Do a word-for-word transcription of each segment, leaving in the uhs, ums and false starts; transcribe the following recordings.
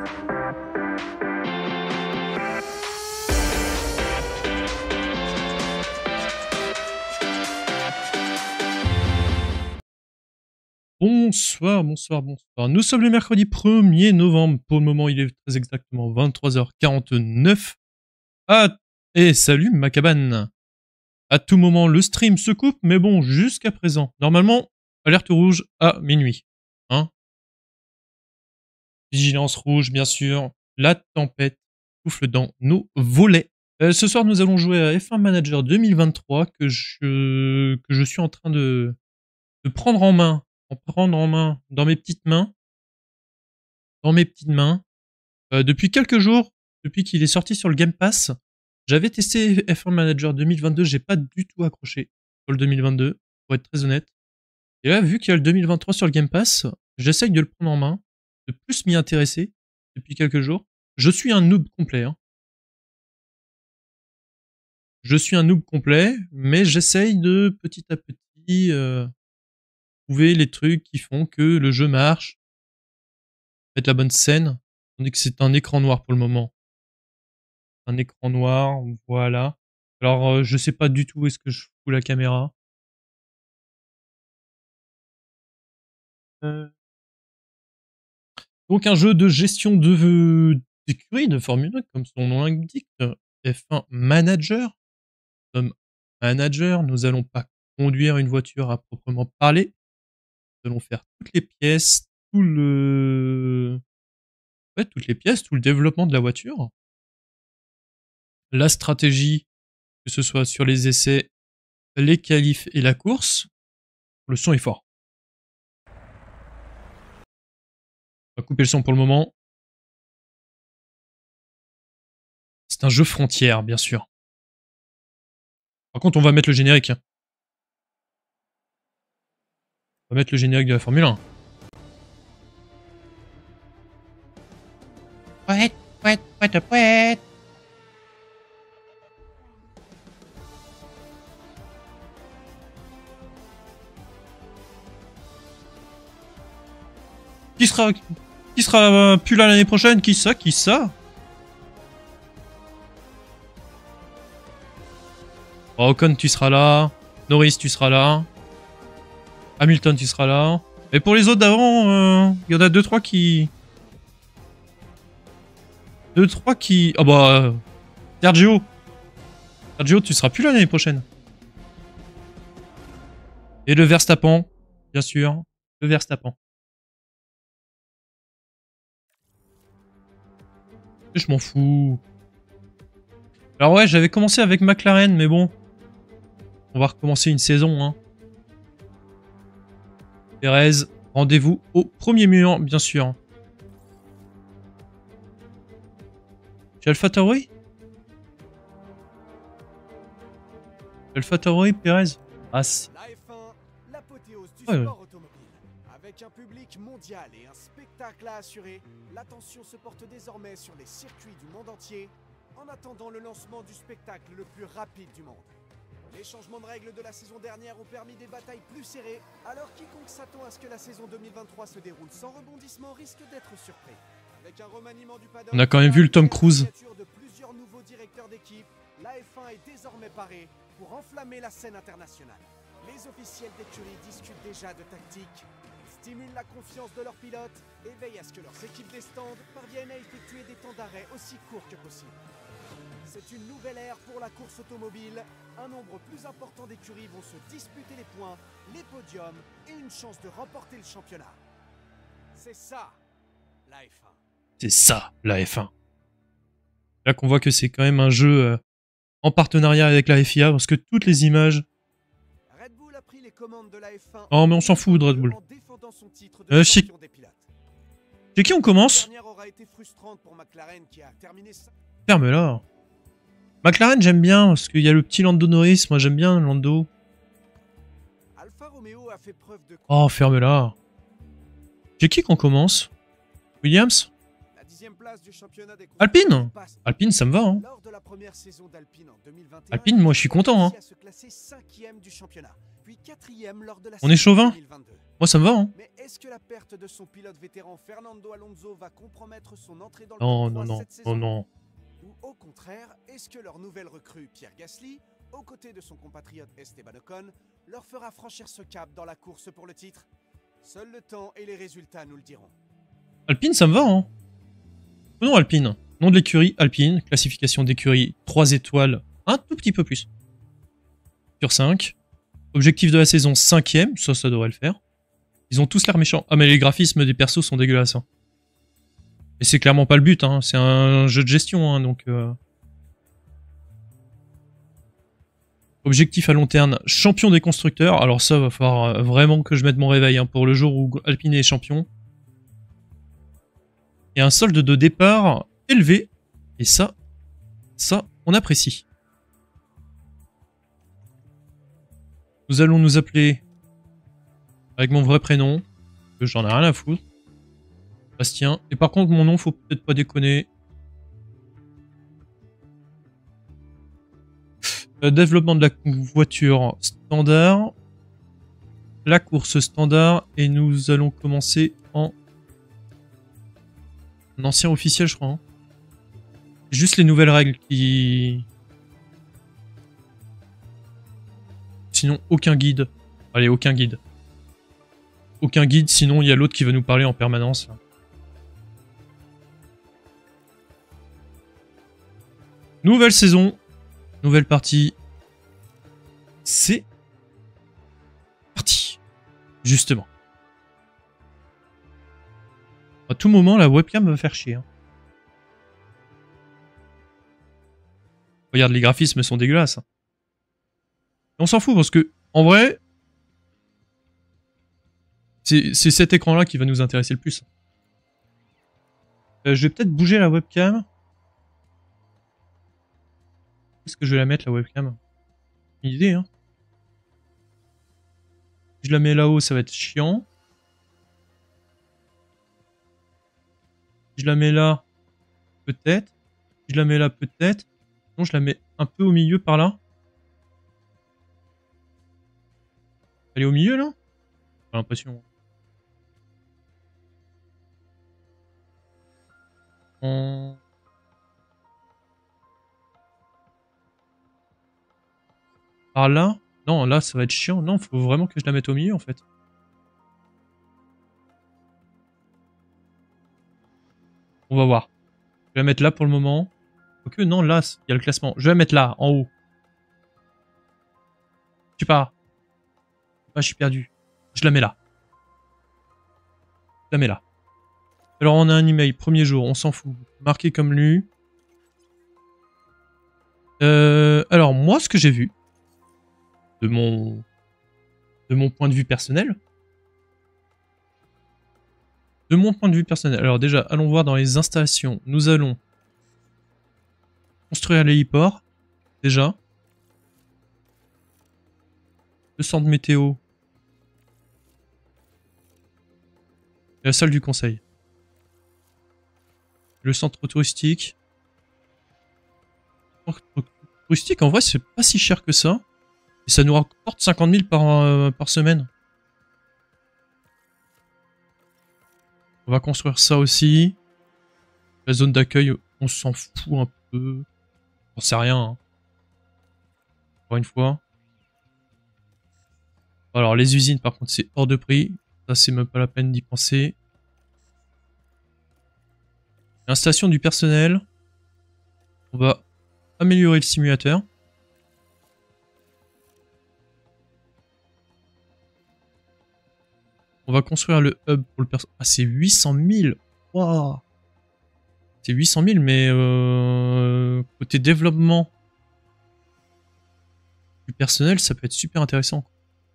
Bonsoir, bonsoir, bonsoir. Nous sommes le mercredi premier novembre. Pour le moment, il est très exactement vingt-trois heures quarante-neuf. Ah, et salut ma cabane. À tout moment, le stream se coupe, mais bon, jusqu'à présent. Normalement, alerte rouge à minuit. Hein? Vigilance rouge, bien sûr. La tempête souffle dans nos volets. Euh, ce soir, nous allons jouer à F un Manager deux mille vingt-trois que je, que je suis en train de, de prendre en main. En prendre en main dans mes petites mains. Dans mes petites mains. Euh, depuis quelques jours, depuis qu'il est sorti sur le Game Pass, j'avais testé F un Manager deux mille vingt-deux, j'ai pas du tout accroché sur le deux mille vingt-deux, pour être très honnête. Et là, vu qu'il y a le deux mille vingt-trois sur le Game Pass, j'essaye de le prendre en main, de plus m'y intéresser depuis quelques jours. Je suis un noob complet. Hein. Je suis un noob complet, mais j'essaye de petit à petit euh, trouver les trucs qui font que le jeu marche, mettre la bonne scène, tandis que c'est un écran noir pour le moment. Un écran noir, voilà. Alors, euh, je sais pas du tout où est-ce que je fous la caméra. Euh... Donc, un jeu de gestion de d'écurie de Formule un, comme son nom l'indique. F un Manager. Comme manager, nous allons pas conduire une voiture à proprement parler. Nous allons faire toutes les pièces, tout le... Ouais, toutes les pièces, tout le développement de la voiture. La stratégie, que ce soit sur les essais, les qualifs et la course. Le son est fort. On va couper le son pour le moment. C'est un jeu frontière, bien sûr. Par contre, on va mettre le générique. On va mettre le générique de la Formule un. Pouet, pouet, pouet, pouet. Qui sera, qui sera plus là l'année prochaine? Qui ça? Qui ça? Oh, Ocon, tu seras là. Norris, tu seras là. Hamilton, tu seras là. Et pour les autres d'avant, il euh, y en a deux trois qui... deux trois qui... Ah oh bah... Euh, Sergio. Sergio, tu seras plus là l'année prochaine. Et le Verstappen, bien sûr. Le Verstappen. Je m'en fous. Alors ouais, j'avais commencé avec McLaren, mais bon. On va recommencer une saison, hein. Perez, rendez-vous au premier mur, bien sûr. J'ai AlphaTauri AlphaTauri, Perez. As. La F un, l'apothéose du Ouais, sport ouais. automobile. Avec un public mondial et un spectacle à assurer, l'attention se porte désormais sur les circuits du monde entier, en attendant le lancement du spectacle le plus rapide du monde. Les changements de règles de la saison dernière ont permis des batailles plus serrées, alors quiconque s'attend à ce que la saison deux mille vingt-trois se déroule sans rebondissement risque d'être surpris. Avec un remaniement du paddock, On a quand même vu le Tom Cruise. de plusieurs nouveaux directeurs d'équipe, la F un est désormais parée pour enflammer la scène internationale. Les officiels d'écurie discutent déjà de tactique, stimulent la confiance de leurs pilotes et veillent à ce que leurs équipes des stands parviennent à effectuer des temps d'arrêt aussi courts que possible. C'est une nouvelle ère pour la course automobile. Un nombre plus important d'écuries vont se disputer les points, les podiums et une chance de remporter le championnat. C'est ça, la F un. C'est ça, la F un. Là qu'on voit que c'est quand même un jeu euh, en partenariat avec la F I A, parce que toutes les images... Red Bull a pris les commandes de la F un. Oh mais on s'en fout de Red Bull. En défendant son titre de Euh, chez... champion des pilotes. chez qui on commence? La dernière aura été frustrante pour McLaren qui a terminé sa... Ferme-la. McLaren j'aime bien, parce qu'il y a le petit Lando Norris, moi j'aime bien Lando. Alfa Romeo a fait preuve de... Oh, ferme-la. Chez qui qu'on commence? Williams? Deuxième place du championnat des Alpine Alpine, ça me va. Hein. Lors de la première saison d'Alpine en deux mille vingt et un, Alpine, moi je suis content. Hein. se classer cinquième du championnat, puis quatrième lors de la On est chauvin. deux mille vingt-deux. Moi ça me va. Hein. Mais est-ce que la perte de son pilote vétéran Fernando Alonso va compromettre son entrée dans le Non, top non, trois non, cette saison? non, non. Ou au contraire, est-ce que leur nouvelle recrue Pierre Gasly, aux côtés de son compatriote Esteban Ocon, leur fera franchir ce cap dans la course pour le titre? Seul le temps et les résultats nous le diront. Alpine, ça me va. Hein. Non, Alpine. Nom de l'écurie, Alpine. Classification d'écurie, trois étoiles, un tout petit peu plus. Sur cinq. Objectif de la saison, cinquième. Ça, ça devrait le faire. Ils ont tous l'air méchants. Ah, mais les graphismes des persos sont dégueulasses. Hein. Et c'est clairement pas le but. Hein. C'est un jeu de gestion. Hein, donc... Euh... Objectif à long terme, champion des constructeurs. Alors ça, va falloir vraiment que je mette mon réveil hein, pour le jour où Alpine est champion. Et un solde de départ élevé. Et ça, ça, on apprécie. Nous allons nous appeler avec mon vrai prénom, que j'en ai rien à foutre. Bastien. Et par contre, mon nom, faut peut-être pas déconner. Le développement de la voiture standard. La course standard. Et nous allons commencer en... en ancien officiel, je crois. Hein. Juste les nouvelles règles qui... Sinon, aucun guide. Allez, aucun guide. Aucun guide, sinon il y a l'autre qui va nous parler en permanence. Nouvelle saison. Nouvelle partie. C'est parti. Justement. À tout moment, la webcam va faire chier. Hein. Regarde, les graphismes sont dégueulasses. Hein. On s'en fout parce que, en vrai, c'est cet écran-là qui va nous intéresser le plus. Euh, je vais peut-être bouger la webcam. Où est-ce que je vais la mettre, la webcam? Une idée, hein. Si je la mets là-haut, ça va être chiant. Si je la mets là, peut-être. Si je la mets là, peut-être. Non, je la mets un peu au milieu par là. Elle est au milieu, là? J'ai l'impression. On... Par là? Non, là, ça va être chiant. Non, faut vraiment que je la mette au milieu, en fait. On va voir. Je vais la mettre là pour le moment. Ok, non, là, il y a le classement. Je vais la mettre là, en haut. Je sais pas. Ah, je suis perdu. Je la mets là. Je la mets là. Alors, on a un email. Premier jour, on s'en fout. Marqué comme lu. Euh, alors, moi, ce que j'ai vu, de mon, de mon point de vue personnel, de mon point de vue personnel, alors déjà, allons voir dans les installations. Nous allons construire l'héliport, déjà. Le centre météo. Et la salle du conseil. Le centre touristique. Le centre touristique, en vrai, c'est pas si cher que ça. Et ça nous rapporte cinquante mille par, euh, par semaine. On va construire ça aussi. La zone d'accueil, on s'en fout un peu. On sait rien. Hein. Encore une fois. Alors, les usines, par contre, c'est hors de prix. Ça, c'est même pas la peine d'y penser. Installation du personnel. On va améliorer le simulateur. On va construire le hub pour le personnel. Ah, c'est huit cent mille. Waouh. C'est huit cent mille, mais euh, côté développement du personnel, ça peut être super intéressant.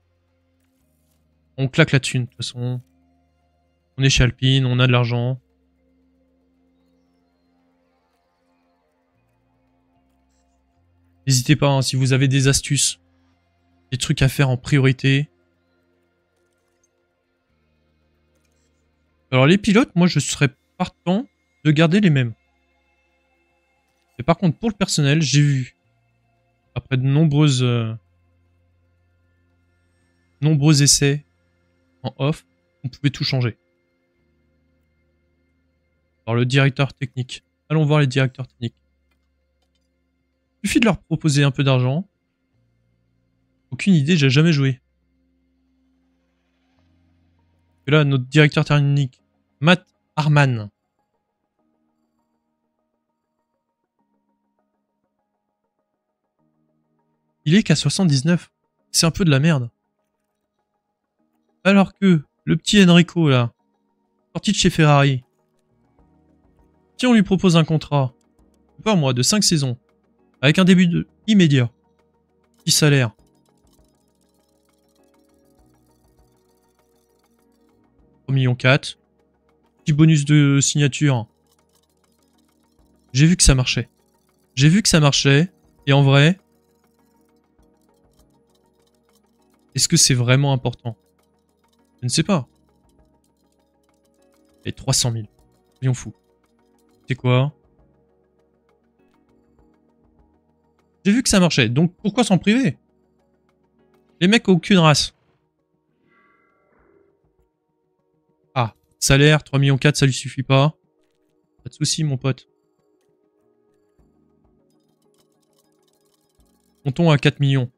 On claque la thune, de toute façon. On est chez Alpine, on a de l'argent. N'hésitez pas, hein, si vous avez des astuces, des trucs à faire en priorité. Alors les pilotes, moi je serais partant de garder les mêmes. Et par contre, pour le personnel, j'ai vu, après de nombreuses, euh, nombreux essais en off, on pouvait tout changer. Alors le directeur technique. Allons voir les directeurs techniques. Il suffit de leur proposer un peu d'argent. Aucune idée, j'ai jamais joué. Et là, notre directeur technique, Matt Harman. Il est qu'à soixante-dix-neuf. C'est un peu de la merde. Alors que le petit Enrico, là, sorti de chez Ferrari, si on lui propose un contrat, pas moi, de cinq saisons, avec un début de immédiat, petit salaire, trois millions quatre, petit bonus de signature, j'ai vu que ça marchait. J'ai vu que ça marchait, et en vrai, est-ce que c'est vraiment important? Je ne sais pas. Et trois cent mille. Soyons fous. C'est quoi? J'ai vu que ça marchait, donc pourquoi s'en priver? Les mecs ont aucune race. Ah, salaire, trois millions quatre, ça lui suffit pas. Pas de soucis, mon pote. Montons à quatre millions.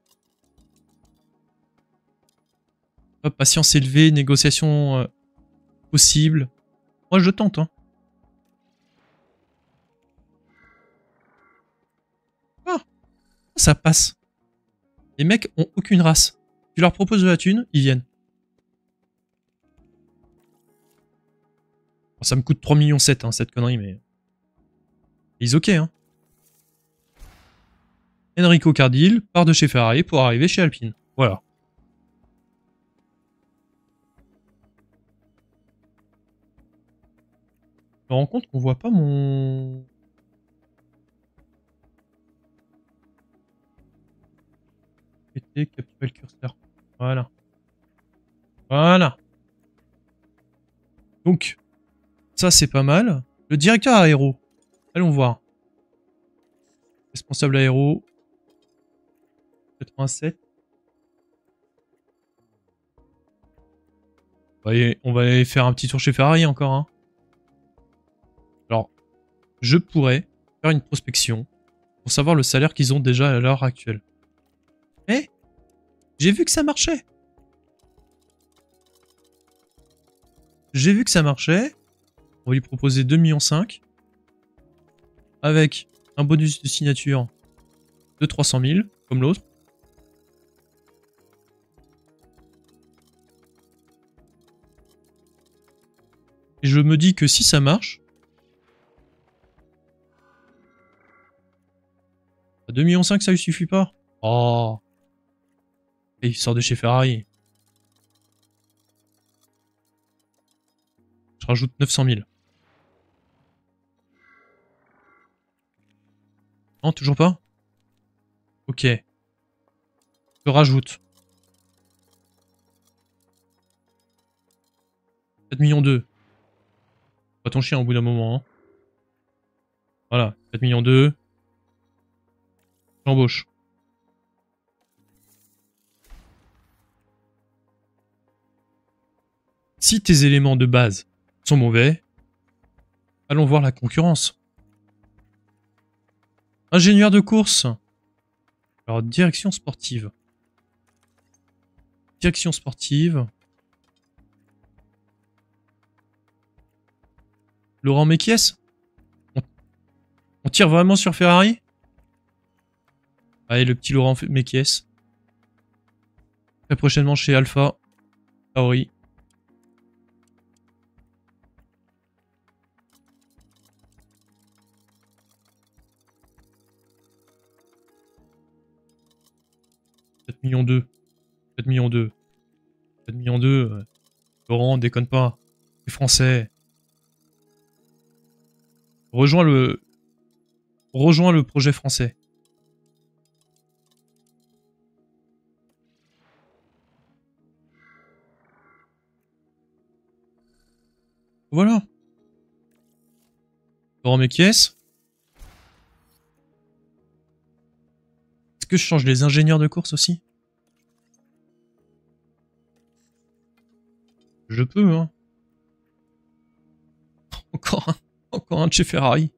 Hop, patience élevée, négociation euh, possible. Moi, je tente, hein. Ah, ça passe. Les mecs ont aucune race. Tu leur proposes de la thune, ils viennent. Bon, ça me coûte trois millions sept, hein, cette connerie, mais... Ils ok, hein. Enrico Cardil part de chez Ferrari pour arriver chez Alpine. Voilà. Je me rends compte qu'on voit pas mon... Capturer le curseur. Voilà. Voilà. Donc, ça c'est pas mal. Le directeur aéro. Allons voir. Responsable aéro. quatre-vingt-sept. On va, aller, on va aller faire un petit tour chez Ferrari encore. Hein. Alors, je pourrais faire une prospection pour savoir le salaire qu'ils ont déjà à l'heure actuelle. Mais, j'ai vu que ça marchait. J'ai vu que ça marchait. On va lui proposer deux millions cinq. Avec un bonus de signature de trois cent mille, comme l'autre. Et je me dis que si ça marche... deux millions cinq, ça lui suffit pas? Oh. Et il sort de chez Ferrari. Je rajoute neuf cent mille. Non, toujours pas? Ok. Je rajoute. quatre millions deux. Pas ton chien au bout d'un moment. Hein. Voilà, quatre millions deux. J'embauche. Si tes éléments de base sont mauvais, allons voir la concurrence. Ingénieur de course. Alors, direction sportive. Direction sportive. Laurent Mekies. On... On tire vraiment sur Ferrari? Allez, le petit Laurent Mekies. Très prochainement chez Alpha Tauri. quatre millions deux. quatre millions deux. quatre millions deux. Euh, Laurent, déconne pas. C'est français. Rejoins le... Rejoins le projet français. Voilà. Je rends mes caisses. Est-ce que je change les ingénieurs de course aussi? Je peux, hein. Encore un, encore un de chez Ferrari.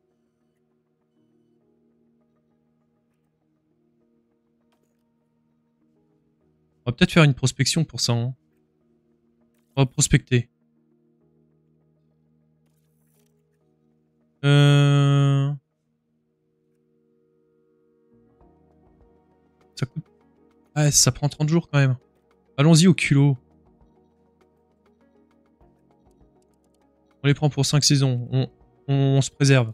On va peut-être faire une prospection pour ça. Hein. On va prospecter. Euh... Ça coûte... Ah, ça prend trente jours quand même. Allons-y au culot. On les prend pour cinq saisons. On, on, on se préserve.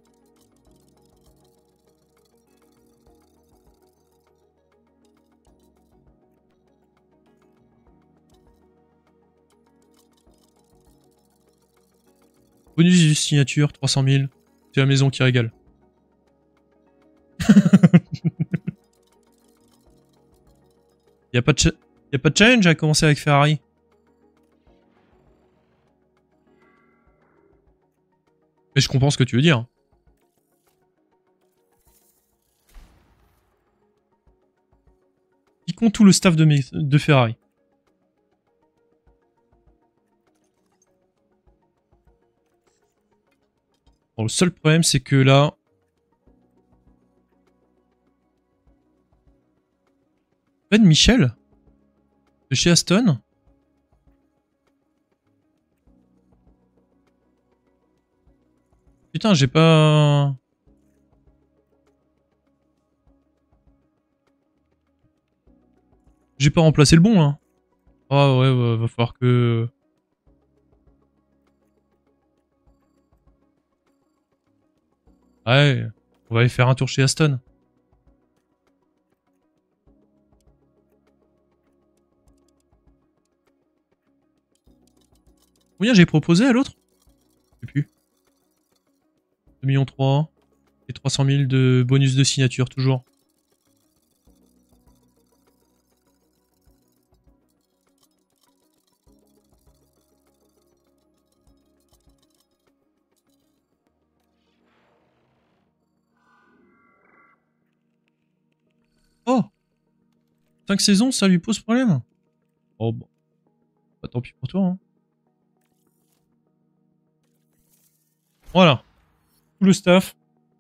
Bonus de signature, trois cent mille. C'est la maison qui régale. Y'a pas de y a pas de challenge à commencer avec Ferrari. Mais je comprends ce que tu veux dire. Qui compte tout le staff de, mes, de Ferrari. Bon, le seul problème, c'est que là... Ben Michel de chez Aston. Putain, j'ai pas... J'ai pas remplacé le bon, hein. Ah ouais, ouais, va falloir que... Ouais, on va aller faire un tour chez Aston. Combien j'ai proposé à l'autre? Je sais plus. deux millions trois et trois cent mille de bonus de signature, toujours. Oh, cinq saisons, ça lui pose problème? Oh bon. Bah, tant pis pour toi. Hein. Voilà. Tout le staff.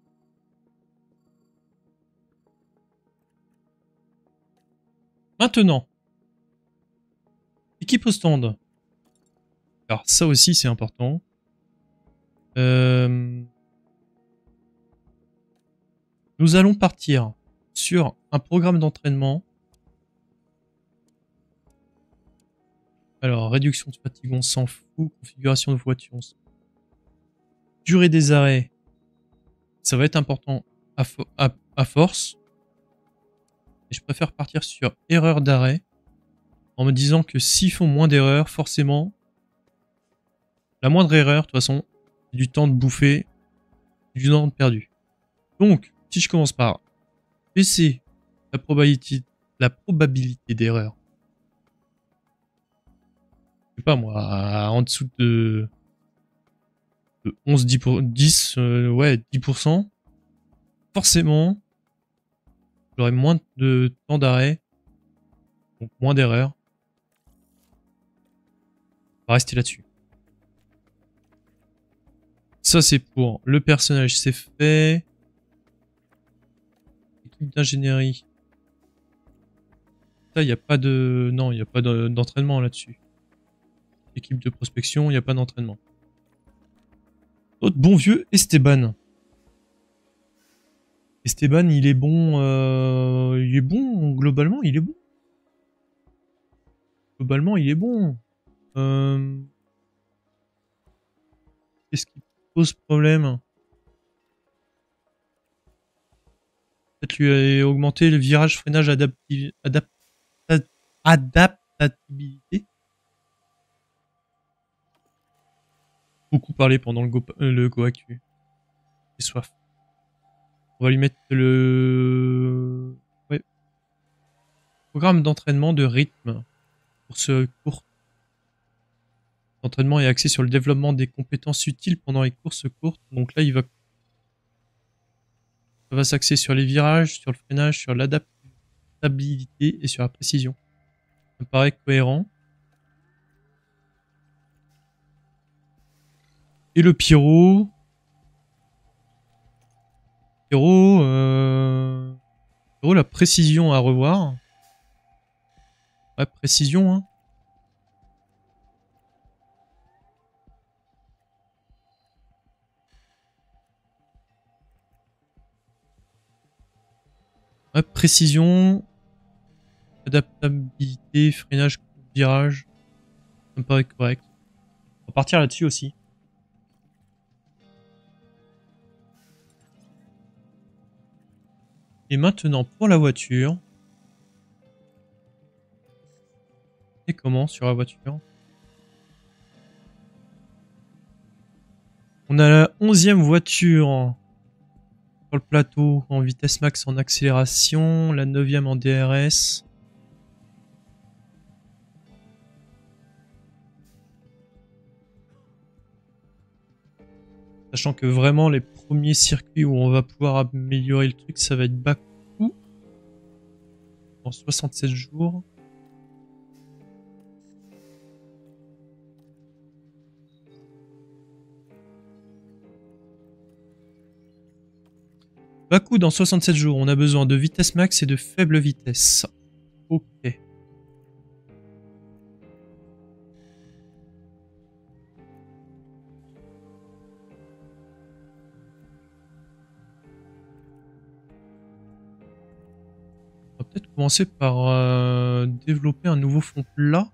Maintenant. Équipe au stand. Alors ça aussi c'est important. Euh... Nous allons partir sur un programme d'entraînement. Alors, réduction de fatigue, on s'en fout. Configuration de voiture. Durée des arrêts. Ça va être important à, fo à, à force. Et je préfère partir sur erreur d'arrêt. En me disant que s'ils font moins d'erreurs, forcément, la moindre erreur, de toute façon, c'est du temps de bouffer, du temps de perdu. Donc, si je commence par baisser la probabilité, la probabilité d'erreur, je sais pas moi, en dessous de, de onze, dix, pour, dix, euh, ouais, dix pour cent, forcément, j'aurai moins de temps d'arrêt, donc moins d'erreurs. On va rester là-dessus. Ça, c'est pour le personnage, c'est fait. Équipe d'ingénierie. Ça, il n'y a pas de... Non, il n'y a pas d'entraînement là-dessus. Équipe de prospection, il n'y a pas d'entraînement. Autre bon vieux, Esteban. Esteban, il est bon... Euh... Il est bon, globalement, il est bon. Globalement, il est bon. Euh... Qu'est-ce qui pose problème? Peut-être lui augmenter le virage, freinage, adapti... Adap... adaptabilité. Beaucoup parlé pendant le go, euh, le go actu. J'ai soif. On va lui mettre le... Ouais. Programme d'entraînement de rythme. Pour ce cours. L'entraînement est axé sur le développement des compétences utiles pendant les courses courtes. Donc là, il va Ça va s'axer sur les virages, sur le freinage, sur l'adaptabilité et sur la précision. Ça me paraît cohérent. Et le pyro... Pyro... Euh... Pyro, la précision à revoir. Ouais, précision, hein. Ouais, précision... Adaptabilité, freinage, virage. Ça me paraît correct. On va partir là-dessus aussi. Et maintenant, pour la voiture. Et comment sur la voiture? On a la onzième voiture sur le plateau en vitesse max en accélération. La neuvième en D R S. Sachant que vraiment les premiers circuits où on va pouvoir améliorer le truc, ça va être Bakou. En soixante-sept jours. Bakou dans soixante-sept jours. On a besoin de vitesse max et de faible vitesse. Ok. On va peut-être commencer par euh, développer un nouveau fond plat.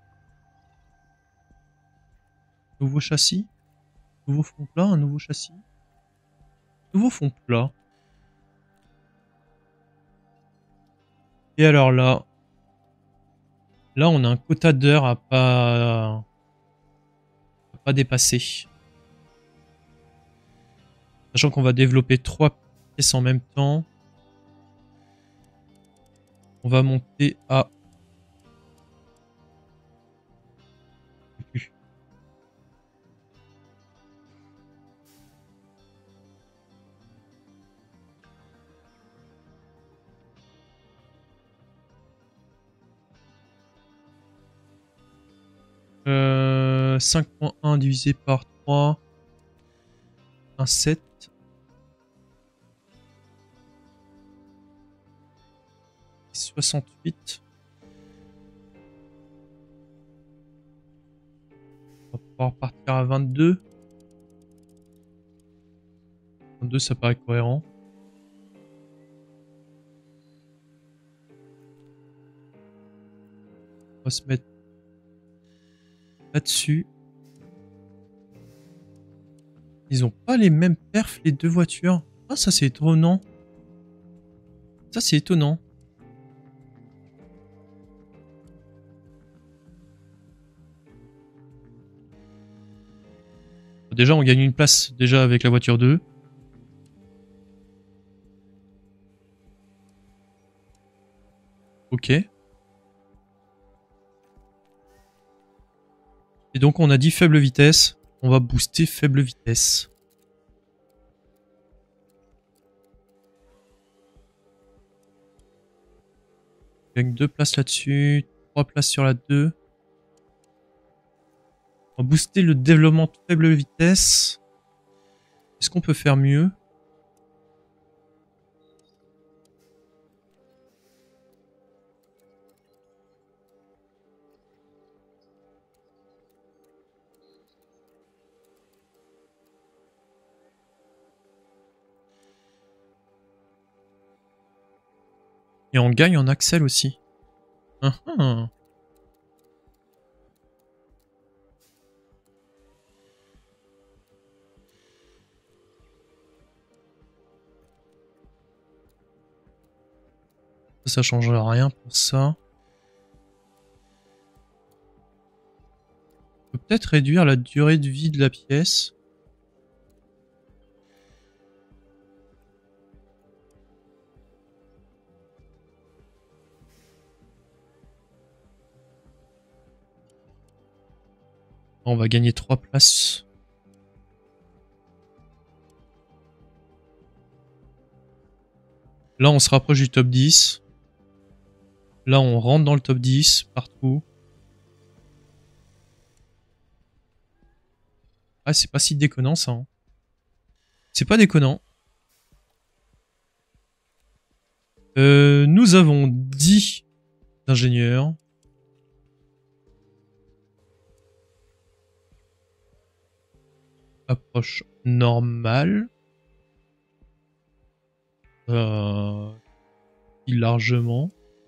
Nouveau châssis. Nouveau fond plat, un nouveau châssis. Nouveau fond plat. Et alors là, là on a un quota d'heures à pas, à pas dépasser. Sachant qu'on va développer trois pièces en même temps. On va monter à... Euh, cinq point un divisé par trois. Un sept. soixante-huit. On va pouvoir partir à vingt-deux. vingt-deux, ça paraît cohérent. On va se mettre là-dessus. Ils ont pas les mêmes perfs, les deux voitures. Ah, ça c'est étonnant. Ça c'est étonnant. Déjà, on gagne une place déjà avec la voiture deux. Ok. Et donc, on a dit faible vitesse. On va booster faible vitesse. On gagne deux places là-dessus. Trois places sur la deux. On va booster le développement de faible vitesse. Est-ce qu'on peut faire mieux? Et on gagne en axle aussi. Uh -huh. Ça changera rien pour ça. On peut peut-être réduire la durée de vie de la pièce. On va gagner trois places. . Là, on se rapproche du top dix. Là, on rentre dans le top dix partout. Ah, c'est pas si déconnant ça. Hein. C'est pas déconnant. Euh, nous avons dix ingénieurs. Approche normale. Euh, largement.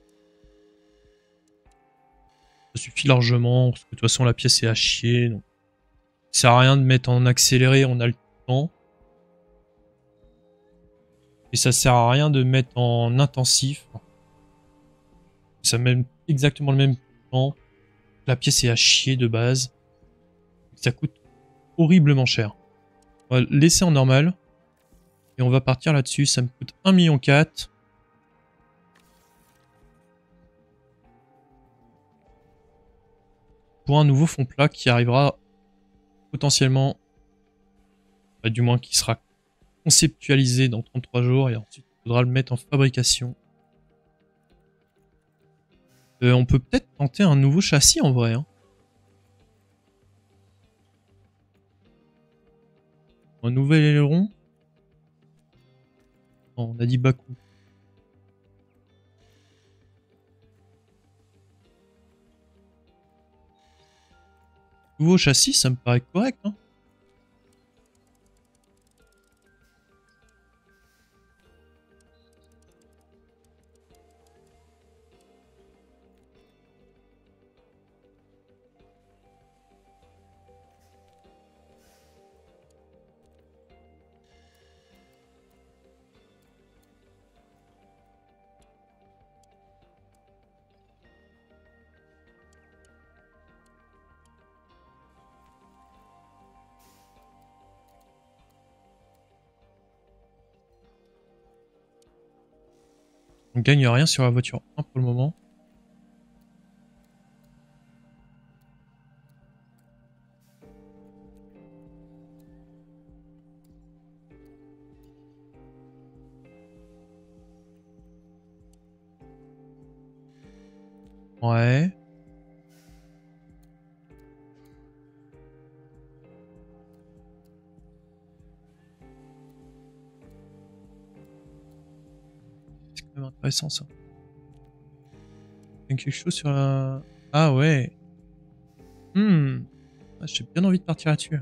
Ça suffit largement, parce que de toute façon la pièce est à chier. Donc ça sert à rien de mettre en accéléré, on a le temps. Et ça sert à rien de mettre en intensif. Ça met exactement le même temps. La pièce est à chier de base. Ça coûte horriblement cher. On va laisser en normal. Et on va partir là-dessus. Ça me coûte un million quatre. Pour un nouveau fond plat qui arrivera potentiellement, bah, du moins qui sera conceptualisé dans trente-trois jours. Et ensuite, il faudra le mettre en fabrication. Euh, on peut peut-être tenter un nouveau châssis en vrai. Hein. Un nouvel aileron. Non, on a dit Bakou. Nouveau châssis, ça me paraît correct. Hein. On gagne rien sur la voiture un pour le moment. Ouais. C'est quand même intéressant ça. Il y a quelque chose sur la... Ah ouais. Hmm. Ah, j'ai bien envie de partir là-dessus.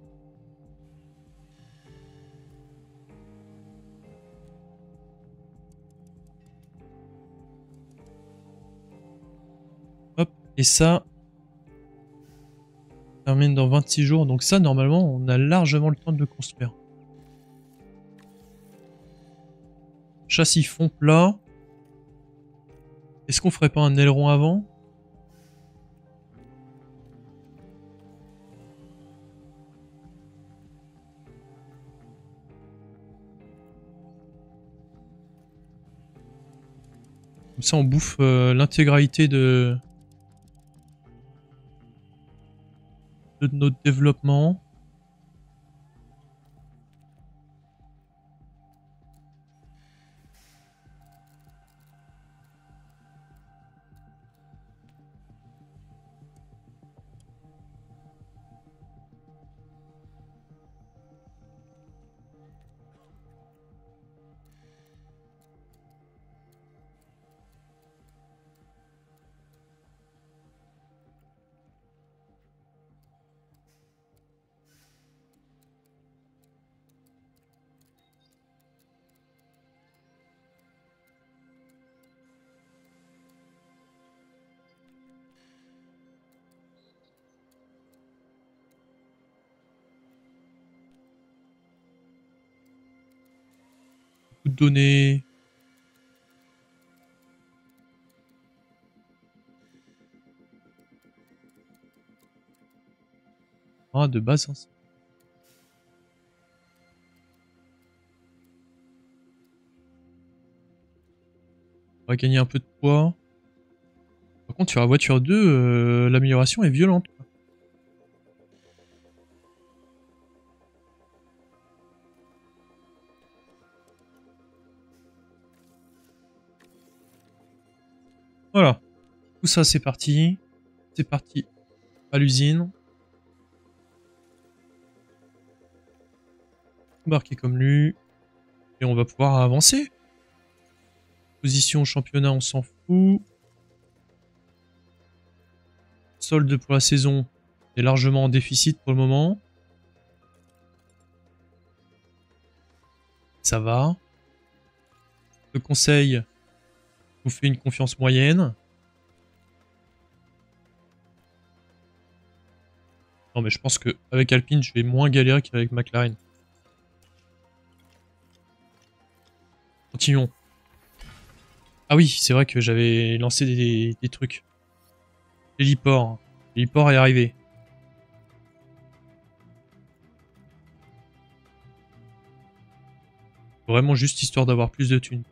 Hop. Et ça... termine dans vingt-six jours. Donc ça, normalement, on a largement le temps de le construire. Châssis fond plat. Est-ce qu'on ferait pas un aileron avant? Comme ça, on bouffe euh, l'intégralité de... de notre développement. Beaucoup de données. Ah, de base, hein. On va gagner un peu de poids. Par contre, sur la voiture deux, euh, l'amélioration est violente. Quoi. Voilà. Tout ça, c'est parti. C'est parti à l'usine. Marqué comme lui. Et on va pouvoir avancer. Position championnat, on s'en fout. Solde pour la saison est largement en déficit pour le moment. Ça va. Le conseil vous fait une confiance moyenne. Non mais je pense qu'avec Alpine, je vais moins galérer qu'avec McLaren. Continuons. Ah oui, c'est vrai que j'avais lancé des, des trucs. L'héliport. L'héliport est arrivé. Vraiment juste histoire d'avoir plus de thunes.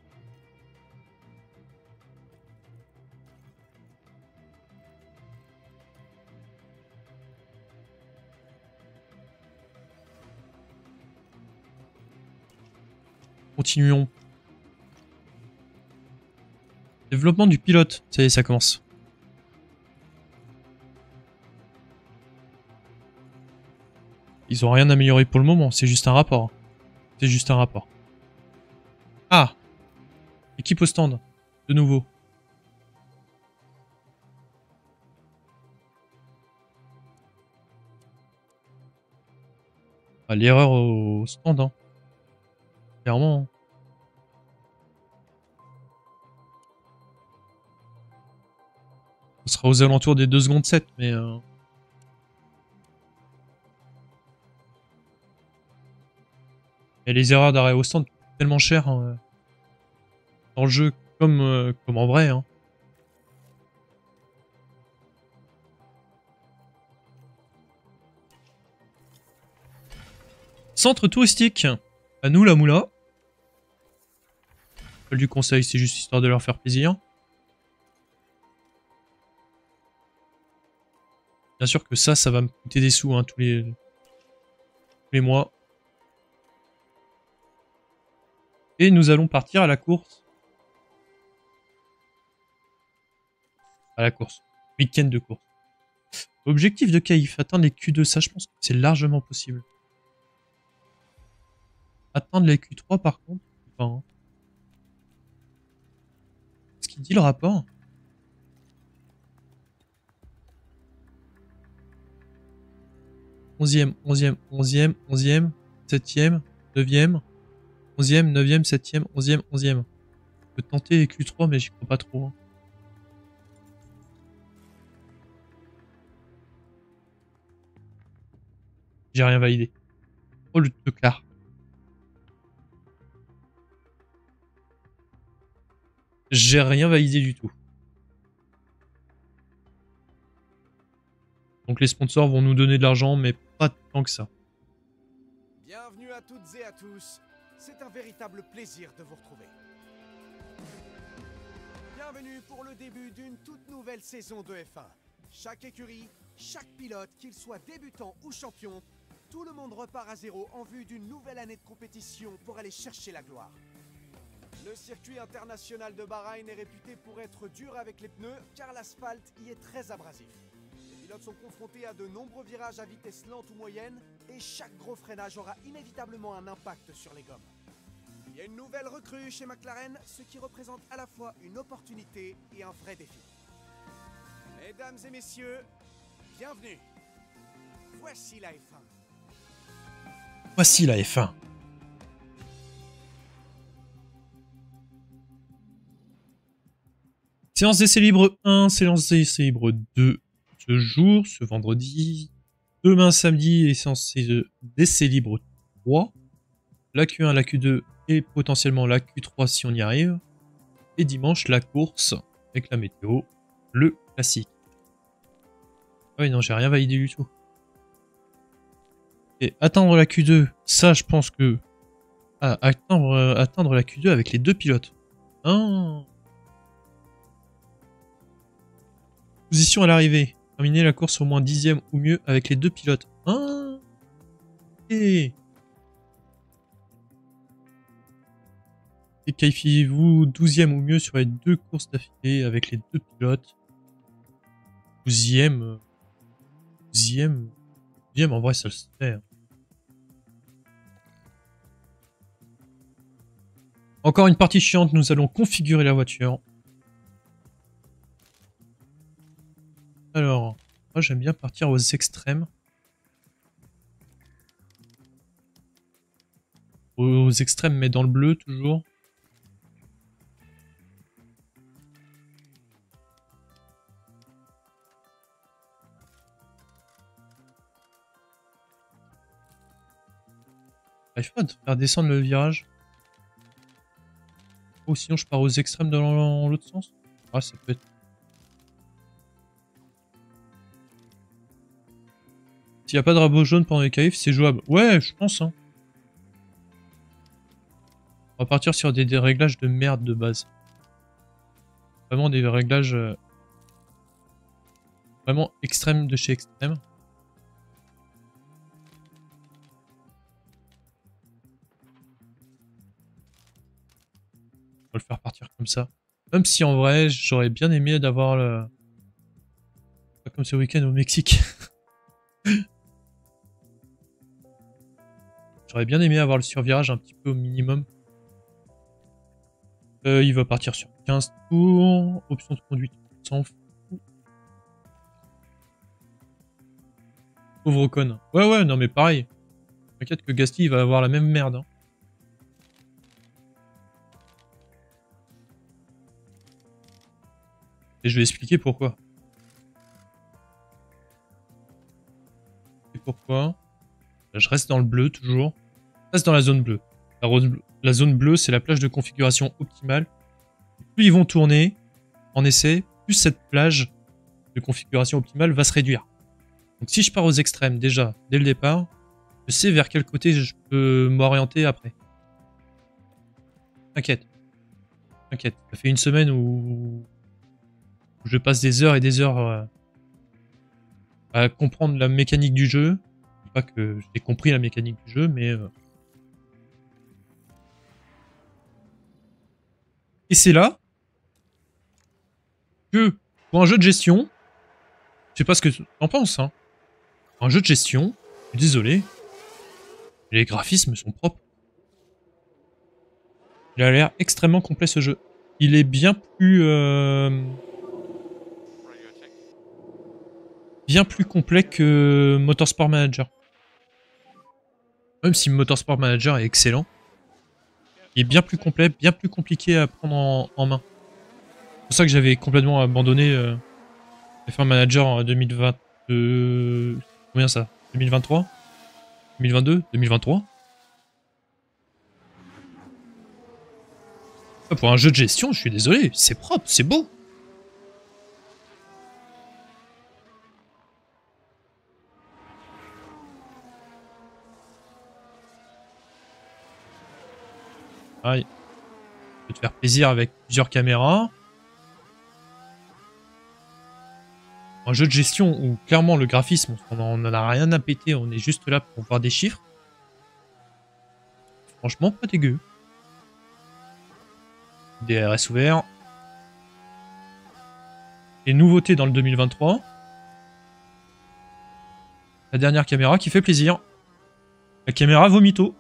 Continuons. Développement du pilote. Ça y est, ça commence. Ils ont rien amélioré pour le moment, c'est juste un rapport. C'est juste un rapport. Ah! Équipe au stand. De nouveau. Ah, l'erreur au stand, hein. Clairement. On sera aux alentours des deux secondes sept, mais... Euh... Et les erreurs d'arrêt au stand coûtent tellement cher hein, dans le jeu comme, euh, comme en vrai. Hein. Centre touristique. À nous la moula. Du conseil, c'est juste histoire de leur faire plaisir. Bien sûr que ça, ça va me coûter des sous hein, tous, les... tous les mois. Et nous allons partir à la course. À la course. Week-end de course. Objectif de Caïf, atteindre les Q deux. Ça, je pense que c'est largement possible. Atteindre les Q trois, par contre. Enfin, ce qu'il dit le rapport. Onzième, onzième, onzième, onzième, septième, neuvième, onzième, neuvième, septième, onzième, onzième. Je peux tenter les Q trois, mais j'y crois pas trop. Hein. J'ai rien validé. Oh le teclard. J'ai rien validé du tout. Donc les sponsors vont nous donner de l'argent, mais pas tant que ça. Bienvenue à toutes et à tous. C'est un véritable plaisir de vous retrouver. Bienvenue pour le début d'une toute nouvelle saison de F un. Chaque écurie, chaque pilote, qu'il soit débutant ou champion, tout le monde repart à zéro en vue d'une nouvelle année de compétition pour aller chercher la gloire. Le circuit international de Bahreïn est réputé pour être dur avec les pneus car l'asphalte y est très abrasif. Les pilotes sont confrontés à de nombreux virages à vitesse lente ou moyenne et chaque gros freinage aura inévitablement un impact sur les gommes. Il y a une nouvelle recrue chez McLaren, ce qui représente à la fois une opportunité et un vrai défi. Mesdames et messieurs, bienvenue. Voici la F un. Voici la F un. Séance d'essai libre un, séance d'essai libre deux ce jour, ce vendredi. Demain samedi et séance d'essai libre trois. La Q un, la Q deux et potentiellement la Q trois si on y arrive. Et dimanche la course avec la météo, le classique. Ah oui non, j'ai rien validé du tout. Et atteindre la Q deux, ça je pense que... Ah, atteindre, euh, atteindre la Q deux avec les deux pilotes. Ah. Position à l'arrivée. Terminer la course au moins dixième ou mieux avec les deux pilotes. Ah. Et... Et qualifiez-vous douzième ou mieux sur les deux courses d'affilée avec les deux pilotes. douzième. douzième. douzième, en vrai, ça le fait. Hein. Encore une partie chiante, nous allons configurer la voiture. Alors, moi j'aime bien partir aux extrêmes. Aux extrêmes, mais dans le bleu toujours. J'arrive pas à faire descendre le virage. Ou sinon je pars aux extrêmes dans l'autre sens. Ah, ça peut être... S'il n'y a pas de rabot jaune pendant les qualifs, c'est jouable. Ouais, je pense. Hein. On va partir sur des, des réglages de merde de base. Vraiment des réglages... Euh, vraiment extrêmes de chez extrême. On va le faire partir comme ça. Même si en vrai, j'aurais bien aimé d'avoir le... Pas comme ce week-end au Mexique. J'aurais bien aimé avoir le survirage un petit peu au minimum. Euh, il va partir sur quinze tours. Option de conduite, on s'en fout. Pauvre Ocon. Ouais, ouais, non mais pareil. T'inquiète que Gasly il va avoir la même merde. Hein. Et je vais expliquer pourquoi. Et pourquoi. Là, je reste dans le bleu toujours. Je reste dans la zone bleue. La, la zone bleue, c'est la plage de configuration optimale. Plus ils vont tourner en essai, plus cette plage de configuration optimale va se réduire. Donc si je pars aux extrêmes déjà, dès le départ, je sais vers quel côté je peux m'orienter après. T'inquiète. T'inquiète. Ça fait une semaine où je passe des heures et des heures à comprendre la mécanique du jeu. Pas que j'ai compris la mécanique du jeu, mais... Et c'est là que, pour un jeu de gestion, je sais pas ce que tu en penses, hein. Un jeu de gestion, je suis désolé, les graphismes sont propres. Il a l'air extrêmement complet ce jeu. Il est bien plus... Euh... bien plus complet que Motorsport Manager. Même si Motorsport Manager est excellent, il est bien plus complet, bien plus compliqué à prendre en, en main. C'est pour ça que j'avais complètement abandonné euh, F un Manager en deux mille vingt... Euh, combien ça deux mille vingt-trois deux mille vingt-deux deux mille vingt-trois Pour un jeu de gestion, je suis désolé, c'est propre, c'est beau. Aïe. Je vais te faire plaisir avec plusieurs caméras. Un jeu de gestion où clairement le graphisme, on n'en a rien à péter, on est juste là pour voir des chiffres. Franchement, pas dégueu. D R S ouvert. Et nouveauté dans le deux mille vingt-trois. La dernière caméra qui fait plaisir. La caméra vomito.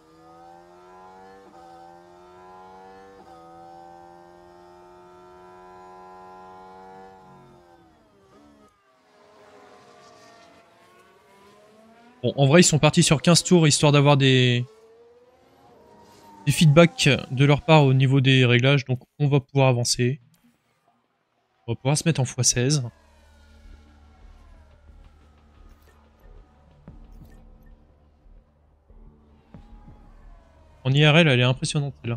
Bon, en vrai, ils sont partis sur quinze tours, histoire d'avoir des... des feedbacks de leur part au niveau des réglages. Donc, on va pouvoir avancer. On va pouvoir se mettre en fois seize. En I R L, elle est impressionnante, celle-là.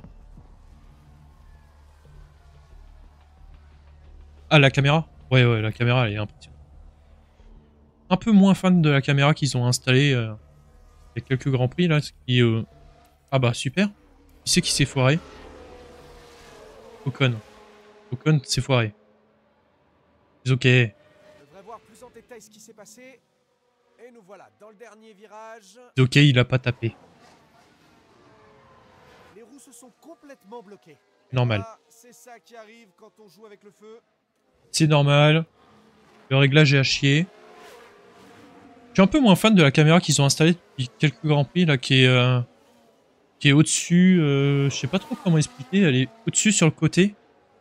Ah, la caméra? Ouais, ouais, la caméra, elle est impressionnante. Un peu moins fan de la caméra qu'ils ont installée euh, il y a quelques grands prix, là. Qui, euh... Ah bah, super. Qui c'est qui s'est foiré? Ocon. Ocon s'est foiré. C'est ok. On devrait voir plus en détail ce qui s'est passé. Et nous voilà dans le dernier virage. C'est ok, il a pas tapé. roues se sont complètement bloquées. Normal. Ah, c'est ça qui arrive quand on joue avec le feu. C'est normal. Le réglage est à chier. Je suis un peu moins fan de la caméra qu'ils ont installée depuis quelques Grands Prix, là, qui est, euh, qui est au-dessus. Euh, je sais pas trop comment expliquer. Elle est au-dessus sur le côté.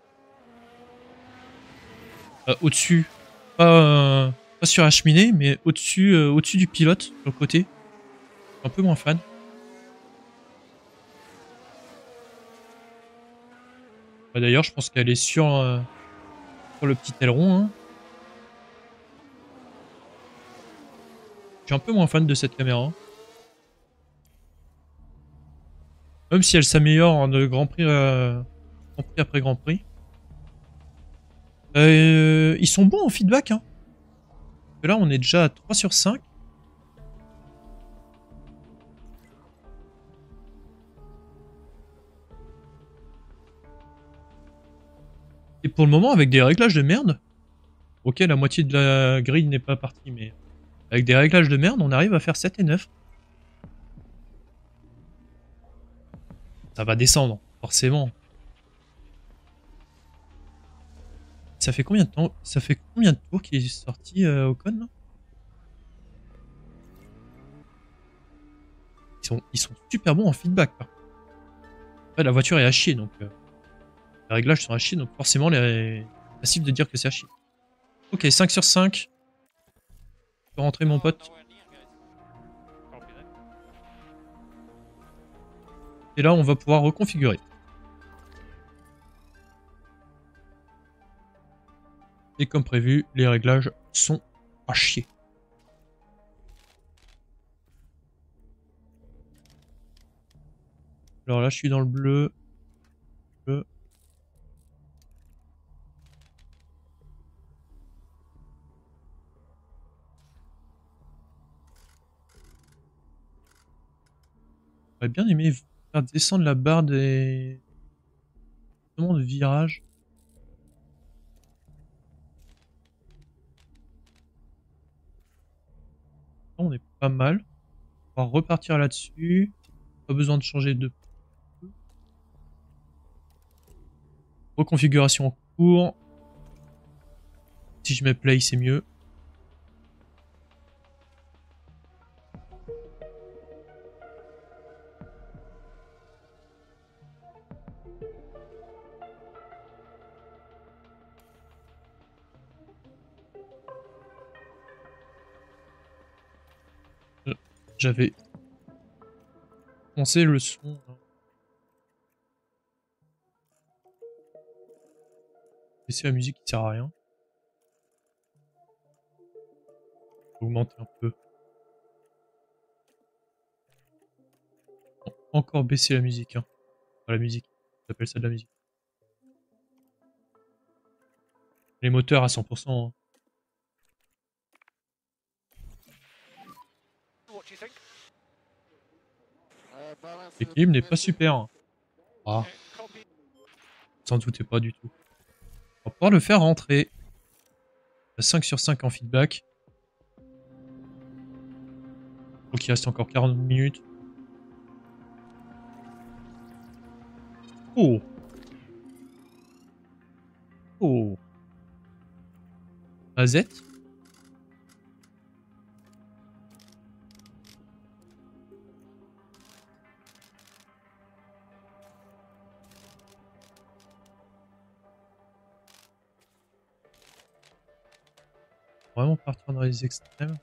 Euh, au-dessus. Pas, euh, pas sur la cheminée, mais au-dessus euh, au-dessus du pilote, sur le côté. Je suis un peu moins fan. Bah, d'ailleurs, je pense qu'elle est sur, euh, sur le petit aileron. Hein. Je suis un peu moins fan de cette caméra. Même si elle s'améliore en Grand Prix, euh, Grand Prix après Grand Prix. Euh, ils sont bons en feedback. Hein. Et là, on est déjà à trois sur cinq. Et pour le moment, avec des réglages de merde. Ok, la moitié de la grille n'est pas partie, mais avec des réglages de merde, on arrive à faire sept et neuf. Ça va descendre, forcément. Ça fait combien de temps? Ça fait combien de tours qu'il est sorti euh, Ocon là ils sont, ils sont super bons en feedback. Hein. Après, la voiture est à chier, donc euh, les réglages sont à chier, donc forcément, c'est facile de dire que c'est à chier. Ok, cinq sur cinq. Je peux rentrer mon pote. Et là, on va pouvoir reconfigurer. Et comme prévu, les réglages sont à chier. Alors là, je suis dans le bleu. bleu. J'aurais bien aimé faire descendre la barre des... de virage. On est pas mal. On va repartir là-dessus. Pas besoin de changer de... Reconfiguration en cours. Si je mets play, c'est mieux. J'avais pensé le son. Laisser la musique qui sert à rien. Augmenter un peu. Encore baisser la musique. Hein. Pas la musique. J'appelle ça de la musique. Les moteurs à cent pour cent. Hein. L'équilibre n'est pas super. Ah. S'en doutait pas du tout. On va pouvoir le faire rentrer. cinq sur cinq en feedback. Donc il reste encore quarante minutes. Oh. Oh. Azette. Vraiment partir dans les extrêmes.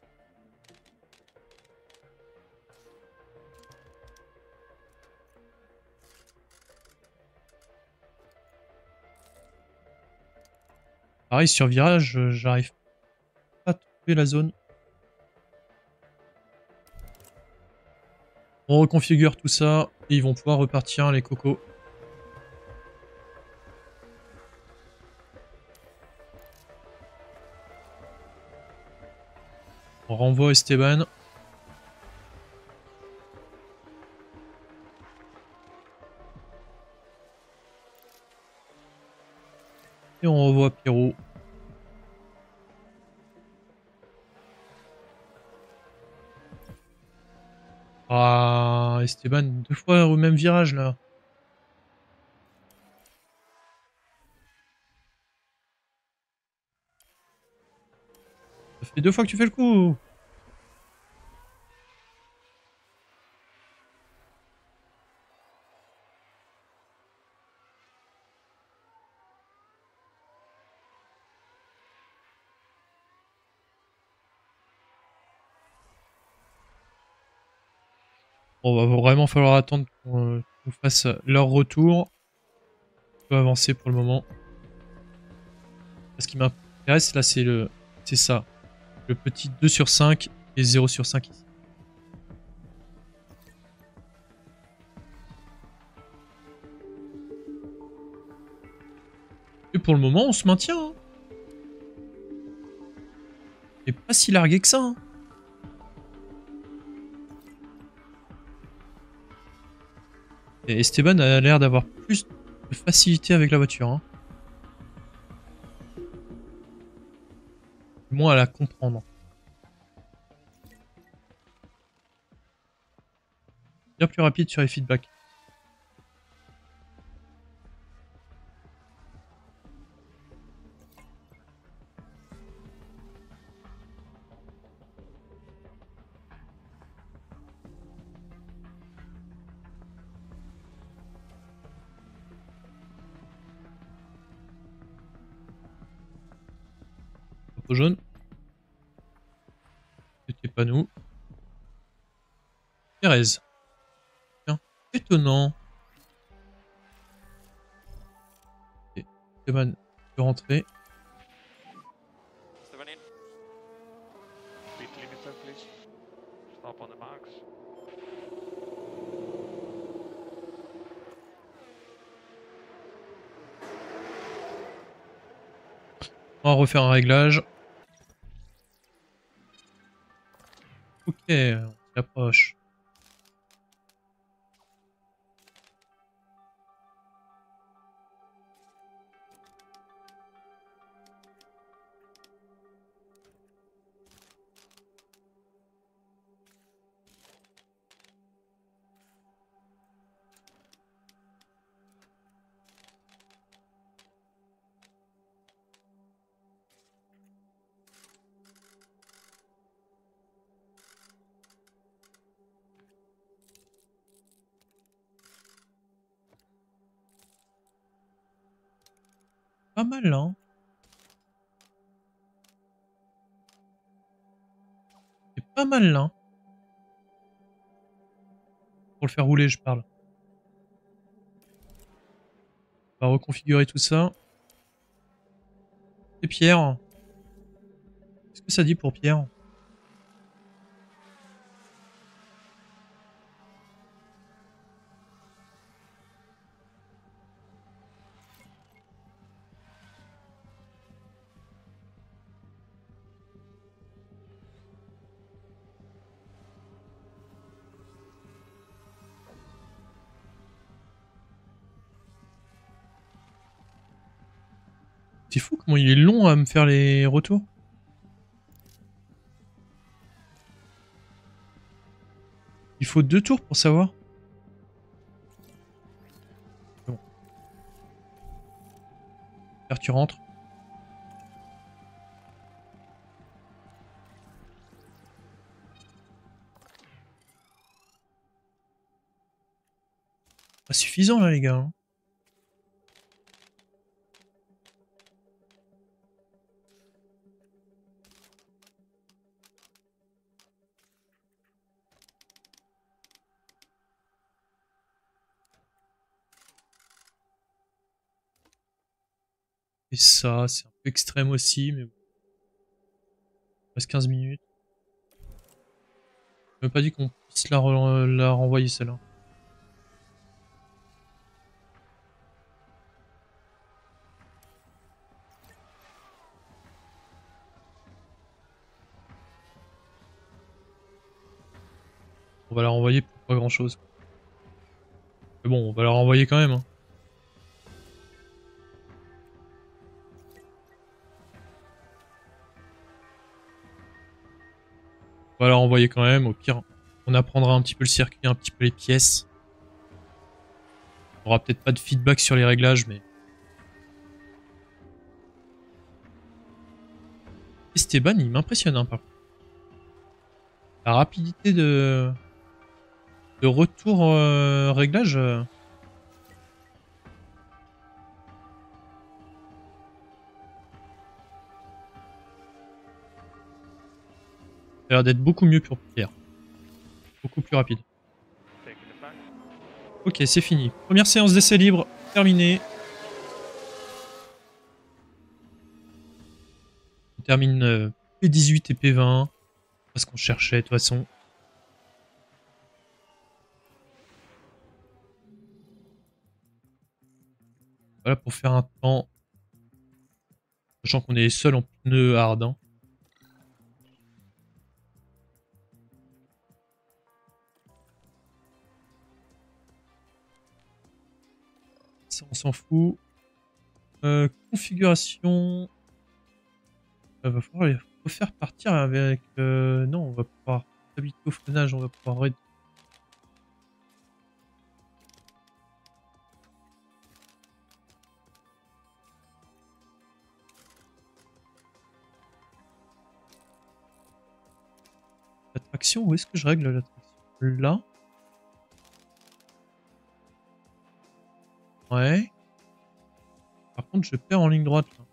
Pareil sur virage, j'arrive pas à trouver la zone. On reconfigure tout ça et ils vont pouvoir repartir les cocos. On renvoie Esteban. Et on revoit Pierrot. Ah, Ah, Esteban, deux fois au même virage là. Ça fait deux fois que tu fais le coup. Bon, va vraiment falloir attendre qu'on euh, nous fasse leur retour. On peut avancer pour le moment. Ce qui m'intéresse là, c'est le, c'est ça. Le petit deux sur cinq et zéro sur cinq ici. Et pour le moment, on se maintient. Hein. Et pas si largué que ça. Hein. Et Esteban a l'air d'avoir plus de facilité avec la voiture. Hein. Moins à la comprendre. Bien plus rapide sur les feedbacks. Drapeau jaune. C'était pas nous. Perez. Tiens, étonnant. Et Esteban peut rentrer. Esteban in. Speed limiter, please. Stop on the marks. On va refaire un réglage. Ok, on s'approche. Pas mal, hein. C'est pas mal, là. Pour le faire rouler, je parle. On va reconfigurer tout ça. Et Pierre. Qu'est-ce que ça dit pour Pierre? C'est fou comment il est long à me faire les retours. Il faut deux tours pour savoir. Bon. Faire tu rentres. Pas suffisant là les gars. Hein. Et ça, c'est un peu extrême aussi, mais bon. Il reste quinze minutes. Je m'avais pas dit qu'on puisse la, re la renvoyer celle-là. On va la renvoyer pour pas grand chose. Mais bon, on va la renvoyer quand même. Hein. On va la renvoyer quand même, au pire. On apprendra un petit peu le circuit, un petit peu les pièces. On aura peut-être pas de feedback sur les réglages, mais... Esteban, il m'impressionne hein, par contre. La rapidité de, de retour euh, réglage. Euh... Ça a l'air d'être beaucoup mieux pour Pierre. Beaucoup plus rapide. Ok, c'est fini. Première séance d'essai libre terminée. On termine euh, P dix-huit et P vingt. Pas ce qu'on cherchait de toute façon. Voilà pour faire un temps. Sachant qu'on est seul en pneus hard. Hein. Ça, on s'en fout. Euh, configuration. Il va falloir les refaire partir avec... Euh, non, on va pouvoir... Stabilité au freinage, on va pouvoir... La traction, où est-ce que je règle la traction? Là. Ouais. Par contre, je perds en ligne droite. Là.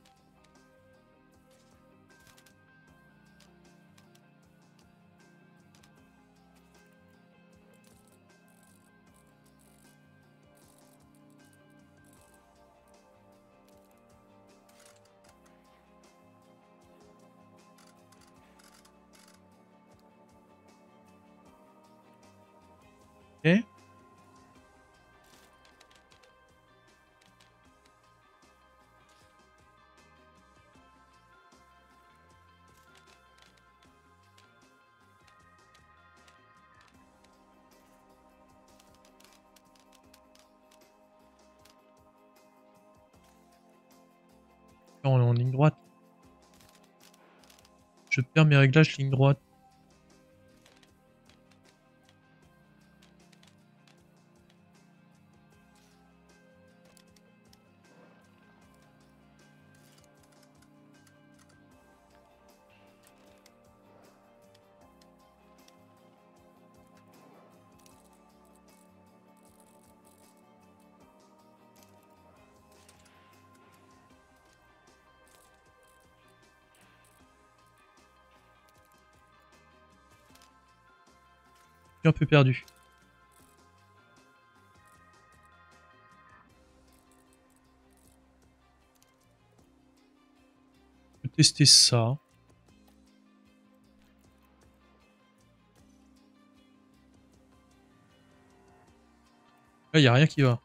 Ok. On est en ligne droite. Je perds mes réglages ligne droite. Je suis un peu perdu. Je peux tester ça. Là, il n'y a rien qui va.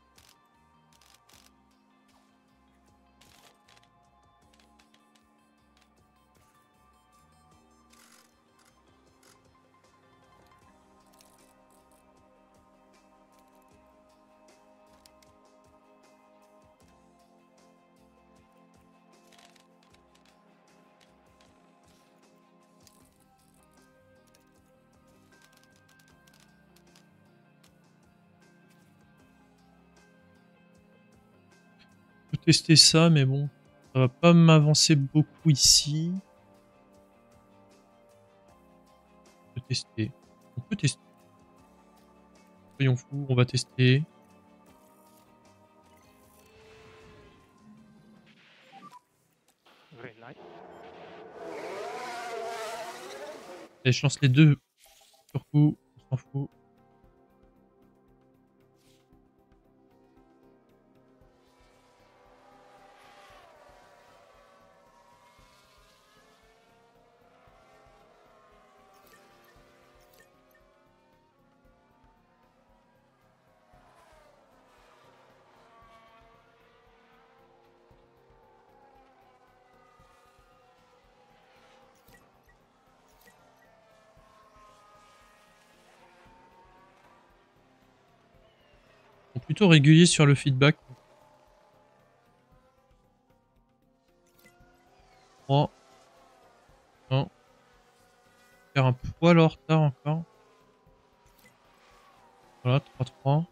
Je peux tester ça, mais bon, ça va pas m'avancer beaucoup ici. On peut tester. On peut tester. Soyons fous, on va tester. Allez, je lance les deux sur coup, on s'en fout. Ils sont plutôt réguliers sur le feedback. trois. un. Faire un poil en retard encore. Voilà, trois trois.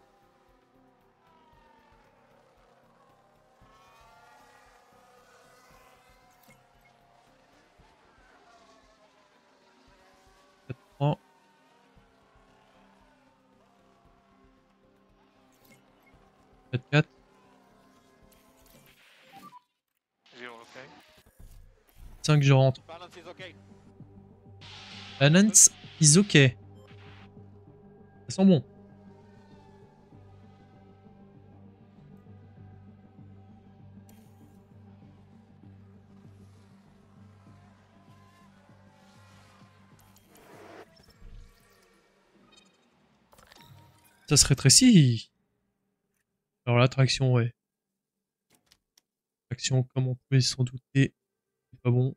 quatre trois. quatre quatre. Zero, okay. cinq, je rentre. Balance is okay. Balance is ok. Ça sent bon. Ça se rétrécit. Alors la traction, ouais. Traction, comme on pouvait s'en douter, c'est pas bon.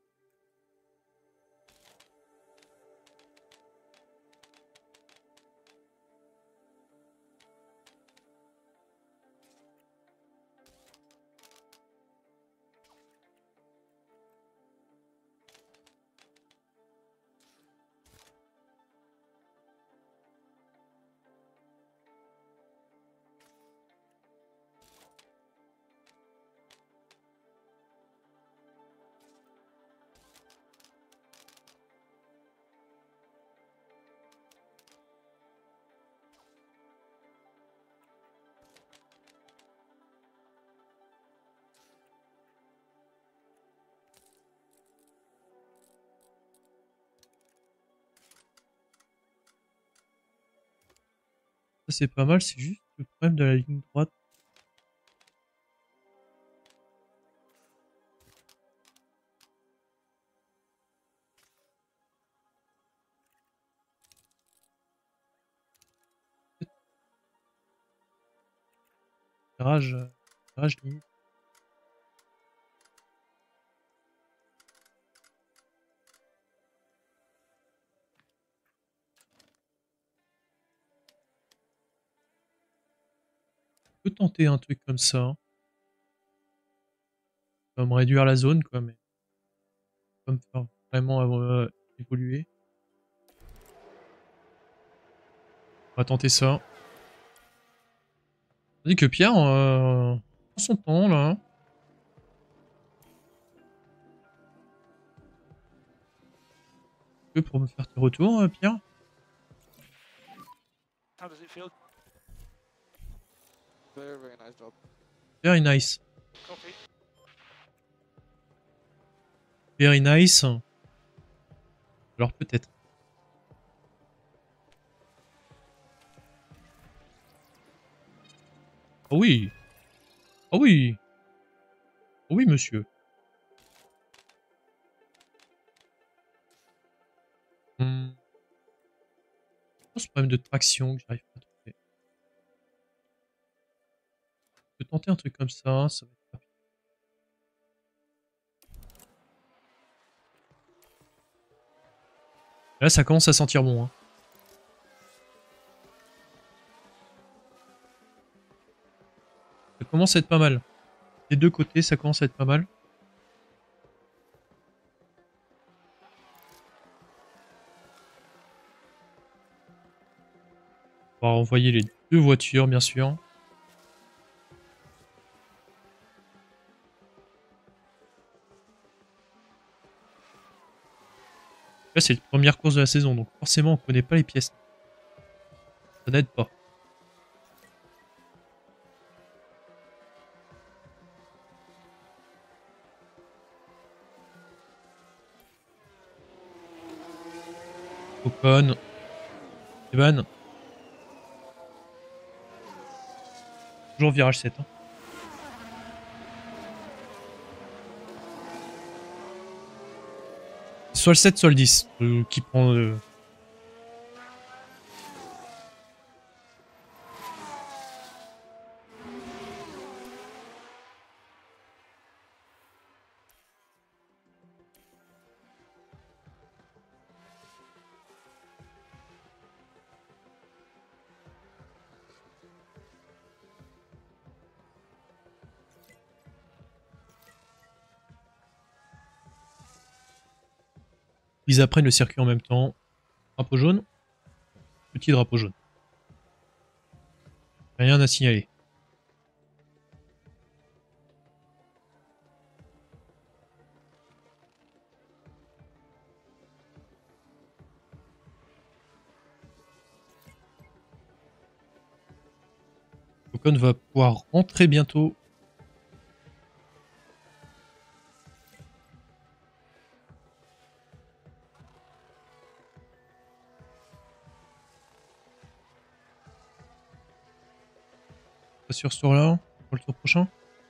Ça c'est pas mal, c'est juste le problème de la ligne droite. Garage, garage limite. On peut tenter un truc comme ça. Hein. Ça va me réduire la zone quoi, mais pas me faire vraiment euh, évoluer. On va tenter ça. On dit que Pierre euh, prend son temps là. Hein. Que pour me faire tes retours, euh, Pierre. How does it feel? Very, very nice job. Very nice. Copy. Very nice. Alors peut-être. Ah oui. Ah oui. Ah oui, monsieur. Hmm. Ce problème de traction que j'arrive pas à trouver. Je peux tenter un truc comme ça, ça va être rapide. Là, ça commence à sentir bon. Hein. Ça commence à être pas mal. Des deux côtés, ça commence à être pas mal. On va envoyer les deux voitures, bien sûr. Là, c'est la première course de la saison, donc forcément, on connaît pas les pièces. Ça n'aide pas. Ocon. Evan. Toujours virage sept. Hein. Soit le sept, soit le dix. Euh, qui prend... Euh... Ils apprennent le circuit en même temps. Drapeau jaune. Petit drapeau jaune. Rien à signaler. Ocon va pouvoir rentrer bientôt. Pas sur ce tour-là, pour le tour prochain.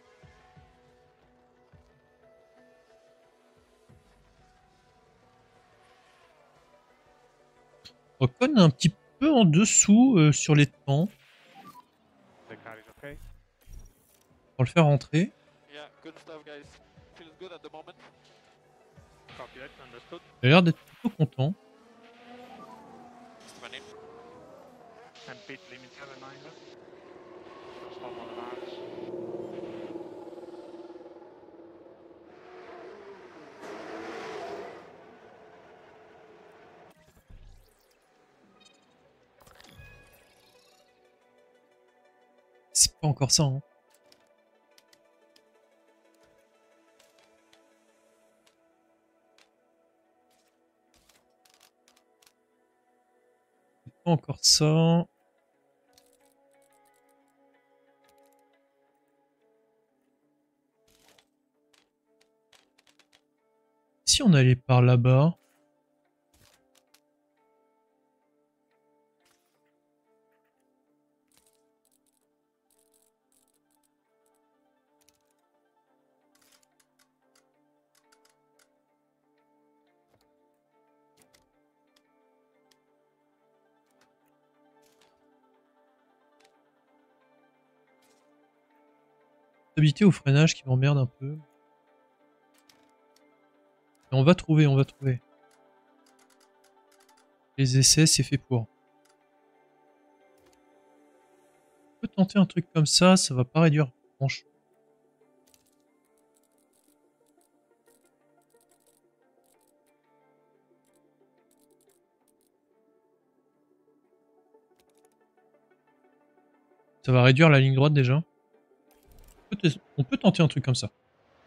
Ocon est un petit peu en dessous euh, sur les temps. The car is okay. Pour le faire rentrer. Yeah, good stuff, guys. Feels good at the moment. Copy that, understood. Il a l'air d'être plutôt content. twenty. And pit limits a reminder. Stop on the bars. C'est pas encore ça, hein. C'est pas encore ça. Si on allait par là-bas. Stabilité au freinage qui m'emmerde un peu. Et on va trouver, on va trouver. Les essais, c'est fait pour. On peut tenter un truc comme ça, ça va pas réduire. Franchement. Ça va réduire la ligne droite déjà. On peut, on peut tenter un truc comme ça.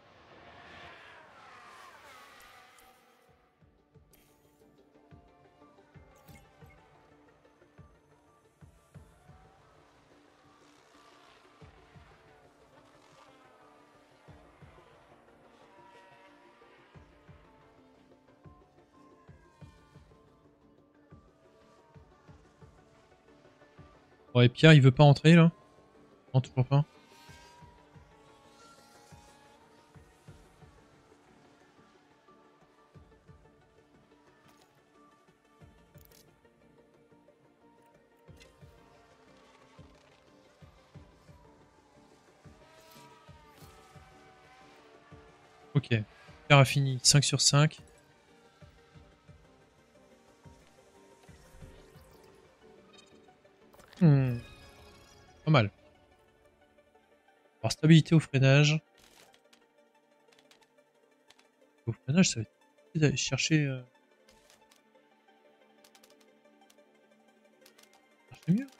Ouais, Pierre, il veut pas entrer là? Non, toujours pas. Ok. Pierre a fini cinq sur cinq. Hmm. Pas mal. Alors, stabilité au freinage. Au freinage, ça va être difficile d'aller chercher. Euh... chercher mieux.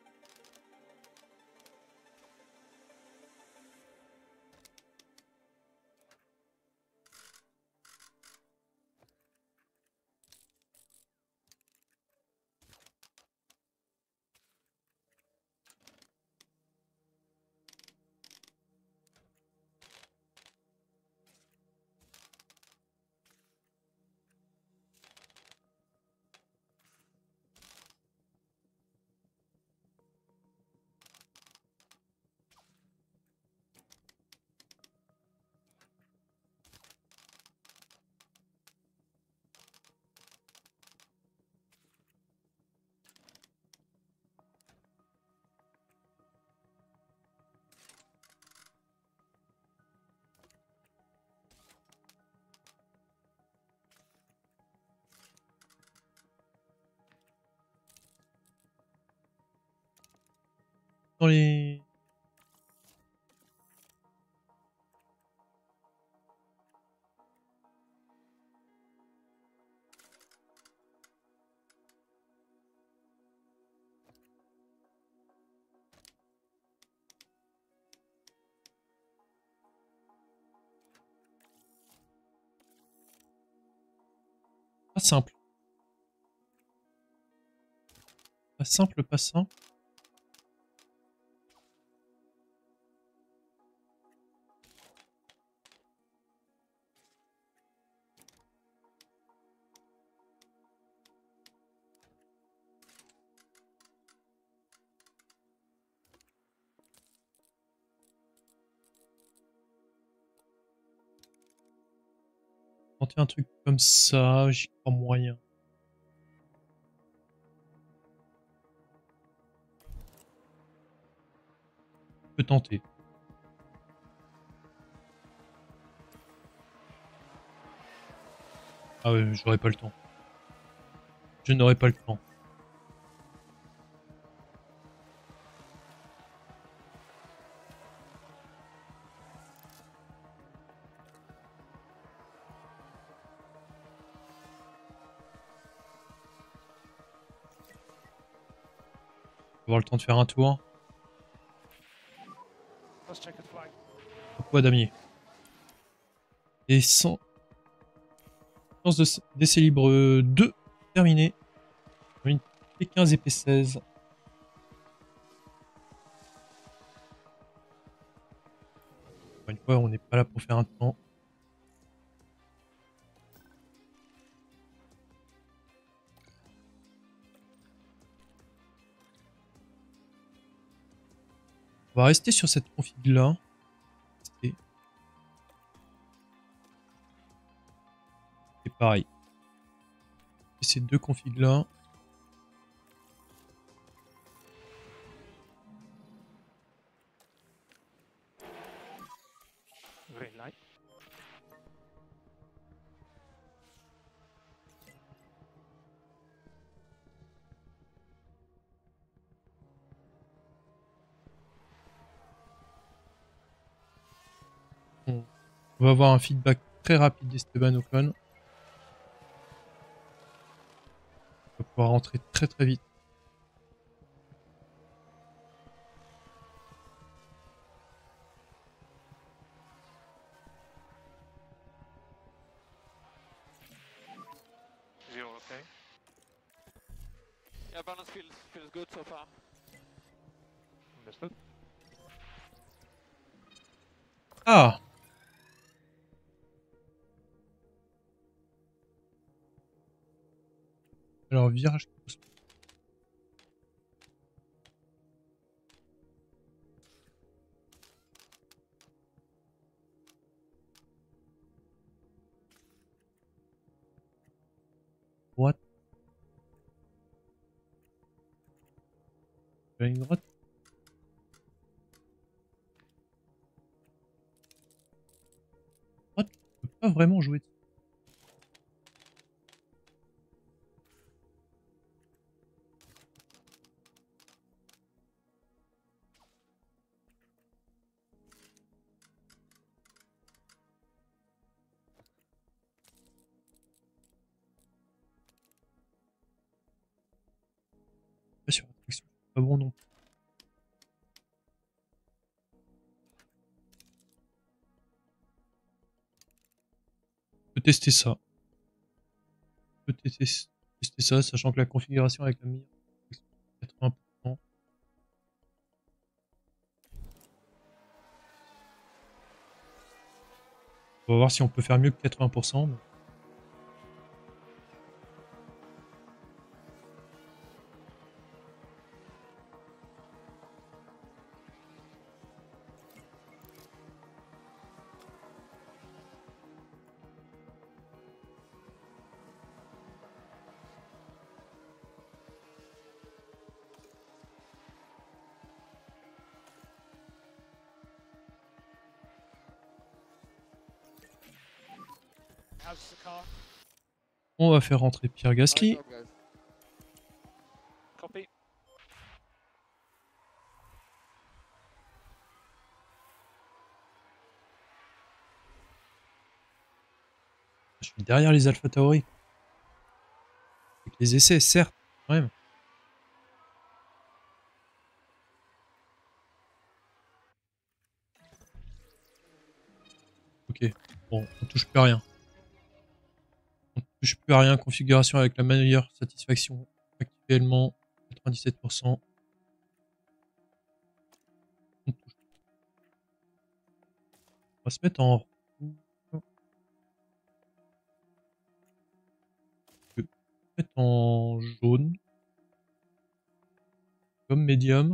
Dans les... Pas simple. Pas simple, pas simple. Tenter un truc comme ça, j'y crois moyen. Je peux tenter. Ah ouais, j'aurais pas le temps. Je n'aurais pas le temps. Avoir le temps de faire un tour. Let's check the flag. Pourquoi damier? Et sans chance d'essai libre deux terminé. Une P quinze et P seize. Encore une fois, on n'est pas là pour faire un temps. On va rester sur cette config là. C'est pareil. Et ces deux configs là. Green light. On va avoir un feedback très rapide d'Esteban Ocon. On va pouvoir rentrer très très vite. Zero, okay. Yeah, balance feels feels good so far. Understood. Ah! Alors, virage. Droite. La ligne droite. Droite, je peux pas vraiment jouer. Pas sur la traction, c'est pas bon non plus. Je peux tester ça. Je peux tester, tester ça, sachant que la configuration avec la mire quatre-vingts pour cent. On va voir si on peut faire mieux que quatre-vingts pour cent. Mais... How's the car? On va faire rentrer Pierre Gasly. Nice job, guys. Copy. Je suis derrière les Alpha Tauri. Avec les essais, certes, quand même. Ok, bon, on touche plus à rien. On touche plus à rien. Configuration avec la meilleure satisfaction actuellement, quatre-vingt-dix-sept pour cent. On va se mettre en se mettre en jaune. Gomme médium.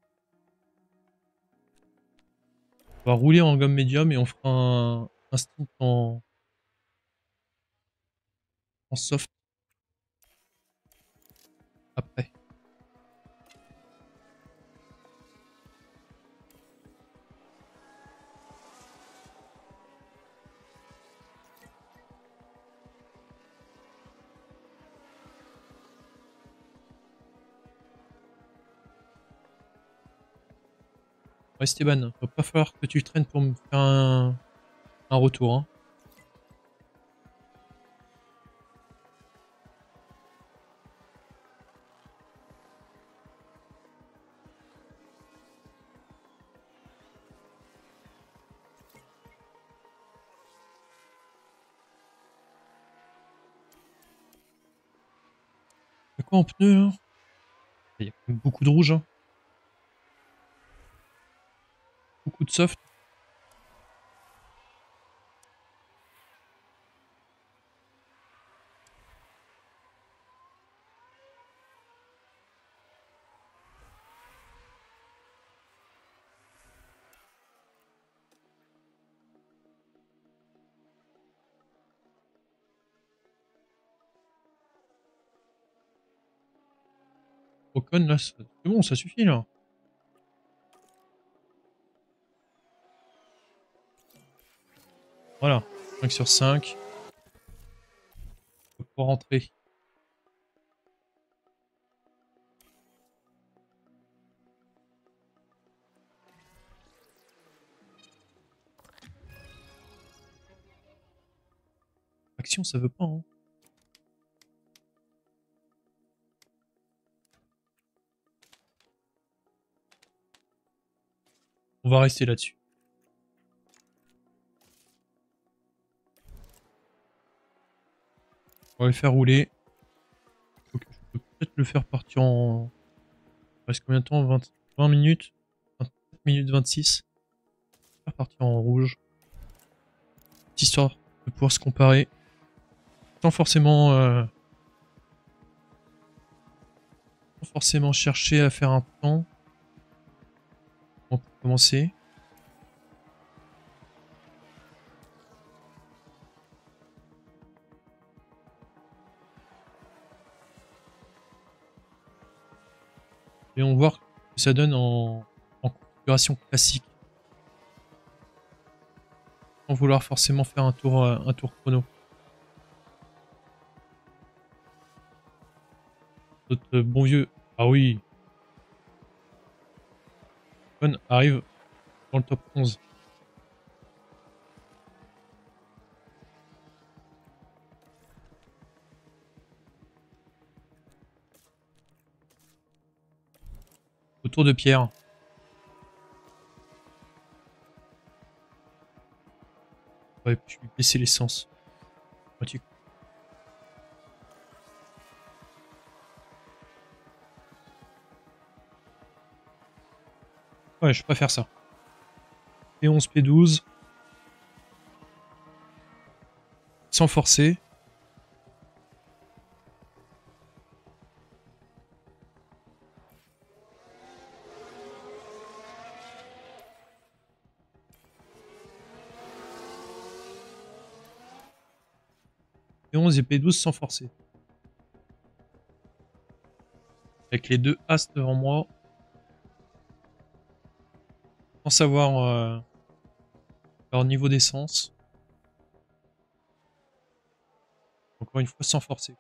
On va rouler en gomme médium et on fera un, un stint en, en soft après. Ouais, Esteban, va pas falloir que tu traînes pour me faire un, un retour. Hein. Y'a quoi en pneu là? Il y a quand même beaucoup de rouge. Hein. Beaucoup de soft. Ocon là, c'est bon, ça suffit là. Voilà, cinq sur cinq. Pour rentrer. Action, ça veut pas. Hein. On va rester là-dessus. On va le faire rouler. Okay, je peux peut-être le faire partir en... Il reste combien de temps? vingt, vingt minutes, vingt-sept minutes vingt-six. Faire partir en rouge. Histoire de pouvoir se comparer. Sans forcément... Euh... Sans forcément chercher à faire un temps. On peut commencer. Et on va voir ce que ça donne en, en configuration classique. Sans vouloir forcément faire un tour, un tour chrono. Notre bon vieux... Ah oui. Ocon arrive dans le top onze. Autour de Pierre. Ouais, puis lui baisser l'essence. Ouais, ouais, je préfère ça. P onze, P douze. Sans forcer. P onze et P douze sans forcer. Avec les deux As devant moi. Sans savoir euh, leur niveau d'essence. Encore une fois, sans forcer.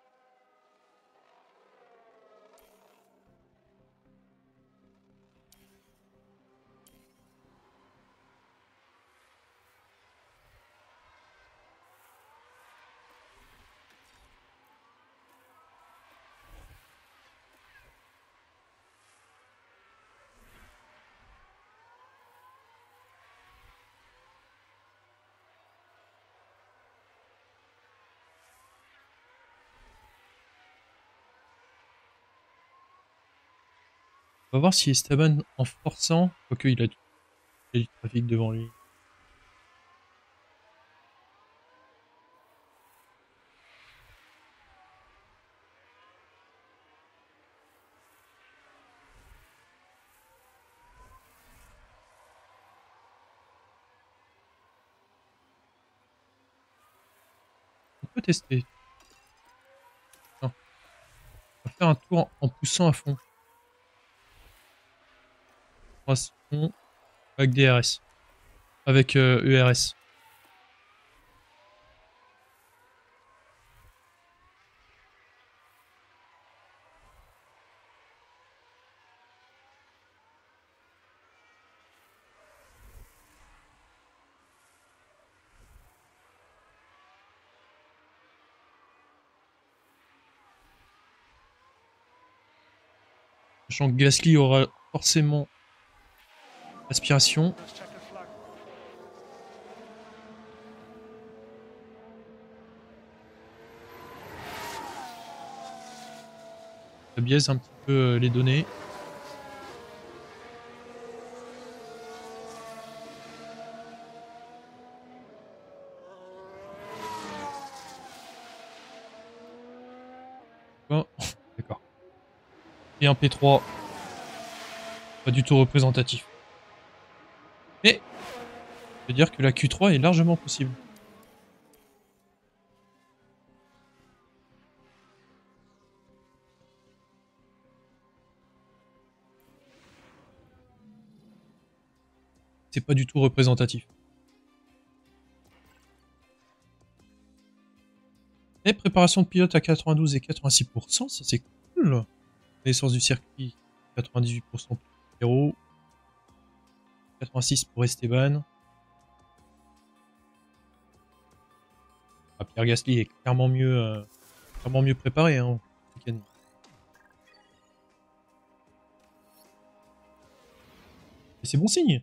On va voir si Esteban, en forçant, quoique il a tout, il y a du trafic devant lui. On peut tester. Non. On va faire un tour en poussant à fond. Avec D R S. Avec euh, E R S. Sachant que Gasly aura forcément aspiration. Just check the flag. Ça biaise un petit peu euh, les données. Oh, d'accord. Et un P trois. Pas du tout représentatif. Mais, je veux dire que la Q trois est largement possible. C'est pas du tout représentatif. Et préparation de pilote à quatre-vingt-douze et quatre-vingt-six pour cent, ça c'est cool. Naissance du circuit, quatre-vingt-dix-huit pour cent pour Pierrot. quatre-vingt-six pour Esteban. Ah, Pierre Gasly est clairement mieux, euh, clairement mieux préparé. Hein, week-end. Et c'est bon signe.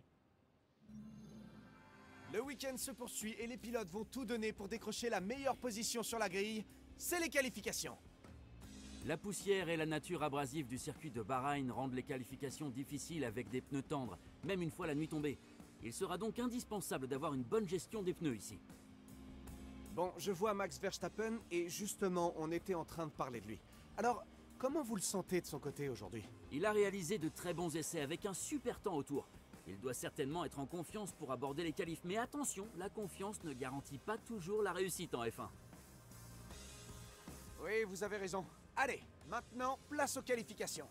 Le week-end se poursuit et les pilotes vont tout donner pour décrocher la meilleure position sur la grille. C'est les qualifications. La poussière et la nature abrasive du circuit de Bahreïn rendent les qualifications difficiles avec des pneus tendres, même une fois la nuit tombée. Il sera donc indispensable d'avoir une bonne gestion des pneus ici. Bon, je vois Max Verstappen et justement, on était en train de parler de lui. Alors, comment vous le sentez de son côté aujourd'hui? Il a réalisé de très bons essais avec un super temps autour. Il doit certainement être en confiance pour aborder les qualifs. Mais attention, la confiance ne garantit pas toujours la réussite en F un. Oui, vous avez raison. Allez, maintenant, place aux qualifications.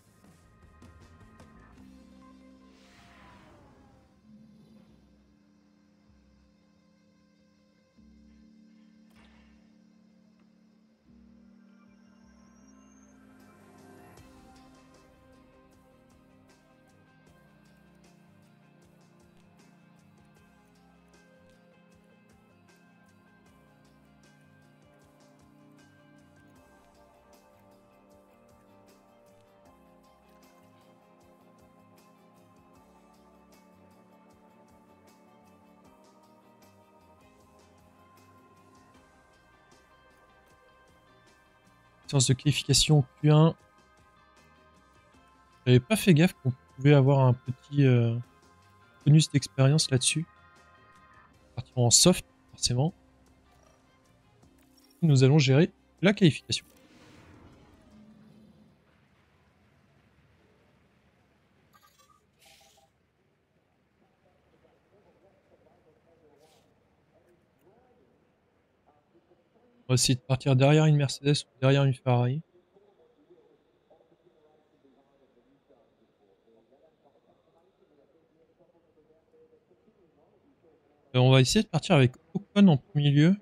Séance de qualification Q un. J'avais pas fait gaffe qu'on pouvait avoir un petit euh, bonus d'expérience là-dessus. Partir en soft, forcément. Nous allons gérer la qualification. On va essayer de partir derrière une Mercedes ou derrière une Ferrari. Et on va essayer de partir avec Ocon en premier lieu.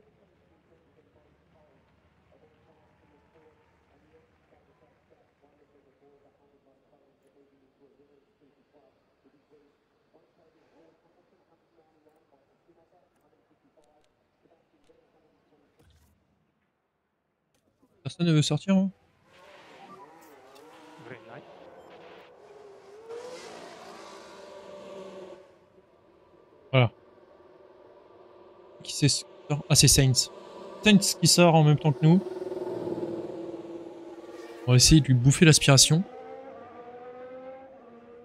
Personne ne veut sortir, hein? Green light. Voilà. Qui c'est ce qui sort? Ah, c'est Sainz. Sainz qui sort en même temps que nous. On va essayer de lui bouffer l'aspiration.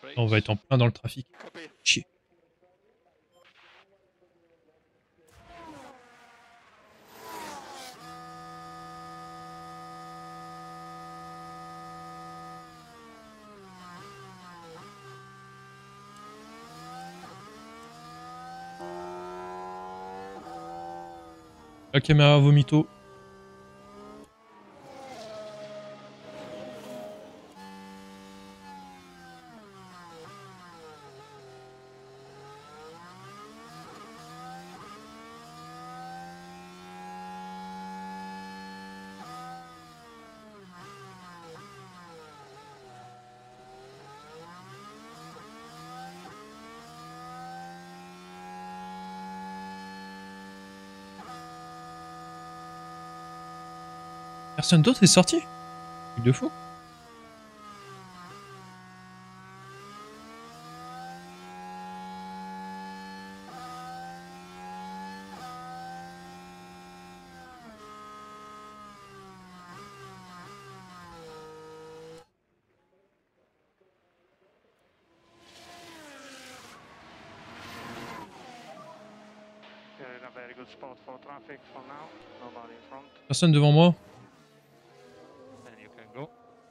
On va être en plein dans le trafic. Copy. Chier. La caméra vomito. Personne d'autre est sorti? Truc de fou. You're in a very good spot for traffic for now. Nobody in front. Personne devant moi. Then you can go.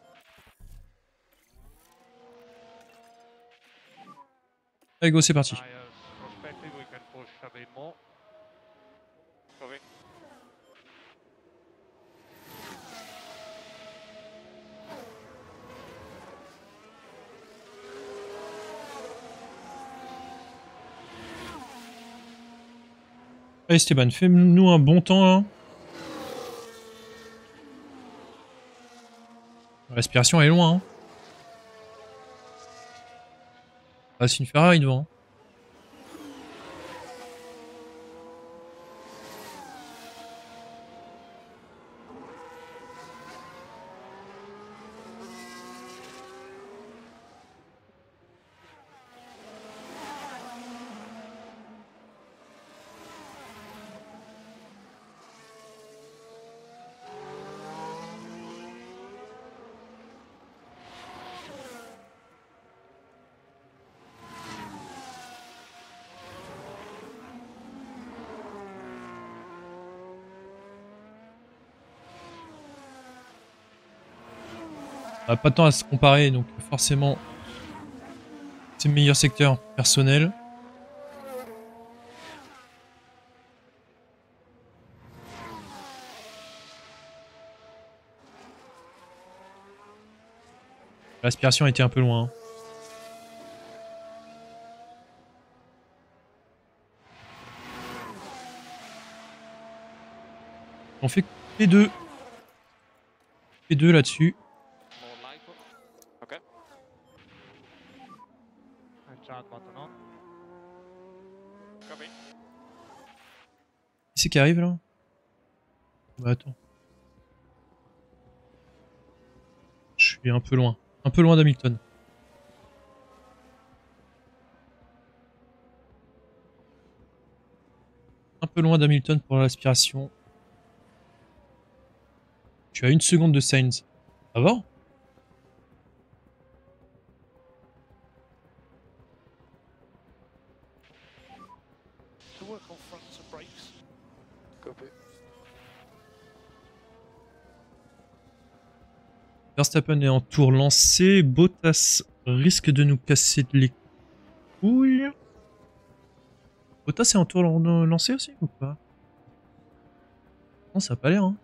Allez go, c'est parti. Tires prospective, we can push a bit more. Copy. Allez Esteban, fais-nous un bon temps là. L'aspiration est loin. Hein. Ah, c'est une Ferrari devant. On n'a pas de temps à se comparer, donc forcément, c'est le meilleur secteur personnel. L'aspiration était un peu loin. Hein. On fait P deux. P deux là-dessus. More lipo. Okay. And chat button on. Copy. Qui c'est qui arrive là? Bah attends. Je suis un peu loin. Un peu loin d'Hamilton. Un peu loin d'Hamilton pour l'aspiration. Tu as une seconde de Sainz. Ça va? To work on fronts and brakes. Copy. Verstappen est en tour lancé. Bottas risque de nous casser les couilles. Bottas est en tour lancé aussi ou pas? Non, ça a pas l'air. Hein.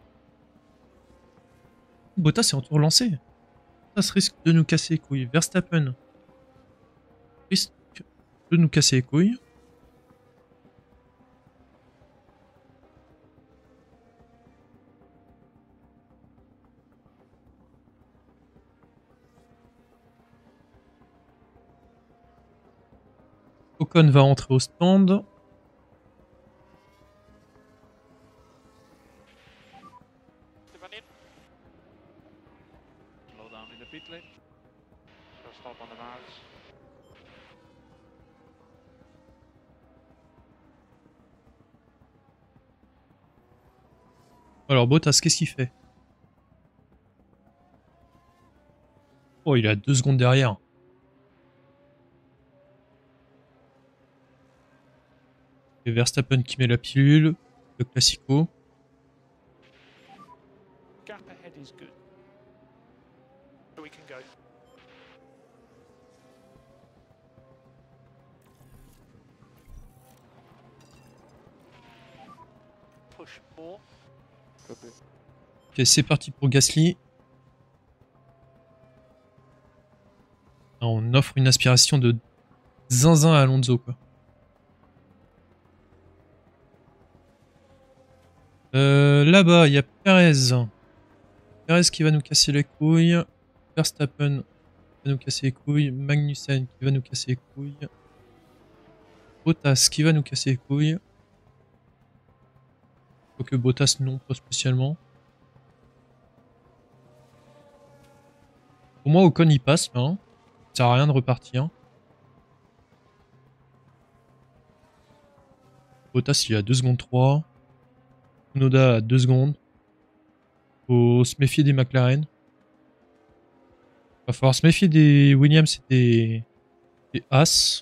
Bottas est en tour lancé. Bottas risque de nous casser les couilles. Verstappen risque de nous casser les couilles. Ocon va rentrer au stand. Esteban in. Slow down in the pit lane. So stop on the marks. Alors Bottas, qu'est-ce qu'il fait? Oh, il est à deux secondes derrière. Et Verstappen qui met la pilule, le classico. Gap ahead is good. So we can go. Push more. Ok, c'est parti pour Gasly. On offre une aspiration de zinzin à Alonso, quoi. Euh, Là-bas, il y a Perez. Perez qui va nous casser les couilles. Verstappen qui va nous casser les couilles. Magnussen qui va nous casser les couilles. Bottas qui va nous casser les couilles. Quoique Bottas non, pas spécialement. Pour moi, Ocon il passe, hein. Ça sert à rien de repartir. Bottas il est à deux secondes trois. Tsunoda à deux secondes. Faut se méfier des McLaren. Va falloir se méfier des Williams et des, des Haas.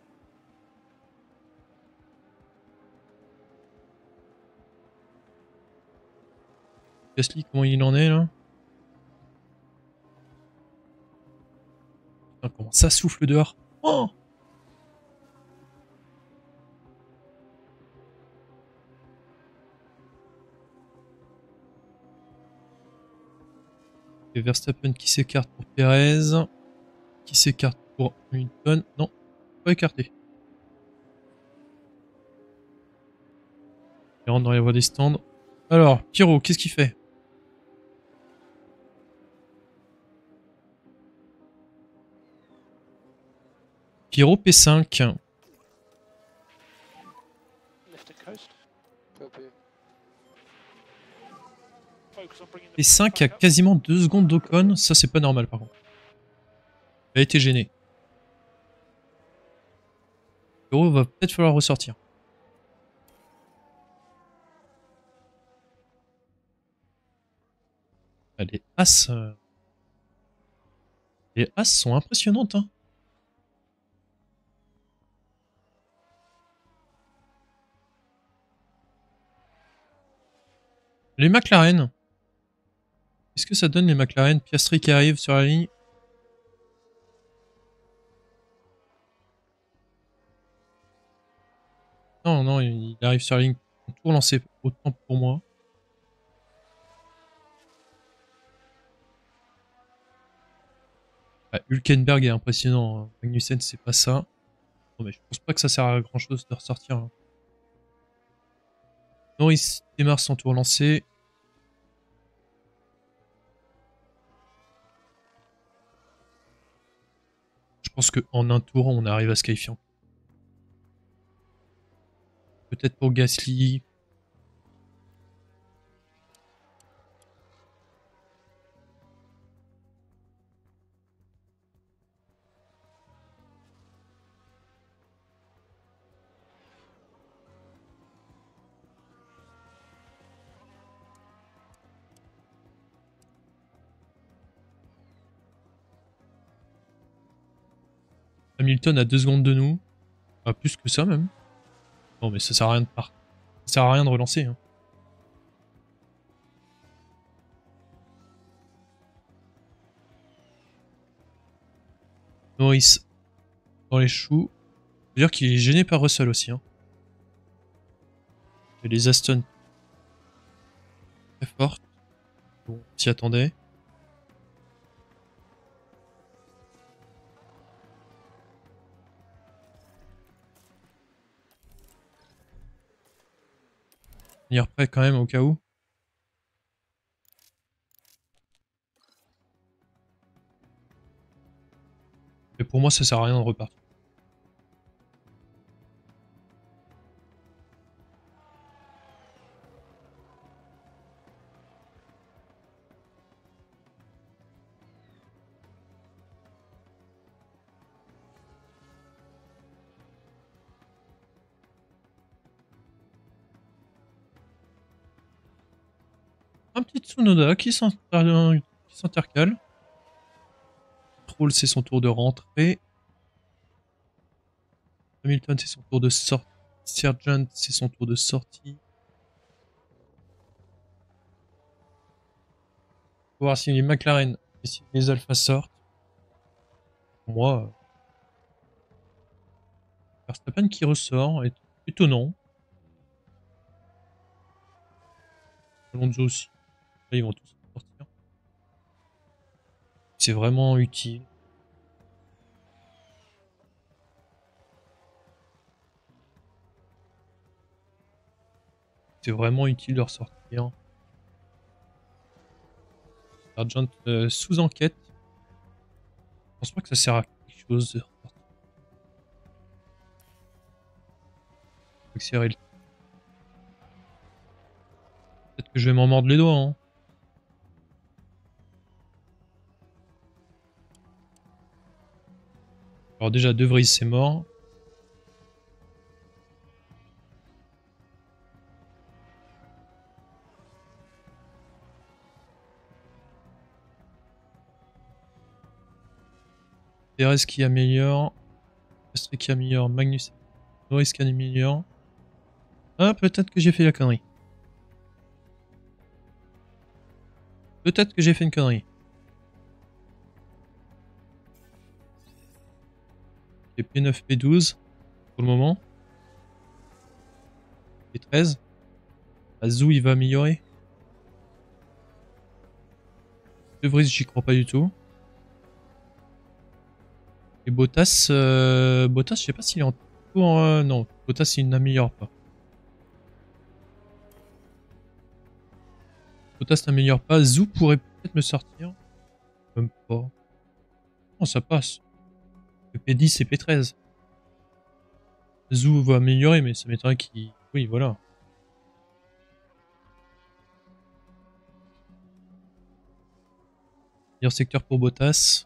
Gasly, comment il en est là? Putain, comment ça souffle dehors? Oh! Et Verstappen qui s'écarte pour Perez. Qui s'écarte pour Hamilton. Non, pas écarté. Il rentre dans les voies des stands. Alors, Pyro, qu'est-ce qu'il fait? Pyro P cinq. Left and coast. Focus on bringing the P cinq a quasiment deux secondes d'Ocon. Ça, c'est pas normal par contre. Il a été gêné. Pyro va peut-être falloir ressortir. Les As. Euh... Les As sont impressionnantes, hein. Les McLaren. Qu'est-ce que ça donne les McLaren? Piastri qui arrive sur la ligne. Non, non, il arrive sur la ligne. Tout relancé autant pour moi. Ah, Hülkenberg est impressionnant. Magnussen, c'est pas ça. Non, mais je pense pas que ça sert à grand chose de ressortir. Hein. Norris démarre son tour lancé. Je pense qu'en un tour, on arrive à se qualifier. Peut-être pour Gasly. Hamilton à deux secondes de nous. Pas plus que ça même. Non mais ça sert à rien de part. Ça sert à rien de relancer. Hein. Norris dans les choux. Je veux dire qu'il est gêné par Russell aussi. Hein. Et les Aston très fortes. Bon, on s'y attendait. Venir prêt quand même au cas où. Mais pour moi ça sert à rien de repartir. Un petit Tsunoda qui s'intercale. Troll, c'est son tour de rentrer. Hamilton, c'est son tour de sortie. Sergeant, c'est son tour de sortie. On va voir si les McLaren et si les Alpha sortent. Pour moi, euh, Verstappen qui ressort est étonnant. Alonso aussi. Là, ils vont tous sortir. C'est vraiment utile. C'est vraiment utile de ressortir. Sergeant euh, sous enquête. Je pense pas que ça sert à quelque chose de ressortir. Accélérer le... Peut-être que je vais m'en mordre les doigts. Hein. Alors déjà, De Vries, c'est mort. Perez qui améliore. Piastri qui améliore. Magnus. Norris qui améliore. Ah, peut-être que j'ai fait la connerie. Peut-être que j'ai fait une connerie. Et P neuf, P douze pour le moment. P treize. Azou il va améliorer. De Vries, j'y crois pas du tout. Et Bottas, euh, Bottas, je sais pas s'il est en tour. Euh, non, Bottas il n'améliore pas. Bottas n'améliore pas. Zou pourrait peut-être me sortir. Même pas. Non, ça passe. P dix et P treize. Zou va améliorer, mais ça m'étonnerait qu'il... Oui, voilà. Meilleur secteur pour Bottas.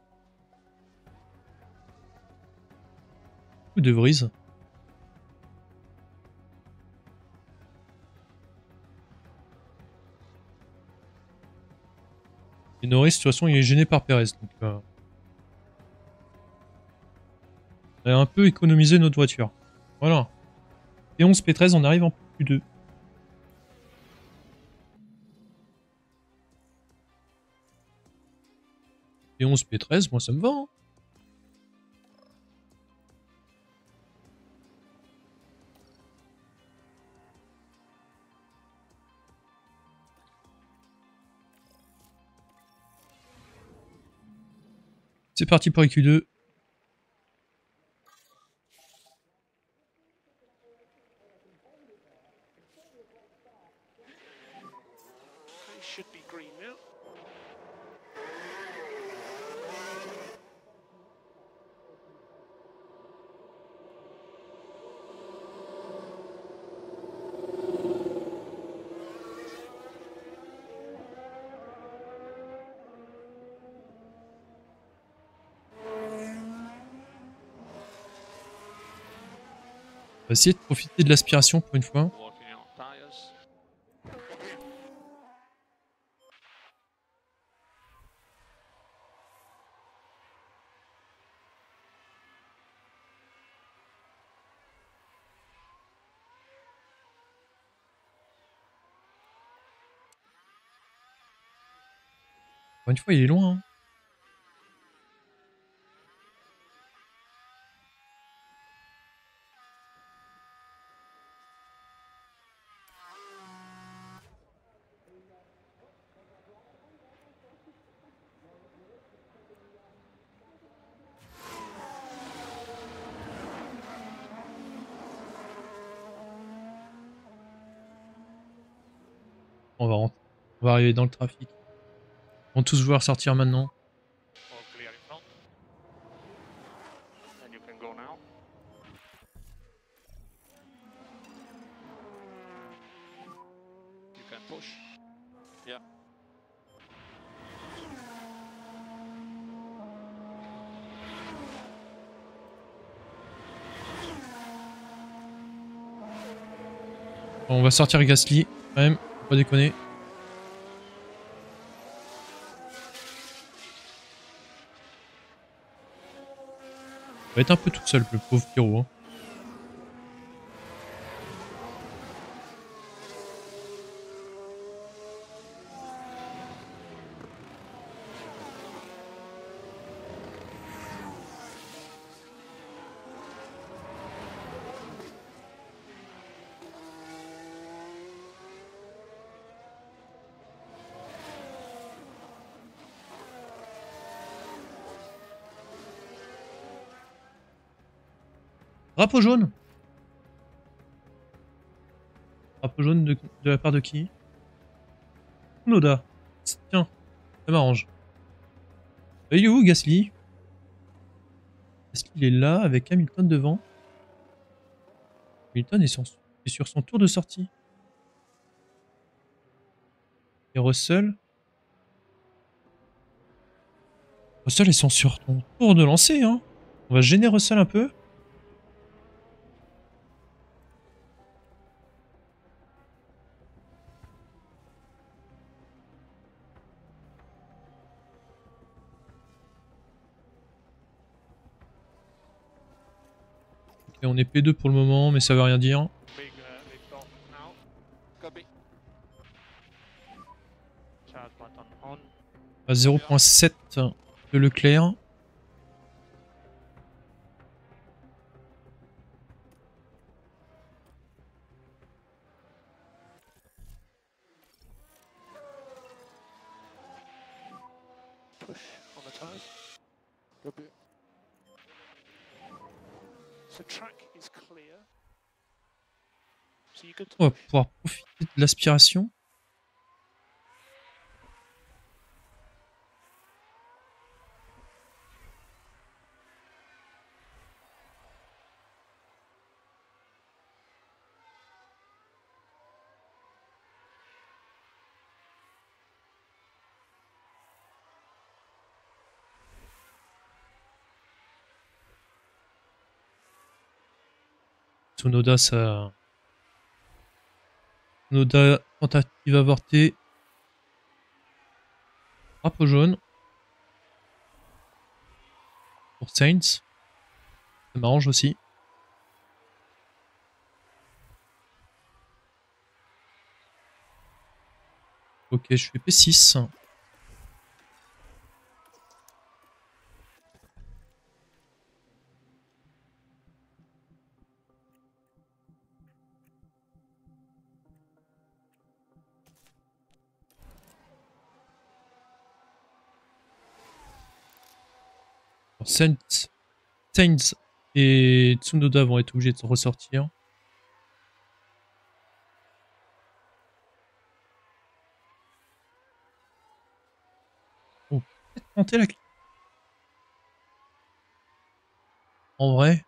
Ou De Vries. Et Norris, de toute façon, il est gêné par Perez. Donc, euh... on a un peu économisé notre voiture. Voilà. P onze, P treize, on arrive en Q deux. P onze, P treize, moi ça me va. Hein. C'est parti pour les Q deux. Should be green now. On va essayer de profiter de l'aspiration pour une fois. Working out tires. Pour une fois, il est loin. Hein. On va rentrer. On va arriver dans le trafic. Ils vont tous vouloir sortir maintenant. All clear in front. And you can go now. You can push. Yeah. Bon, on va sortir Gasly, quand même, faut pas déconner. Il va être un peu tout seul, le pauvre Pyro. Hein. Drapeau jaune. Drapeau jaune de, de la part de qui? Tsunoda. Tiens, ça m'arrange. Il est où Gasly? Gasly il est là avec Hamilton devant. Hamilton est sur, est sur son tour de sortie. Et Russell. Russell ils sont sur ton tour de lancer. Hein. On va gêner Russell un peu. Ok, on est P deux pour le moment, mais ça veut rien dire. Big, uh, big top now. Copy. Charge button on. À zéro virgule sept de Leclerc. Push on the tires. Copy. So track is clear. So you good to On va push. pouvoir profiter de l'aspiration. Tsunoda, ça... Tsunoda, tentative avortée. Drapeau jaune. Pour Sainz. Ça m'arrange aussi. Ok, je fais P six. Sainz, Sainz et Tsunoda vont être obligés de se ressortir. Oh, peut-être tenter la clé. En vrai.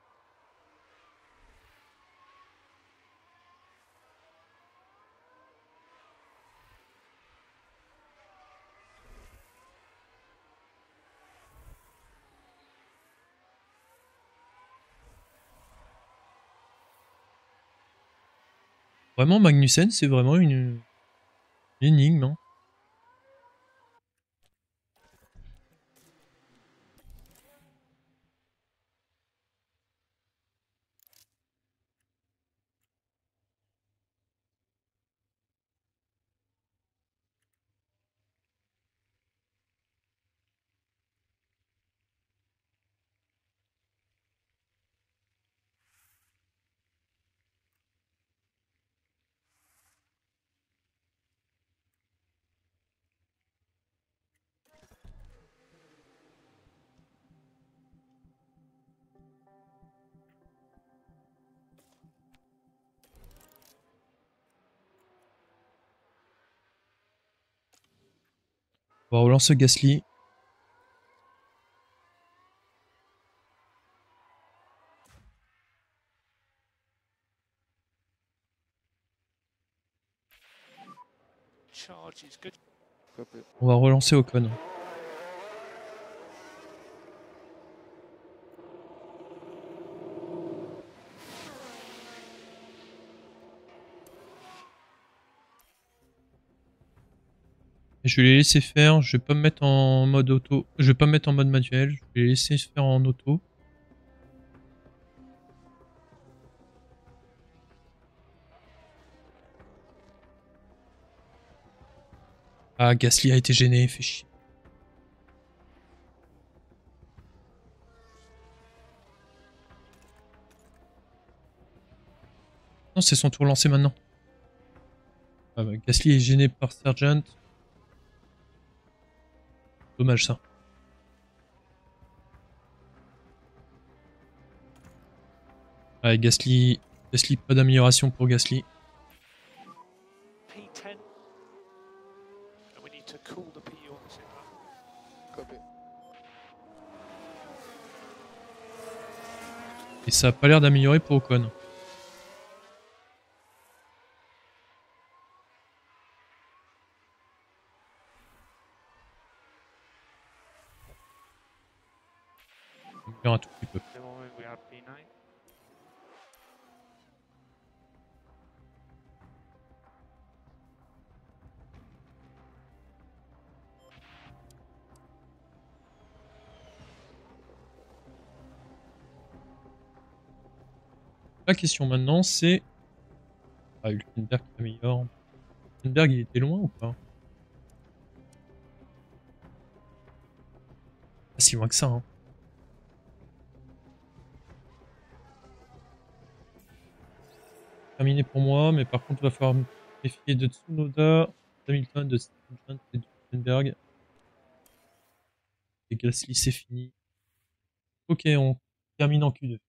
Vraiment, Magnussen, c'est vraiment une, une énigme. Hein. On va relancer Gasly. Charge is good. Copy. On va relancer Ocon. Je vais les laisser faire, je vais pas me mettre en mode auto, je vais pas me mettre en mode manuel, je vais les laisser faire en auto. Ah, Gasly a été gêné, fait chier. Non, c'est son tour lancé maintenant. Ah bah, Gasly est gêné par Sargent. Dommage ça. Allez, Gasly. Gasly, pas d'amélioration pour Gasly. P ten. And we need to cool the P U on the Supra. Copy. Et ça a pas l'air d'améliorer pour Ocon. On un tout petit peu. At the moment we are P nine. La question maintenant c'est... Ah, Hülkenberg qui améliore. Hülkenberg il était loin ou pas? Pas si loin que ça hein. Terminé pour moi, mais par contre il va falloir me méfier de Tsunoda, Hamilton, de Stephen et de Hülkenberg. Et Gasly c'est fini. Ok, on termine en Q deux.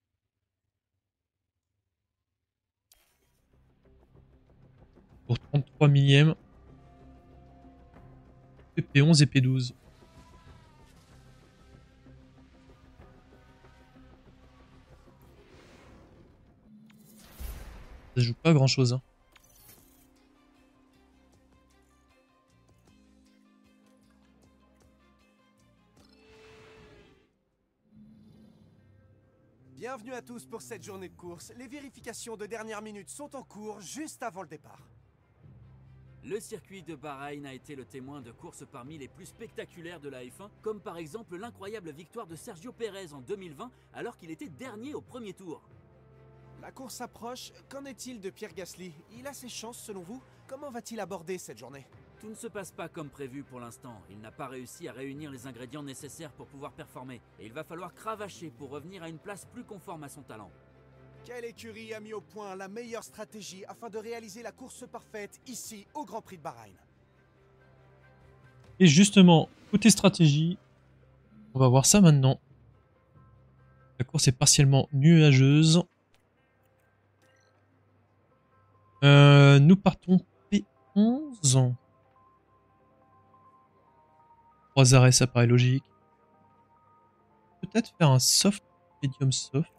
Pour trente-trois millièmes. P onze et P douze. Ça joue pas grand chose. Hein. Bienvenue à tous pour cette journée de course. Les vérifications de dernière minute sont en cours juste avant le départ. Le circuit de Bahreïn a été le témoin de courses parmi les plus spectaculaires de la F un, comme par exemple l'incroyable victoire de Sergio Pérez en deux mille vingt alors qu'il était dernier au premier tour. La course approche, qu'en est-il de Pierre Gasly? Il a ses chances selon vous? Comment va-t-il aborder cette journée? Tout ne se passe pas comme prévu pour l'instant. Il n'a pas réussi à réunir les ingrédients nécessaires pour pouvoir performer. Et il va falloir cravacher pour revenir à une place plus conforme à son talent. Quelle écurie a mis au point la meilleure stratégie afin de réaliser la course parfaite ici au Grand Prix de Bahreïn? Et justement, côté stratégie, on va voir ça maintenant. La course est partiellement nuageuse. Euh, nous partons P onze. Trois arrêts, ça paraît logique. Peut-être faire un soft, medium soft.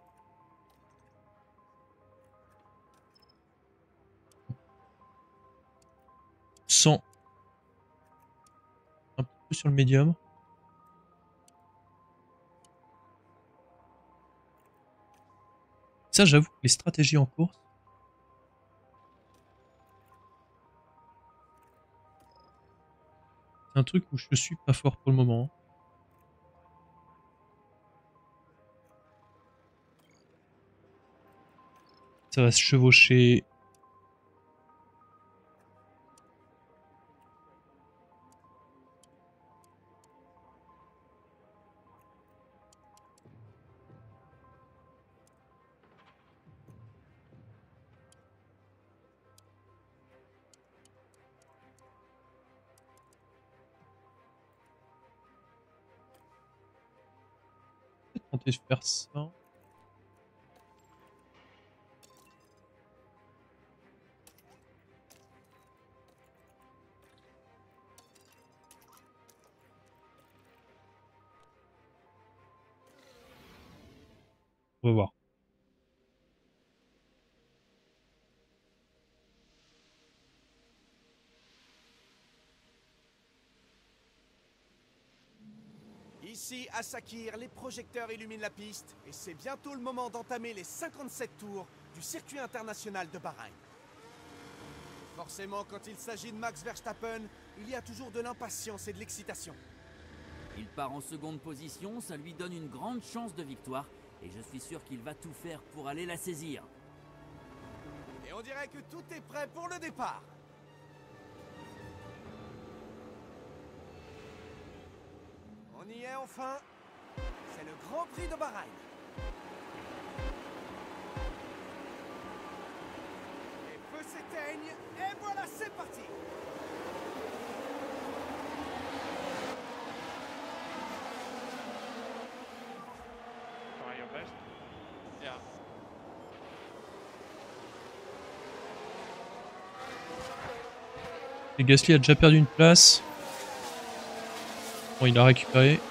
cent. Un petit peu sur le médium. Ça, j'avoue que les stratégies en course. C'est un truc où je suis pas fort pour le moment. Ça va se chevaucher. Tenter de faire ça. On va voir. Ici, à Sakir, les projecteurs illuminent la piste et c'est bientôt le moment d'entamer les cinquante-sept tours du circuit international de Bahreïn. Forcément, quand il s'agit de Max Verstappen, il y a toujours de l'impatience et de l'excitation. Il part en seconde position, ça lui donne une grande chance de victoire et je suis sûr qu'il va tout faire pour aller la saisir. Et on dirait que tout est prêt pour le départ. On y est enfin. C'est le Grand Prix de Bahreïn. Les feux s'éteignent et voilà, c'est parti. Try your best. Yeah. Et Gasly a déjà perdu une place. Bon, il a récupéré.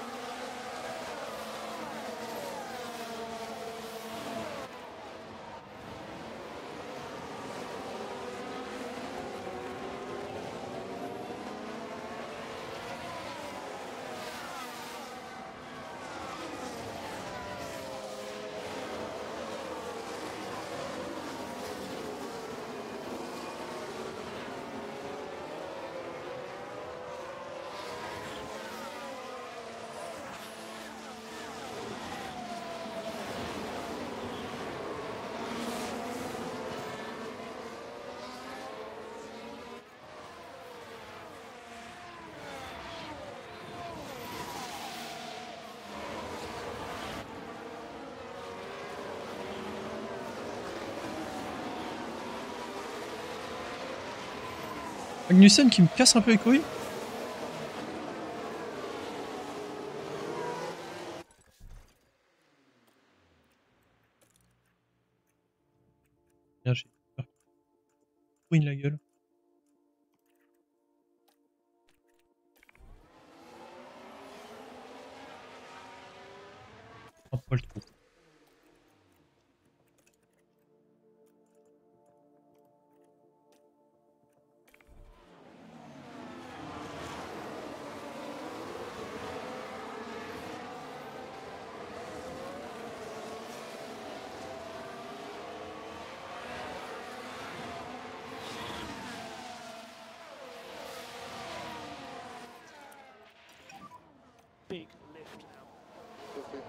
Magnussen qui me casse un peu les couilles. Bien, j'ai ruine la gueule. Un poil trop. Big lift now.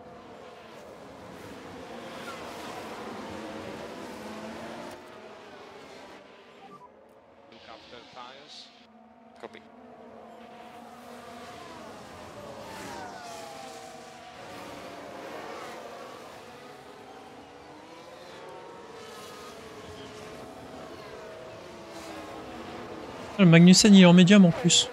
Look after the tires. Copy. Le Magnussen il est en médium en plus.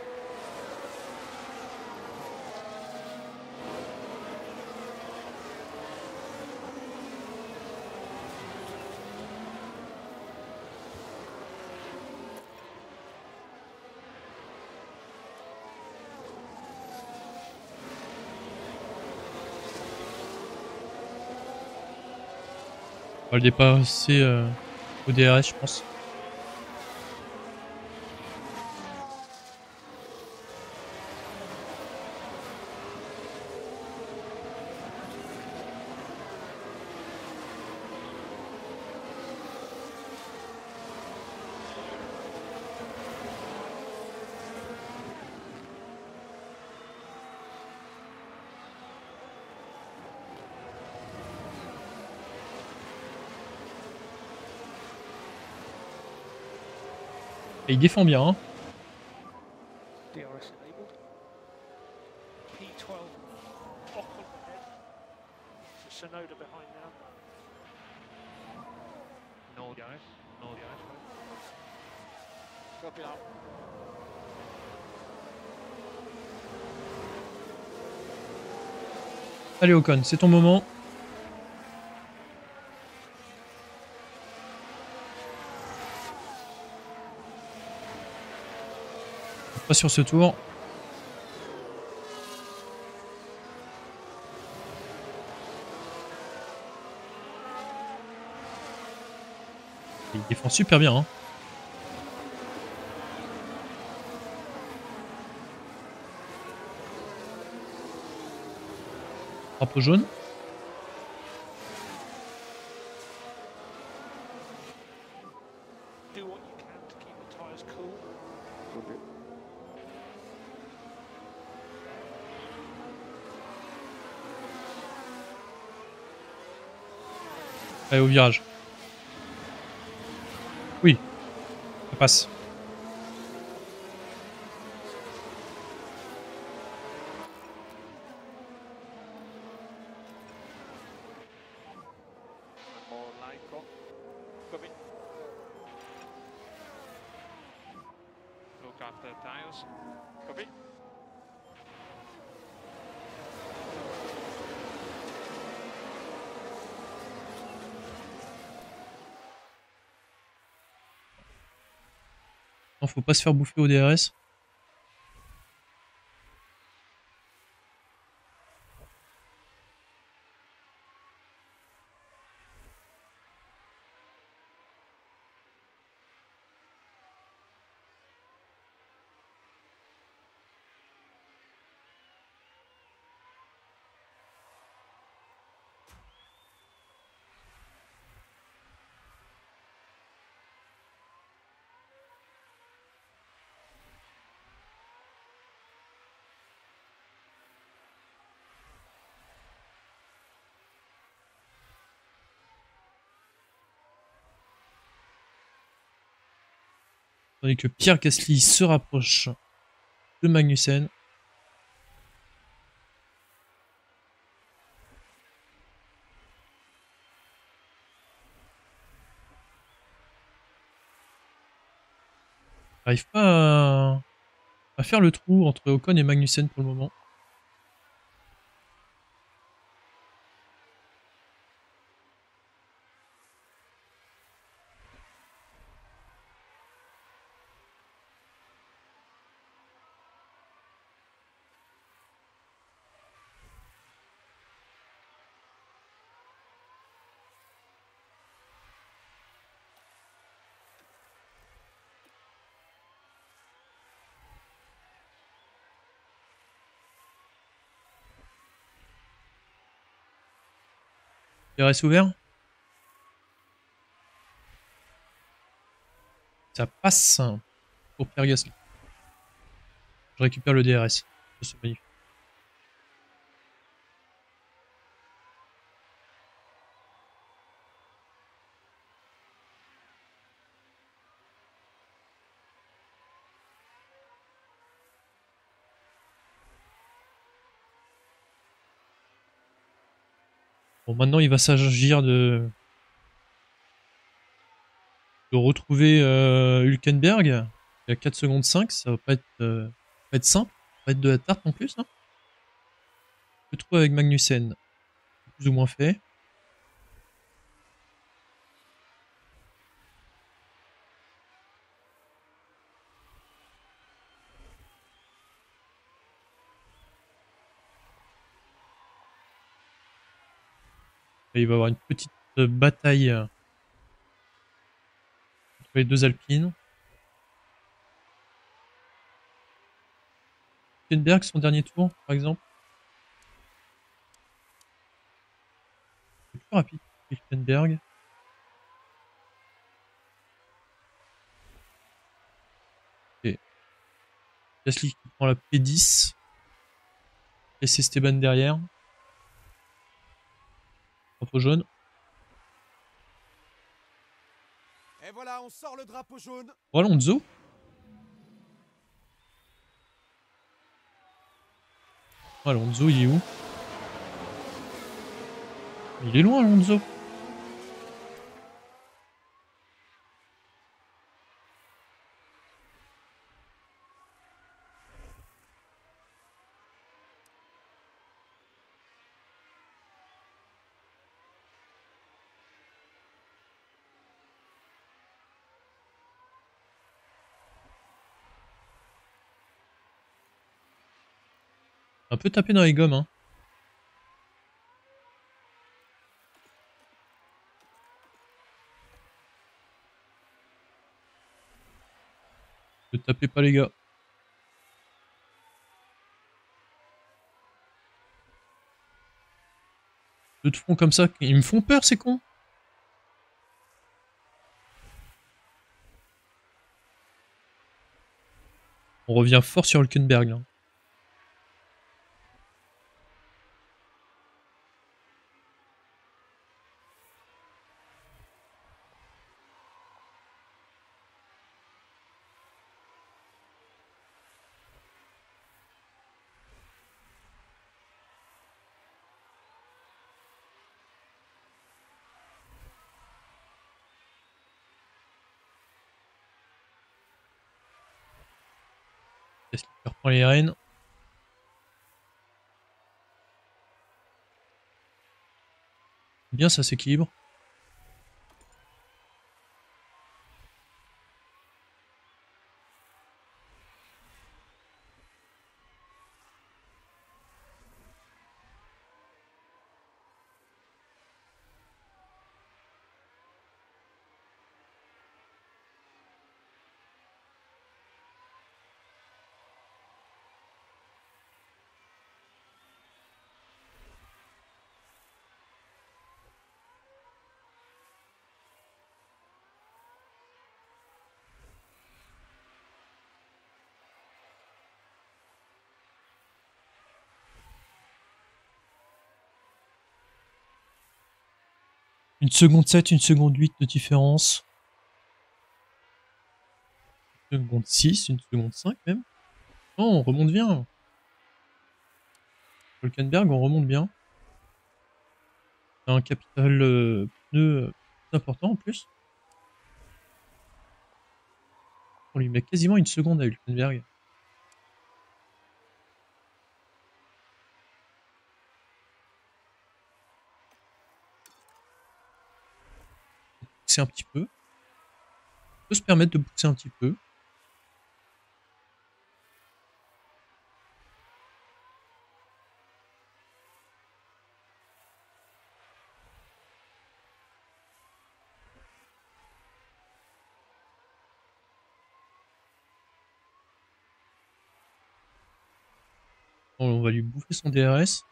On va le dépasser euh, au D R S, je pense. Et il défend bien, hein. D R S enabled. P twelve Ocon ahead. So Sonoda behind now. No D R S. No D R S. Right? Copy now. Allez Ocon, c'est ton moment. Pas sur ce tour. Il défend super bien, hein. Drapeau jaune. Do what you can to keep the tyres cool. Allez, au virage. Oui, ça passe. More line go. Copy. Look after the tires. Copy. Attention, faut pas se faire bouffer au D R S. Tandis que Pierre Gasly se rapproche de Magnussen. J'arrive pas à... à faire le trou entre Ocon et Magnussen pour le moment. D R S ouvert. Ça passe pour Pierre Gasly. Je récupère le D R S. C'est magnifique. Bon, maintenant il va s'agir de de retrouver euh, Hülkenberg. Il y a quatre secondes cinq, ça va pas être, euh, pas être simple, ça va pas être de la tarte en plus. Hein. Le trou avec Magnussen, plus ou moins fait. Et il va y avoir une petite bataille entre les deux Alpines. Hülkenberg, son dernier tour, par exemple. C'est plus rapide que Hülkenberg. Et Gasly qui prend la P dix. Et c'est Esteban derrière. Drapeau jaune. Et voilà, on sort le drapeau jaune. Oh, Alonso. Oh, Alonso, il est où? Il est loin, Alonso. Un peu tapé dans les gommes, hein. Ne tapez pas les gars. Deux de front comme ça, ils me font peur ces cons. On revient fort sur Hülkenberg là. Gasly qui reprend les rênes. Bien, ça s'équilibre. Une seconde sept, une seconde huit de différence. Une seconde six, une seconde cinq même. Non, on remonte bien. Hülkenberg, on remonte bien. Un capital euh, pneu plus important en plus. On lui met quasiment une seconde à Hülkenberg. Pousser un petit peu. On peut se permettre de pousser un petit peu. On va lui bouffer son D R S.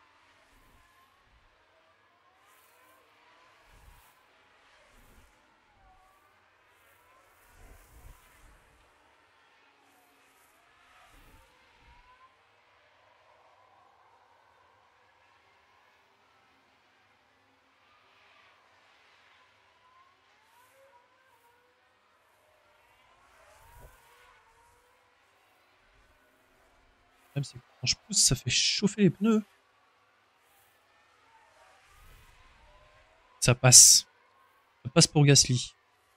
Même c'est que quand je pousse, ça fait chauffer les pneus. Ça passe. Ça passe pour Gasly.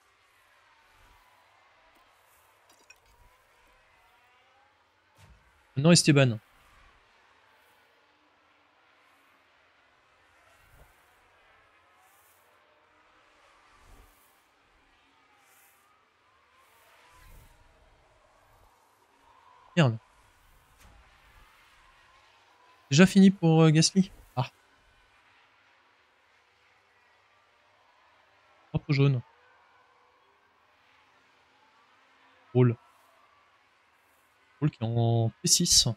Maintenant Esteban. Merde. Déjà fini pour euh, Gasly. Ah. Drapeau jaune. Roule. Roule qui est en P six.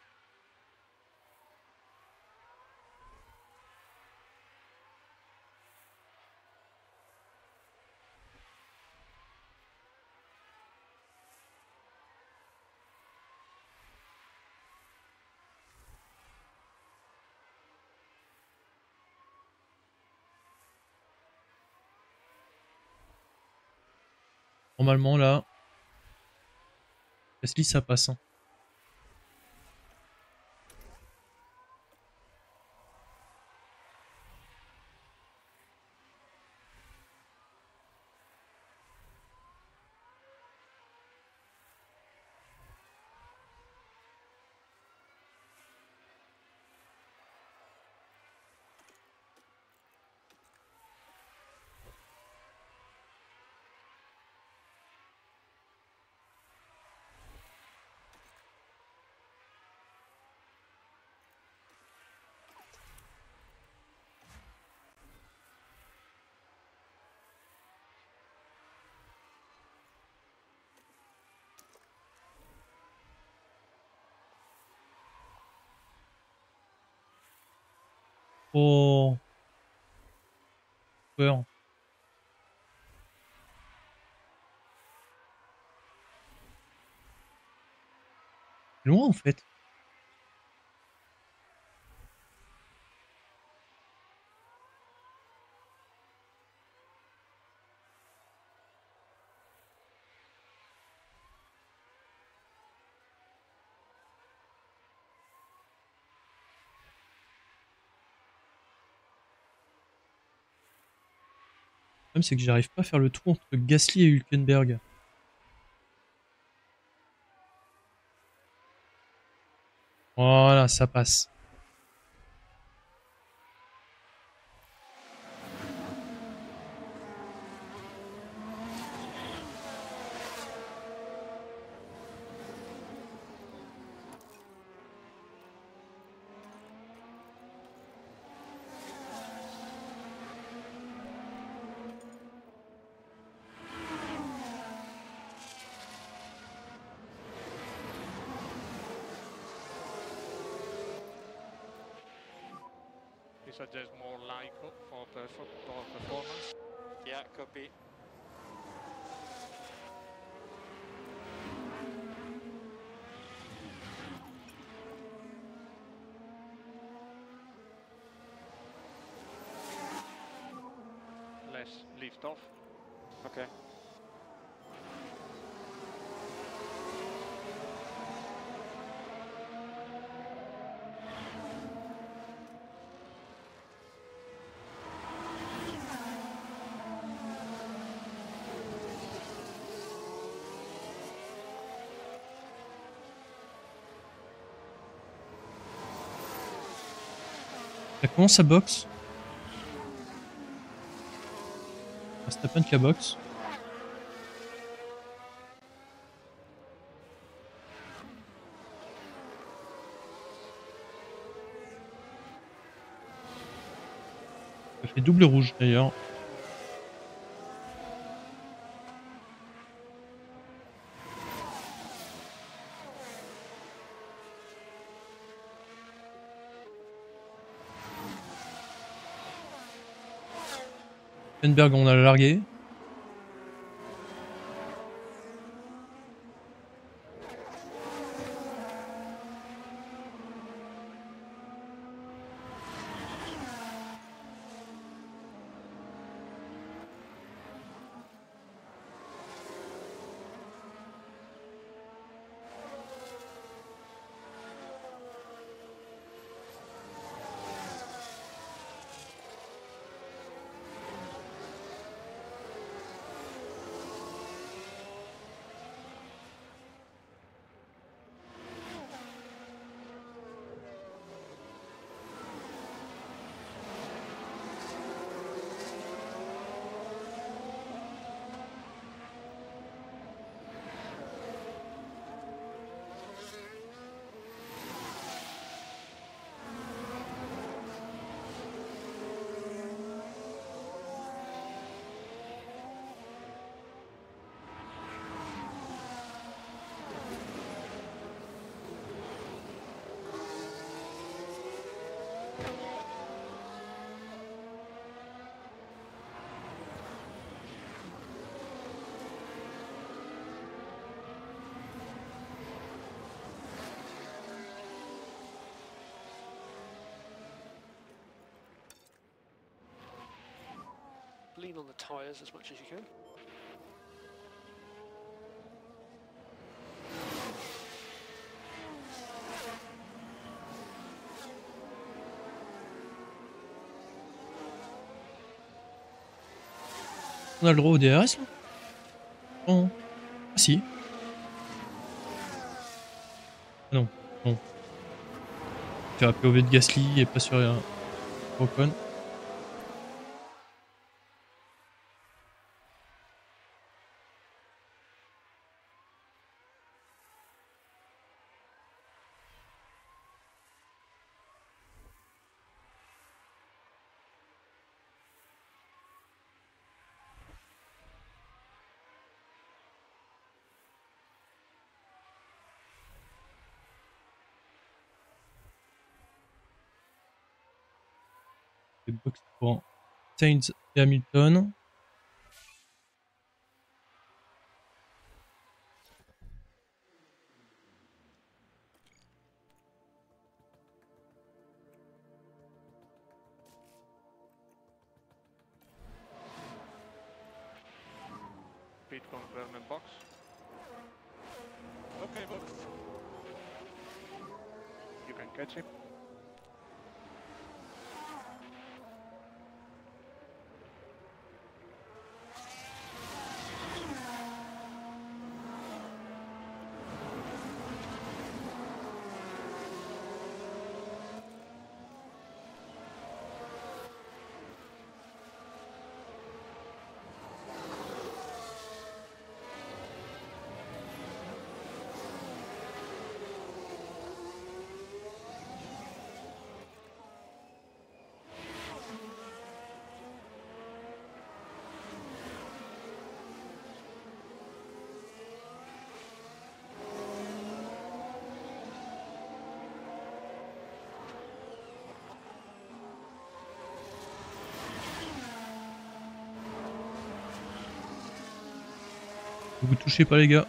Normalement là, Gasly ça passe. Hein. Oh. Peur. Loin en fait. Le problème c'est que j'arrive pas à faire le trou entre Gasly et Hülkenberg. Voilà, ça passe. He said there's more like up for, perf- for performance. Yeah, could be. lift off. Okay. Ça commence à boxe. Verstappen qui a boxe. Ça fait double rouge d'ailleurs. Hülkenberg, on a largué. Lean on the tyres as much as you can. On a le droit au D R S là? Oh. Ah si. Ah non, non. Faire un P O V de Gasly et pas sur un Ocon. Les box pour Sainz et Hamilton. Pete confirm in box. Okay, box. You can catch him. Vous touchez pas les gars.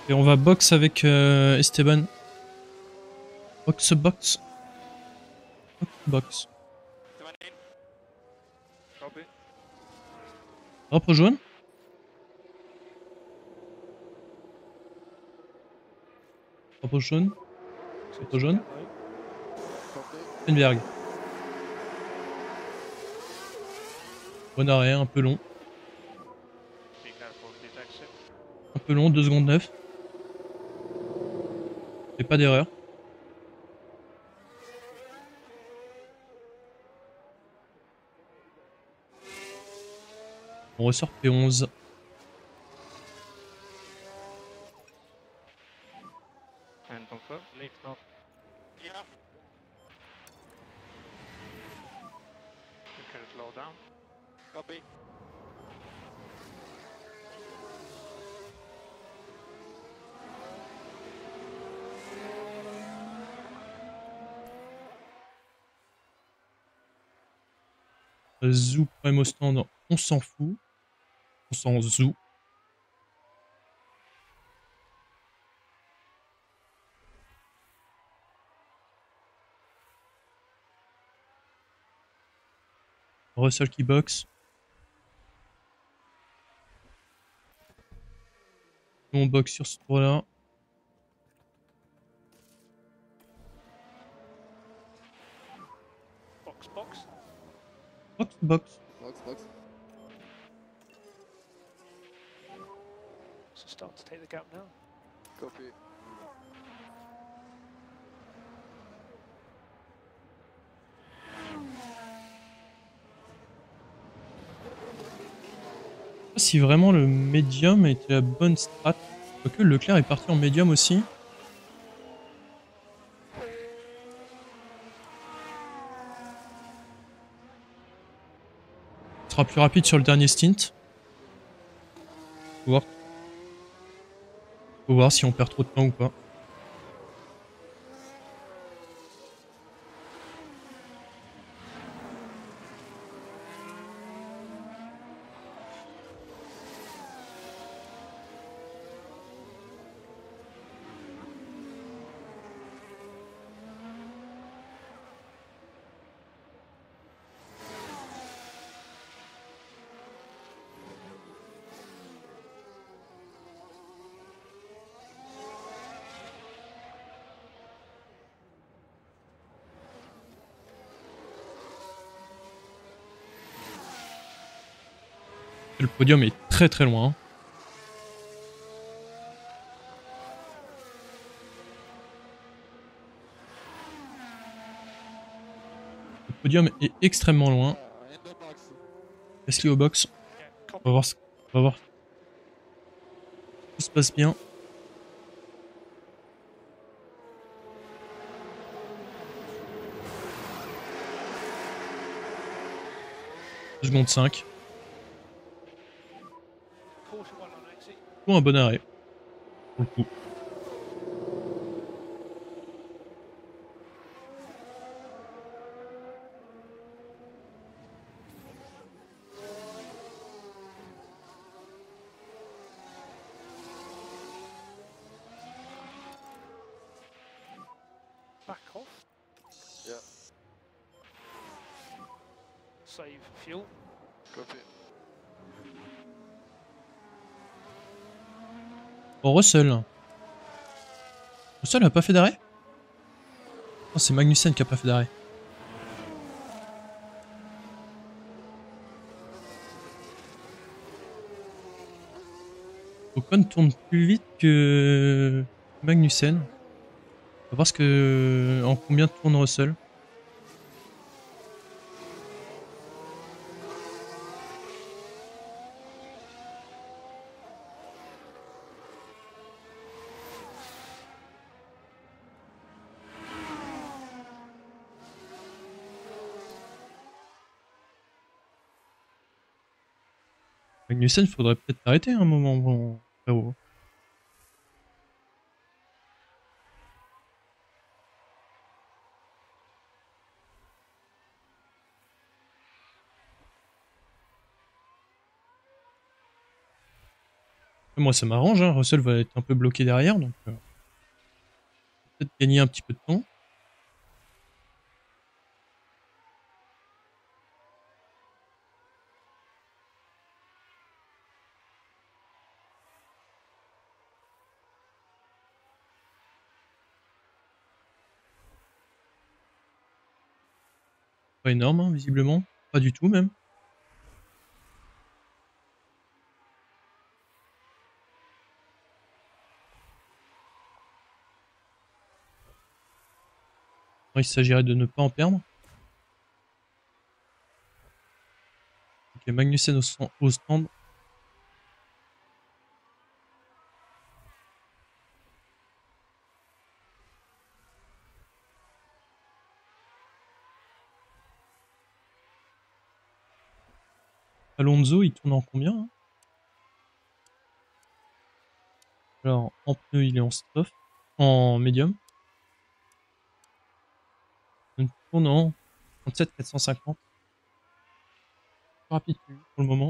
Et on va box avec euh, Esteban. Box, box. Box, box. Copy. Drapeau jaune. Drapeau jaune. Drapeau jaune. Stenberg. Bon arrêt, un peu long. Be careful with detection. Un peu long, deux secondes neuf. Et pas d'erreur. On ressort P onze. And confirm. Leave not. Yeah. You can slow down. Copy. Zou, problème au stand, on s'en fout. On s'en zou. Russell qui boxe. Nous on boxe sur ce tour là. Box, box. Box, box. Box, box. So start to take the gap now. Copy. Je sais pas si vraiment le médium était la bonne strat. Quoique Leclerc est parti en médium aussi. Il sera plus rapide sur le dernier stint. Faut voir. Faut voir si on perd trop de temps ou pas. Le podium est très très loin. Le podium est extrêmement loin. Uh, in the box. Est-ce qu'il est au box? Yeah, copy. On va voir. ce- On va voir. Tout se passe bien. deux secondes cinq. quarter one on eighty. Pour un bon arrêt. Pour le coup. Back off. Yeah. Save fuel. Copy. Oh, Russell. Russell n'a pas fait d'arrêt? Non, c'est Magnussen qui a pas fait d'arrêt. Ocon tourne plus vite que Magnussen. On va voir ce que... en combien tourne Russell. Magnussen, faudrait peut-être t'arrêter un moment, bon, frérot. Moi, ça m'arrange, hein. Russell va être un peu bloqué derrière, donc euh, peut-être gagner un petit peu de temps. Pas énorme, hein, visiblement. Pas du tout, même. Il s'agirait de ne pas en perdre. Ok, Magnussen au, au stand. Alonso, il tourne en combien hein? Alors, en pneu, il est en soft, en médium. Il tourne en trente-sept quatre cent cinquante. Plus rapide que lui pour le moment.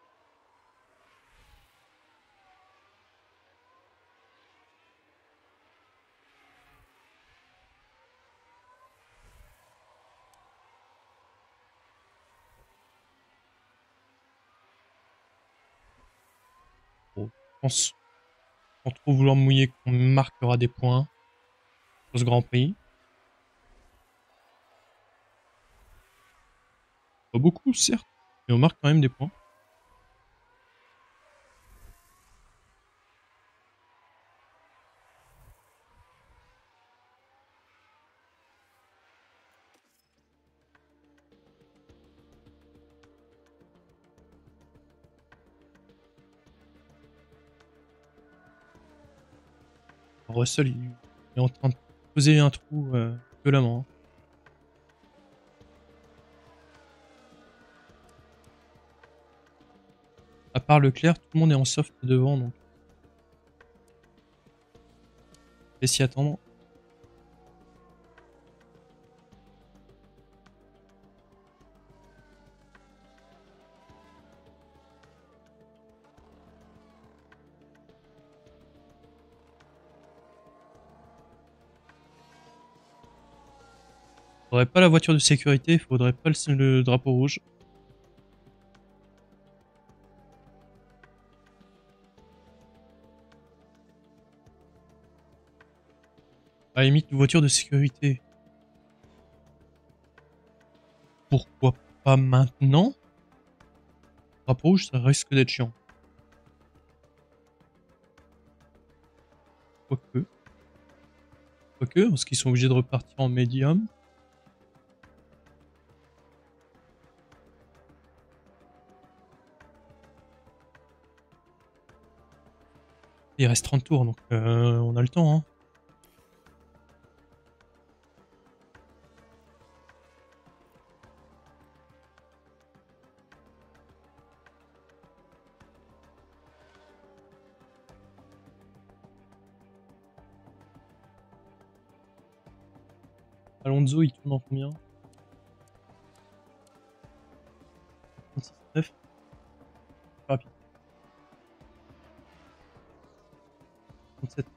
Bon, je pense, sans trop vouloir me mouiller, qu'on marquera des points sur ce Grand Prix. Pas beaucoup, certes, mais on marque quand même des points. Russell, il est en train de poser un trou euh, violemment. À part Leclerc, tout le monde est en soft devant, donc. Et s'y attendre. Faudrait pas la voiture de sécurité, faudrait pas le, le drapeau rouge. À la limite, une voiture de sécurité. Pourquoi pas maintenant? Drapeau rouge, ça risque d'être chiant. Quoique. Quoique, parce qu'ils sont obligés de repartir en médium. Il reste trente tours, donc euh, on a le temps. Hein. Alonso, il tourne en combien? trente-six neuf. Rapide. trente-sept.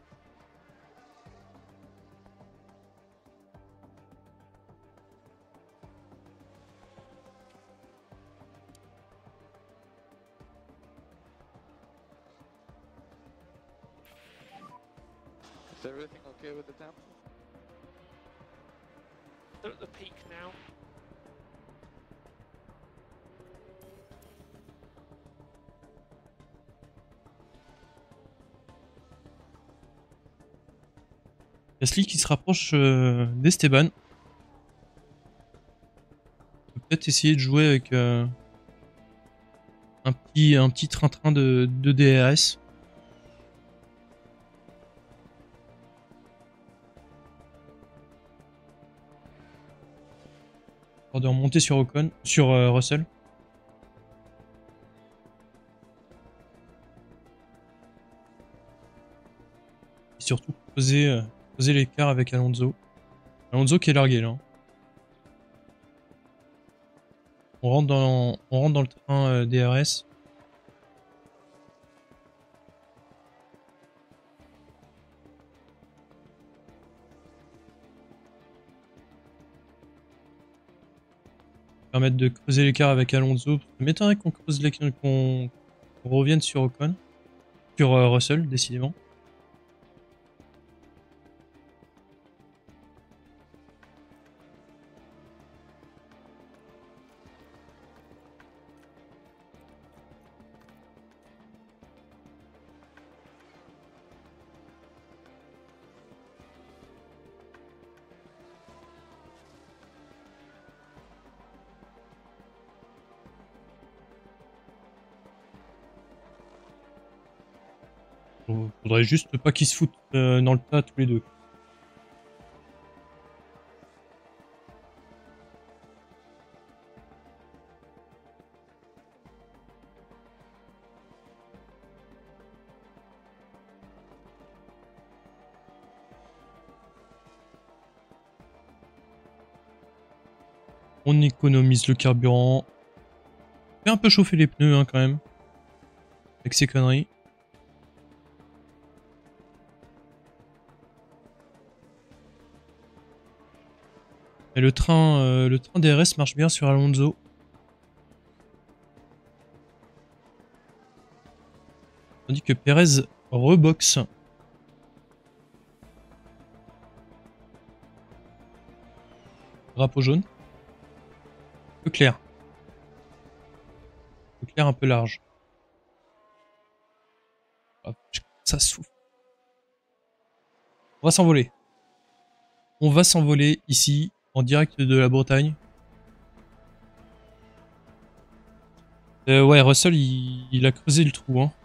Is everything okay with the temp? They're at the peak now. Gasly qui se rapproche euh, d'Esteban. Peut-être essayer de jouer avec euh, un petit un petit train-train de, de D R S. Pour de remonter sur Ocon, sur euh, Russell. Et surtout poser, euh, poser l'écart avec Alonso. Alonso qui est largué là. On rentre dans, on rentre dans le train euh, D R S. Permettre de creuser l'écart avec Alonso. Ça m'étonnerait qu'on creuse l'écart, qu'on qu'on revienne sur Ocon. Sur euh, Russell, décidément. Faudrait juste pas qu'ils se foutent euh, dans le tas tous les deux. On économise le carburant. Fait un peu chauffer les pneus hein, quand même. Avec ces conneries. Et le train, euh, le train D R S marche bien sur Alonso. Tandis que Perez reboxe. Drapeau jaune. Un peu clair. Un peu clair, un peu large. Hop, ça souffle. On va s'envoler. On va s'envoler ici. En direct de la Bretagne. Euh, ouais, Russell, il, il a creusé le trou. Hein.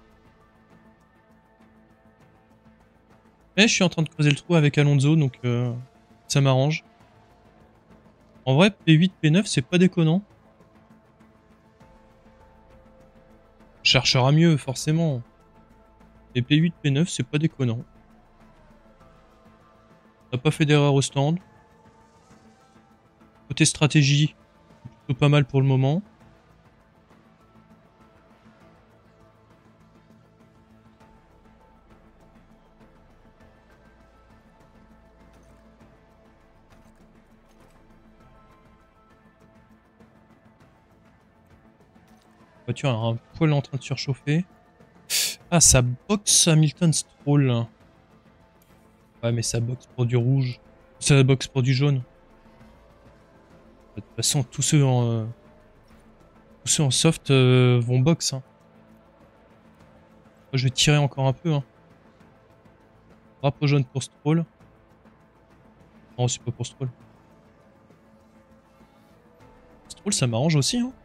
Mais je suis en train de creuser le trou avec Alonso, donc euh, ça m'arrange. En vrai, P huit, P neuf, c'est pas déconnant. On cherchera mieux, forcément. Et P huit, P neuf, c'est pas déconnant. On n'a pas fait d'erreur au stand. Côté stratégie, plutôt pas mal pour le moment. La voiture a un poil en train de surchauffer. Ah, ça boxe Hamilton Stroll. Ouais, mais ça boxe pour du rouge. Ça boxe pour du jaune. De toute façon, tous ceux en, euh, tous ceux en soft euh, vont box. Hein. Moi, je vais tirer encore un peu. Hein. Drapeau jaune pour Stroll. Non, c'est pas pour Stroll. Stroll, ça m'arrange aussi. Hein.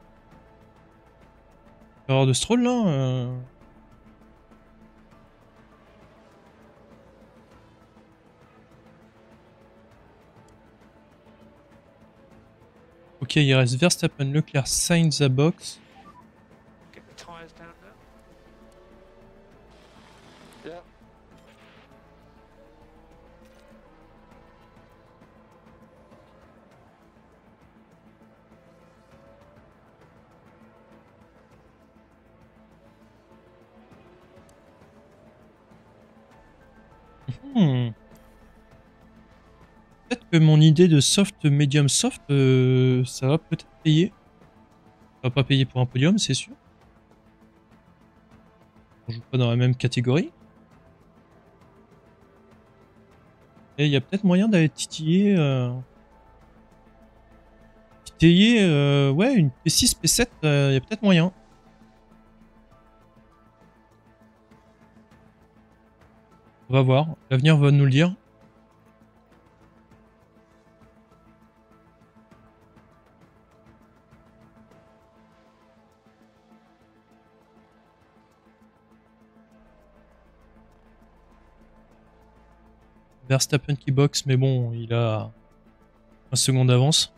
Erreur de Stroll là. Euh... Ok, il reste Verstappen, Leclerc, Sainz à box. Get the tyres down there. Yeah. Hmm. Peut-être que mon idée de soft, medium soft, euh, ça va peut-être payer. Ça va pas payer pour un podium, c'est sûr. On joue pas dans la même catégorie. Et il y a peut-être moyen d'aller titiller... Euh... Titiller, euh, ouais, une P six, P sept, il euh, y a peut-être moyen. On va voir, l'avenir va nous le dire. Verstappen qui boxe, mais bon, il a un second d'avance.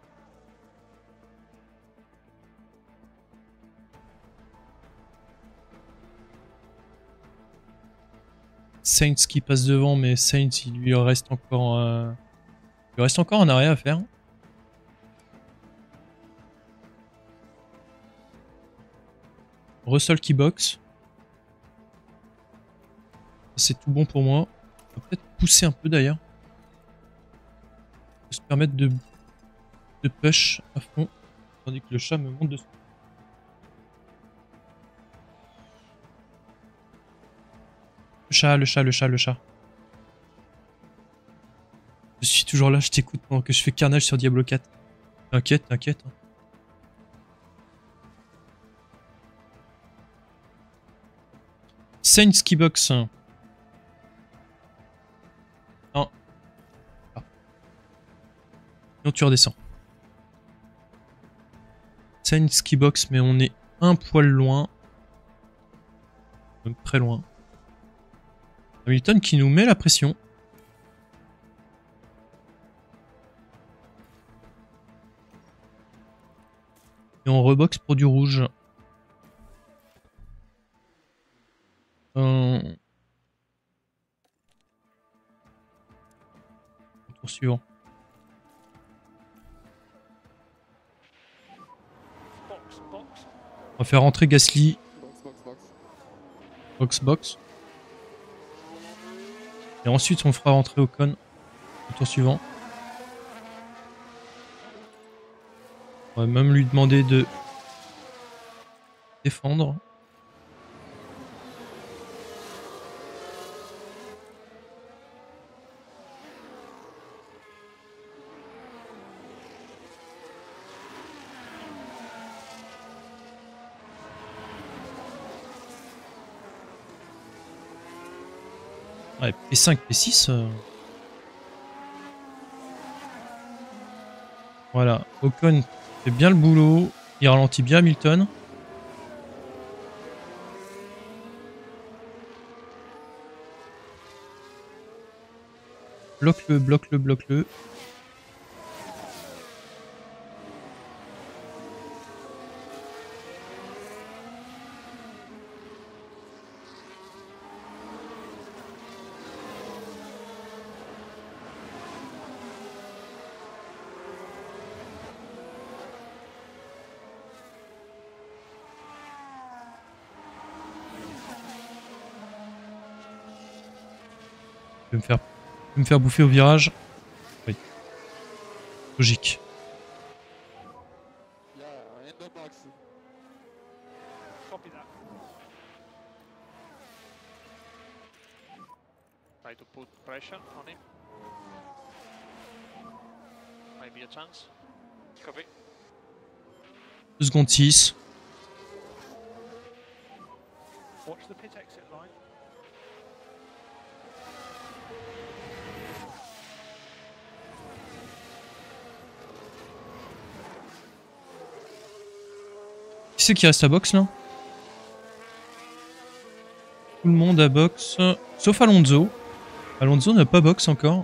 Sainz qui passe devant, mais Sainz il lui reste encore, euh, il lui reste encore un arrêt à faire. Russell qui boxe. C'est tout bon pour moi. On va peut-être pousser un peu d'ailleurs. Se permettre de de push à fond, tandis que le chat me monte dessus. Le chat, le chat, le chat, le chat. Je suis toujours là, je t'écoute pendant que je fais carnage sur Diablo quatre. T'inquiète, t'inquiète. Saint Skibox. Non. Ah. Non, tu redescends. Saint Skibox, mais on est un poil loin. Même très loin. Hamilton qui nous met la pression. Et on reboxe pour du rouge. Euh... Tour suivant. Box, box. On va faire rentrer Gasly. Box, box, box. Box, box. Et ensuite on fera rentrer Ocon. Au tour suivant. On va même lui demander de défendre. Ouais, P cinq, P six. Euh... Voilà, Ocon fait bien le boulot. Il ralentit bien Hamilton. Bloque-le, bloque-le, bloque-le. Je vais me faire, je vais me faire bouffer au virage. Oui. Logique. Yeah, in the box. Copy that. Try to put pressure on him. Maybe a chance. Copy. deux secondes six. Watch the pit exit line. Qui c'est qui reste à box là? Tout le monde à box. Sauf Alonso. Alonso n'a pas box encore.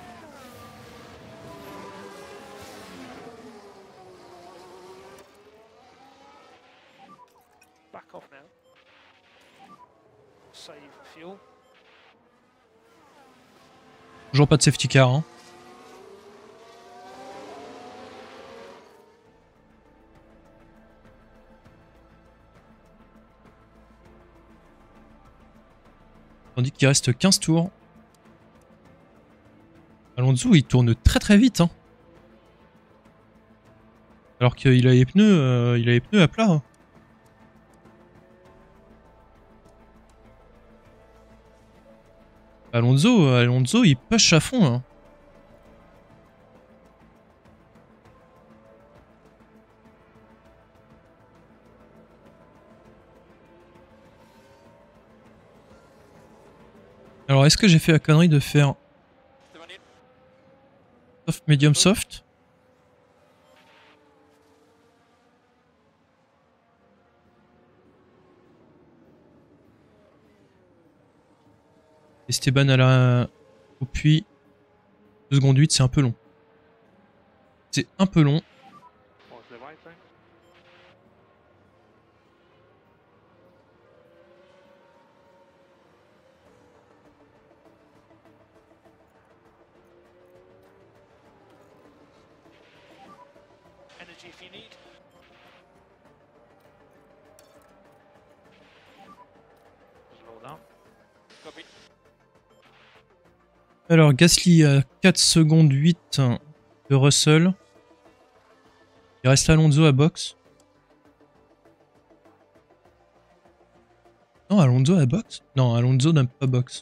Back off now. Save fuel. Toujours pas de safety car. Hein. Tandis qu'il reste quinze tours. Alonso il tourne très très vite. Hein. Alors qu'il a les pneus, euh, il a les pneus à plat. Hein. Alonso, Alonso il push à fond. Hein. Alors est-ce que j'ai fait la connerie de faire soft, medium, soft? Esteban à la... au puits. deux secondes huit, c'est un peu long. C'est un peu long. Watch the right lane. Energy if you need. Slow down. Copy. Alors Gasly à quatre secondes huit de Russell. Il reste Alonso à box. Non, Alonso à box? Non, Alonso n'a pas box.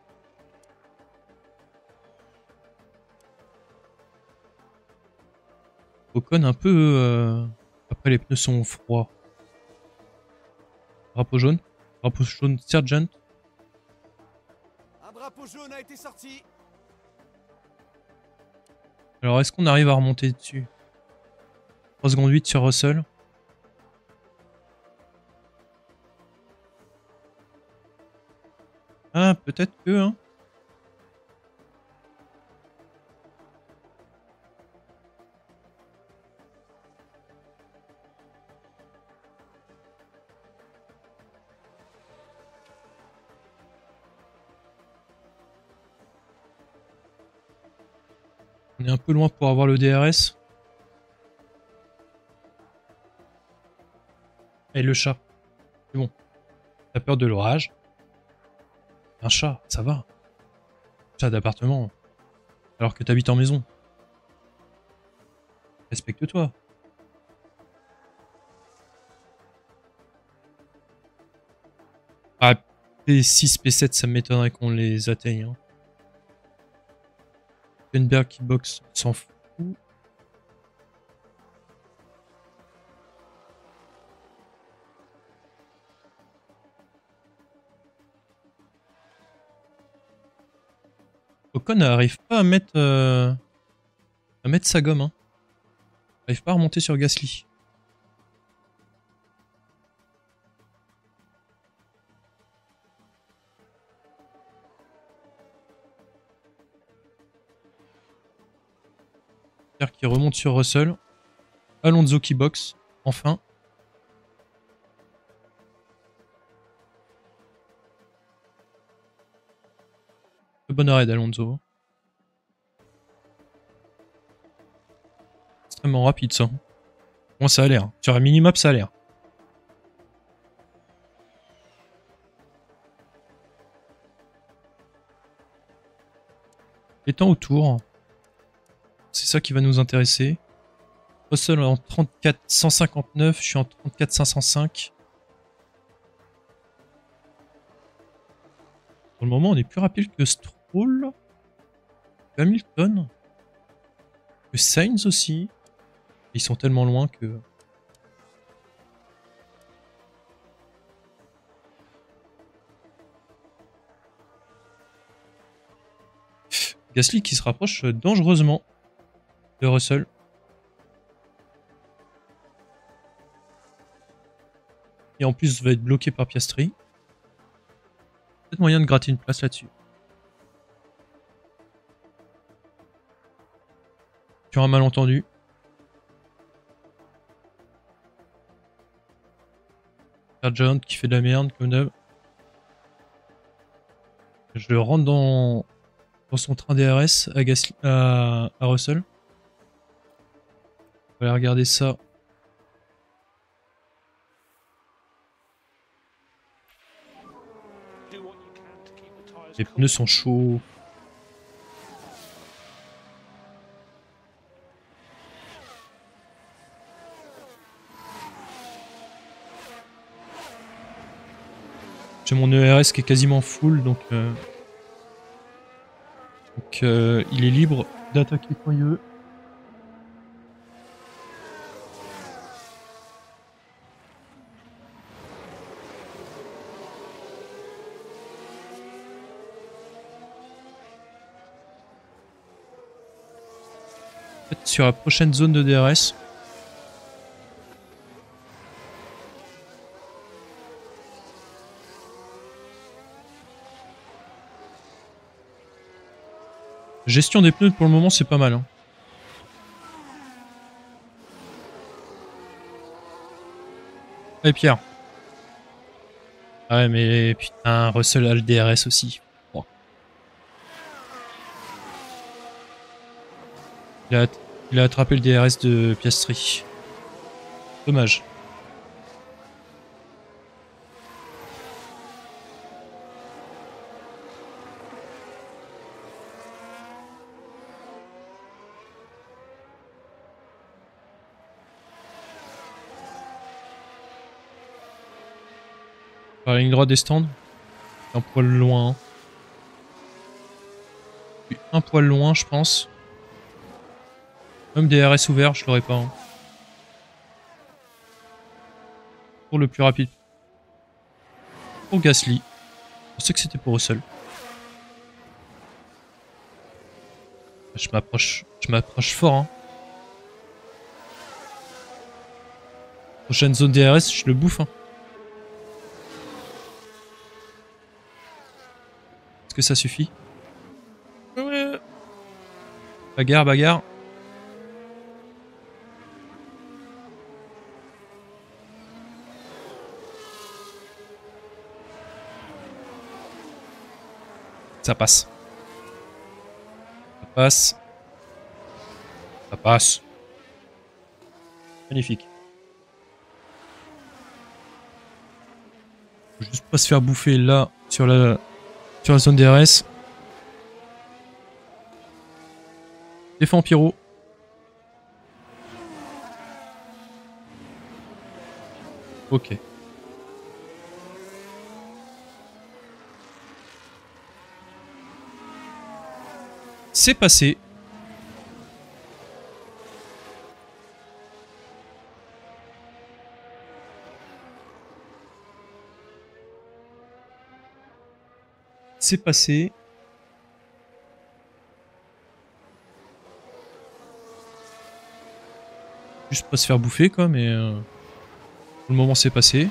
Ocon un peu... Euh... Après, les pneus sont froids. Drapeau jaune. Drapeau jaune Sergeant. Un drapeau jaune a été sorti. Alors, est-ce qu'on arrive à remonter dessus? trois secondes huit sur Russell. Ah, peut-être que... Hein. On est un peu loin pour avoir le D R S. Et le chat. C'est bon. T'as peur de l'orage? Un chat, ça va. Chat d'appartement. Alors que t'habites en maison. Respecte-toi. Ah, P six, P sept, ça m'étonnerait qu'on les atteigne. Hein. Hülkenberg qui boxe, s'en fout. Ocon n'arrive pas à mettre euh, à mettre sa gomme. Hein. Il n'arrive pas à remonter sur Gasly. Qui remonte sur Russell. Alonso qui boxe, enfin. Le bon arrêt d'Alonso. Extrêmement rapide ça. Bon, ça a l'air. Sur un minimap, ça a l'air. Les temps autour. C'est ça qui va nous intéresser. Russell en trente-quatre cent cinquante-neuf, je suis en trente-quatre cinq cent cinq. Pour le moment, on est plus rapide que Stroll, que Hamilton, que Sainz aussi. Ils sont tellement loin que... Gasly qui se rapproche dangereusement de Russell. Et en plus va être bloqué par Piastri. Peut-être moyen de gratter une place là-dessus. Sur un malentendu. Sergeant qui fait de la merde comme d'hab. Je rentre dans, dans son train D R S à, Gasly, à, à Russell. On va aller regarder ça. Les pneus sont chauds. J'ai mon E R S qui est quasiment full, donc, euh, donc euh, il est libre d'attaquer quand il veut. Peut-être sur la prochaine zone de D R S. Gestion des pneus pour le moment c'est pas mal. Hein. Allez Pierre. Ah ouais mais putain Russell a le D R S aussi. Oh. Il, a, il a attrapé le D R S de Piastri. Dommage. Par la ligne droite des stands. Un poil loin. Hein. Un poil loin, je pense. Même des R S ouverts, je l'aurais pas. Hein. Pour le plus rapide. Pour Gasly. Je pensais que c'était pour Russell. Je m'approche. Je m'approche fort. Hein. Prochaine zone D R S, je le bouffe. Hein. Est-ce que ça suffit? Ouais. Bagarre, bagarre. Ça passe. Ça passe. Ça passe. Magnifique. Faut juste pas se faire bouffer là sur la sur la zone D R S. Défends Pyro. Ok. C'est passé. C'est passé. Juste pas se faire bouffer quoi, mais euh, pour le moment c'est passé.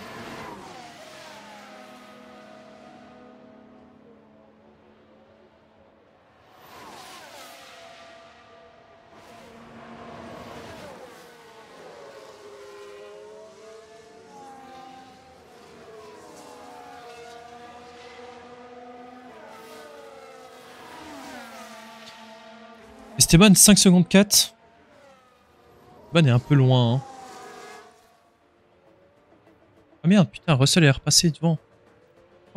Esteban, cinq secondes quatre. Esteban est un peu loin. Hein. Ah merde, putain, Russell est repassé devant. Oh.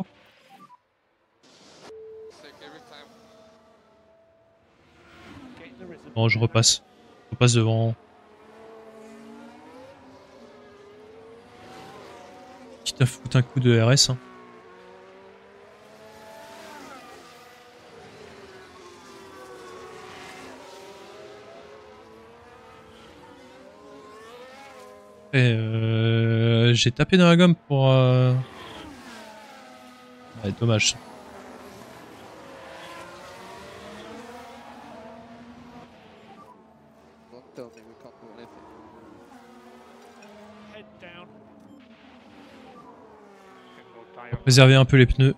Bon, je repasse. Je repasse devant. Quitte à foutre un coup de R S. Hein. Euh, J'ai tapé dans la gomme pour... Euh... Ouais, dommage. Préserver un peu les pneus.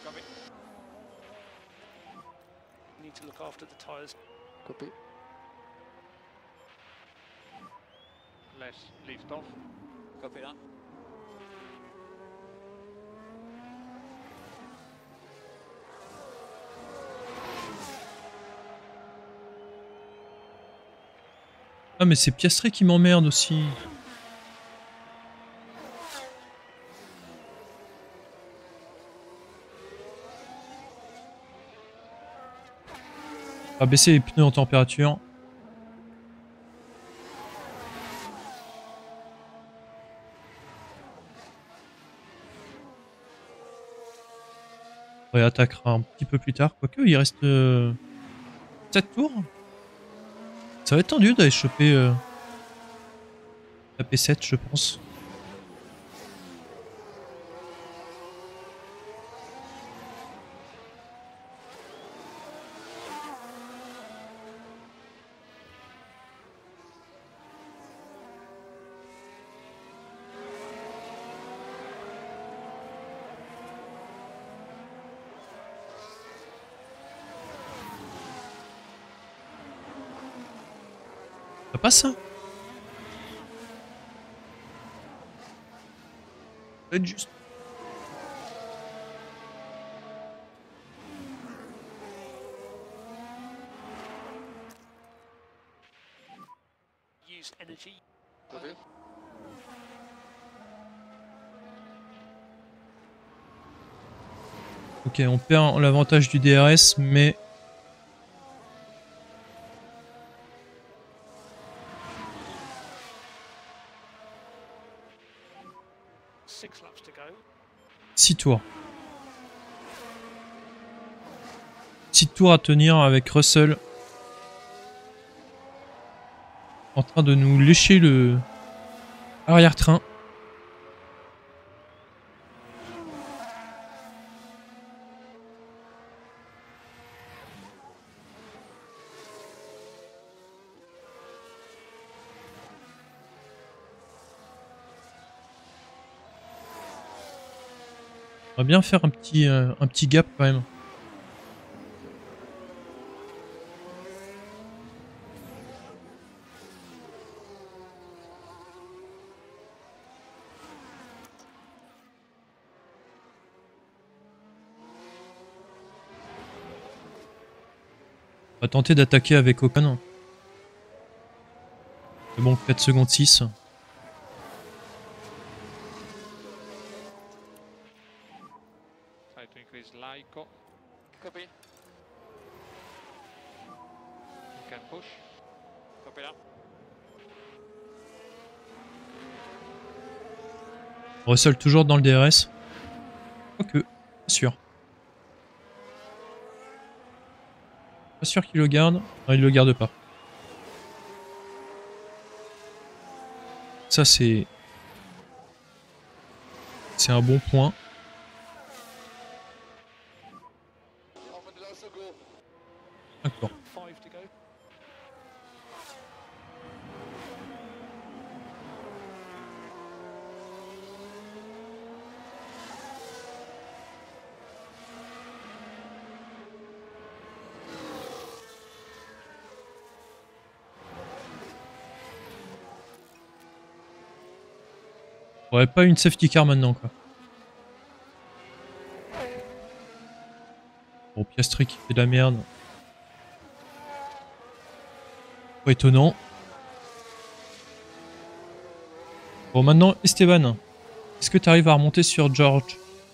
Ah mais c'est Piastri qui m'emmerde aussi. On va baisser les pneus en température. On réattaquera un petit peu plus tard. Quoique, il reste euh, sept tours. Ça va être tendu d'aller choper euh, la P sept, je pense. Ça passe ça? Ça va être juste. Use energy. Ok, on perd l'avantage du D R S, mais... six tours. six tours à tenir avec Russell. En train de nous lécher le arrière-train. On va bien faire un petit, euh, un petit gap quand même. On va tenter d'attaquer avec Ocon. C'est bon, quatre secondes six. Try to increase Laiko. Copy. You can push. Copy that. Russell toujours dans le D R S. Quoique, pas sûr. Pas sûr qu'il le garde. Non, il le garde pas. Ça c'est... C'est un bon point. Open the last go. D'accord. Five to go. Ouais, pas une safety car maintenant quoi. Bon, Piastri qui fait de la merde. Pas étonnant. Bon, maintenant, Esteban. Est-ce que tu arrives à remonter sur George?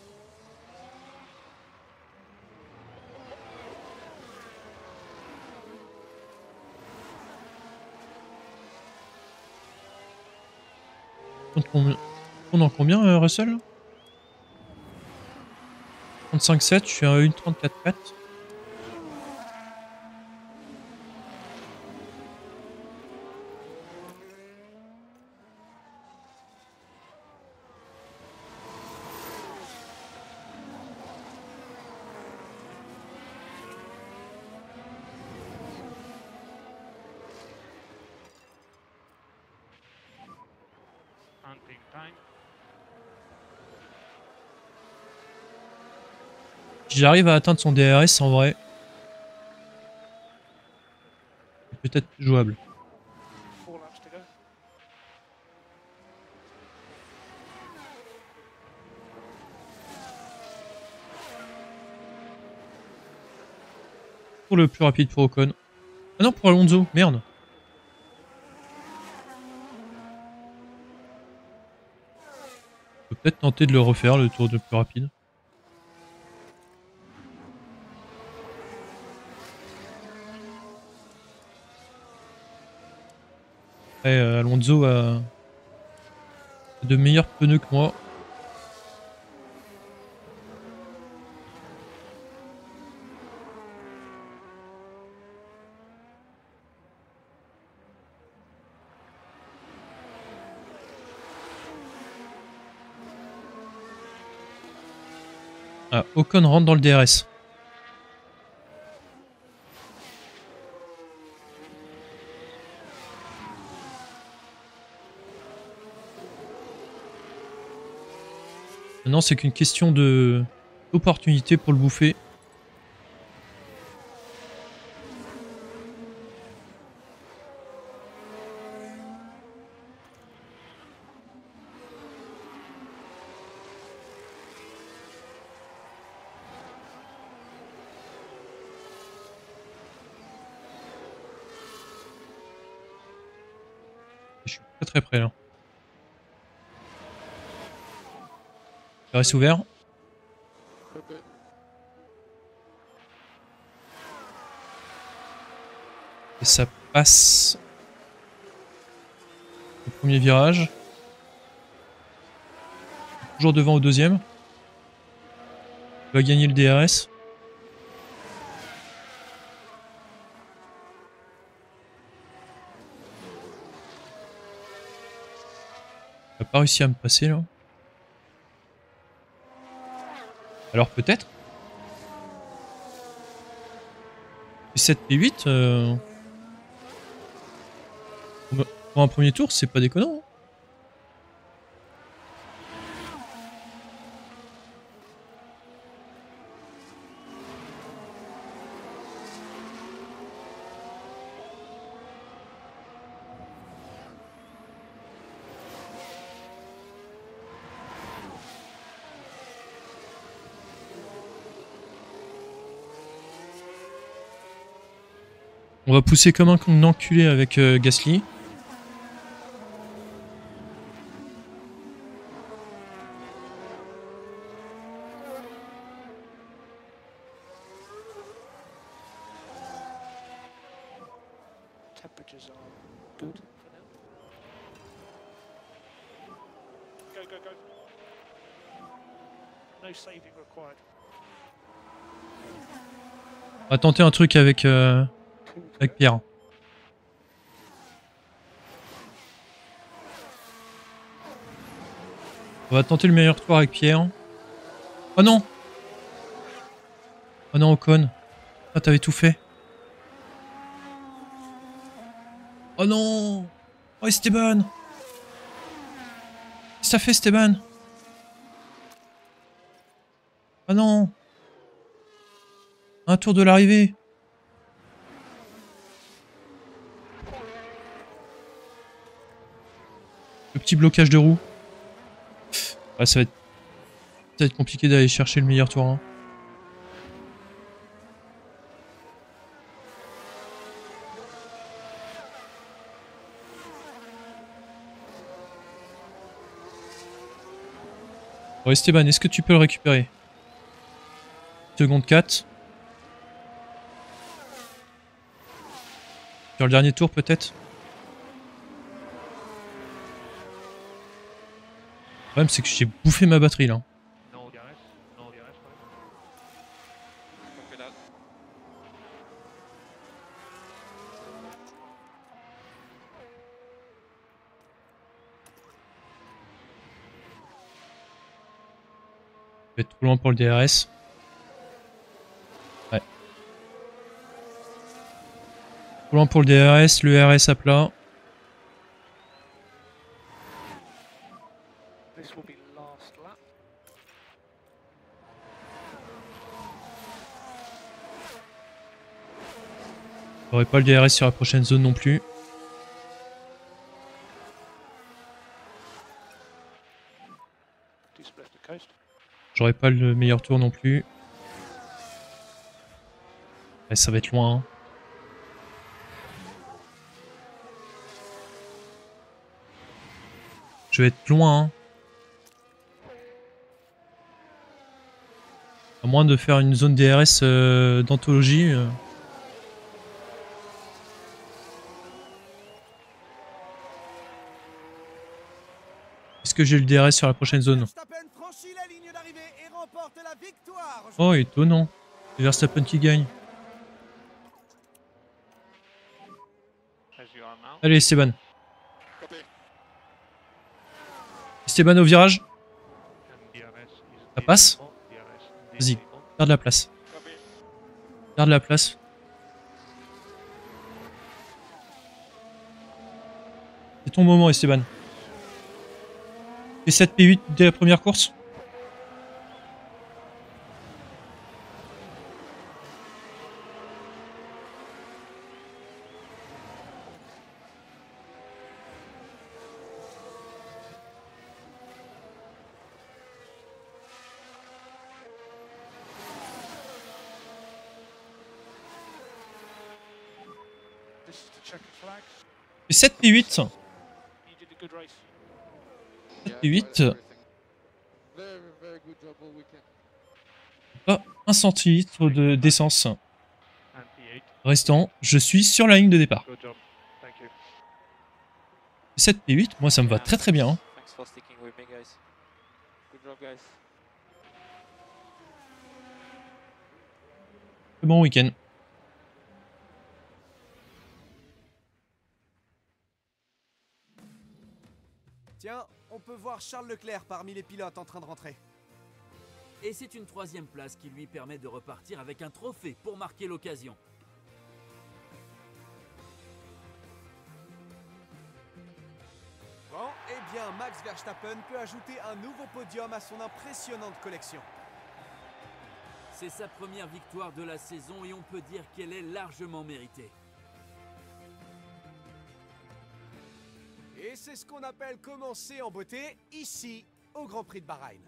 On en combien, euh, Russell? trente-cinq sept, je suis à une trente-quatre quatre. Hunting time. Si j'arrive à atteindre son D R S en vrai, c'est peut-être plus jouable. Four laps to go. Pour le plus rapide pour Ocon. Ah non, pour Alonso, merde. On peut peut-être tenter de le refaire, le tour de plus rapide. Après, euh, Alonso a de meilleurs pneus que moi. Ah, Ocon rentre dans le D R S. Maintenant, c'est qu'une question de d'opportunité pour le bouffer. Je suis très très près là. Ça reste ouvert. Copy. Et ça passe au premier virage. Toujours devant au deuxième. dois gagner le D R S. Il n'a pas réussi à me passer là. Alors peut-être. P sept, P huit. Euh... Pour un premier tour, c'est pas déconnant. Hein. On va pousser comme un enculé avec euh, Gasly. Temperatures are good for now. Go, go, go. No saving required. On va tenter un truc avec, euh, avec Pierre. On va tenter le meilleur tour avec Pierre. Oh non! Oh non, Ocon. Ah, t'avais tout fait. Oh non! Oh, Esteban! Qu'est-ce que t'as fait, Esteban? Oh non! Un tour de l'arrivée. Le petit blocage de roue. Ah, ça va être, ça va être compliqué d'aller chercher le meilleur tour. Hein. Bon, Esteban, est-ce que tu peux le récupérer? Seconde quatre. Sur le dernier tour, peut-être? Le problème, c'est que j'ai bouffé ma batterie, là. No D R S. No D R S, right? Copy that. Je vais être trop loin pour le D R S. Ouais. Trop loin pour le D R S, le R S à plat. This will be last lap. J'aurai pas le D R S sur la prochaine zone non plus. Just left the coast. J'aurai pas le meilleur tour non plus. Ouais, ça va être loin. Hein. Je vais être loin. Hein. À moins de faire une zone D R S euh, d'anthologie. Euh. Est-ce que j'ai le D R S sur la prochaine zone? Verstappen franchit la ligne d'arrivée et remporte la victoire. Oh, étonnant. C'est Verstappen qui gagne. As you are now. Allez, Esteban. Copy. Esteban au virage. And D R S is Ça passe? disabled. D R S Vas-y, disabled. garde la place. Copy. Garde la place. C'est ton moment, Esteban. P sept, P huit dès la première course. This is the checkered flag. P sept, P huit. You did a good race. Yeah, P huit. tried everything. Very, very good job all weekend. Pas un centilitre de- d'essence And P eight. restant. Je suis sur la ligne de départ. Good job. Thank you. P sept, P huit, moi ça me va très très bien. Hein. Thanks for sticking with me, guys. Good job, guys. bon week-end. Tiens, on peut voir Charles Leclerc parmi les pilotes en train de rentrer. Et c'est une troisième place qui lui permet de repartir avec un trophée pour marquer l'occasion. Bon, eh bien, Max Verstappen peut ajouter un nouveau podium à son impressionnante collection. C'est sa première victoire de la saison et on peut dire qu'elle est largement méritée. Et c'est ce qu'on appelle commencer en beauté, ici, au Grand Prix de Bahreïn.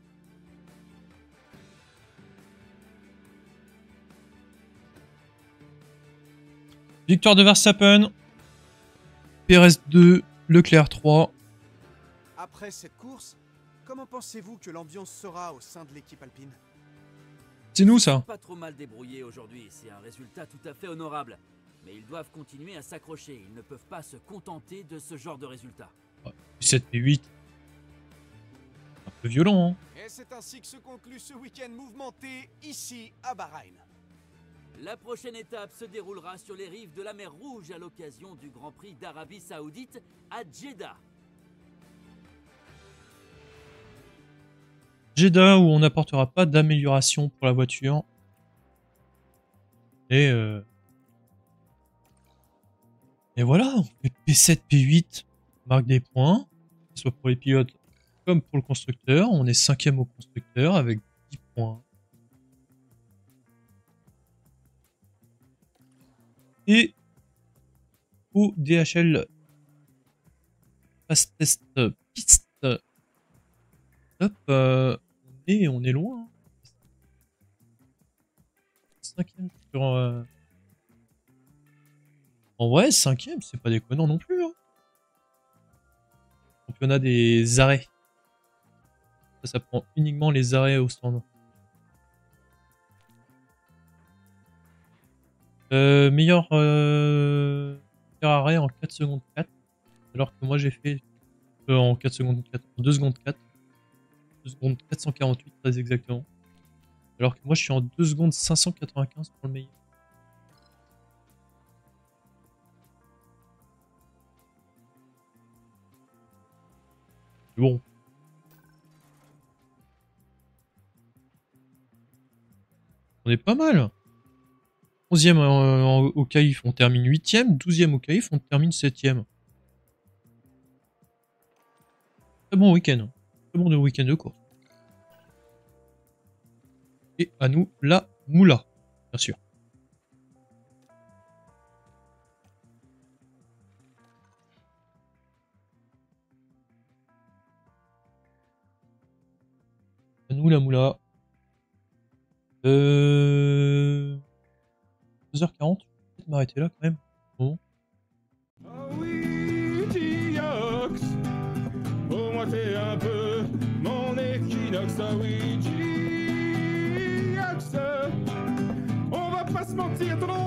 Victoire de Verstappen. Pérez deux, Leclerc trois. Après cette course, comment pensez-vous que l'ambiance sera au sein de l'équipe alpine? C'est nous ça. Pas trop mal débrouillé aujourd'hui, c'est un résultat tout à fait honorable. Mais ils doivent continuer à s'accrocher, ils ne peuvent pas se contenter de ce genre de résultat. sept et huit. Un peu violent, hein. Et c'est ainsi que se conclut ce week-end mouvementé, ici, à Bahreïn. La prochaine étape se déroulera sur les rives de la mer Rouge à l'occasion du Grand Prix d'Arabie Saoudite à Jeddah. Jeddah où on n'apportera pas d'amélioration pour la voiture. Et euh... Et voilà, on fait P sept, P huit, on marque des points, que ce soit pour les pilotes comme pour le constructeur. On est cinquième au constructeur avec dix points. Et au D H L Fastest Piste, hop, euh, on, est, on est loin. Cinquième sur... Euh... En vrai, cinquième, c'est pas déconnant non plus. Hein. Championnat des arrêts. Ça, ça prend uniquement les arrêts au stand. Euh, meilleur, euh, meilleur arrêt en quatre secondes quatre. Alors que moi j'ai fait euh, en quatre secondes quatre. En deux secondes quatre. deux secondes quatre cent quarante-huit très exactement. Alors que moi je suis en deux secondes cinq cent quatre-vingt-quinze pour le meilleur. Bon. On est pas mal. onzième euh, au qualif, on termine huitième. douzième au qualif, on termine septième. Très bon week-end. Très bon de week-end de course. Et à nous, la moula, bien sûr. À nous, la moula. Euh... deux heures quarante, je vais peut-être m'arrêter là quand même. Bon. Ah oui, G-Ox, pour moi t'es un peu mon équinoxe. Ah oui, G-Ox, on va pas se mentir, ton nom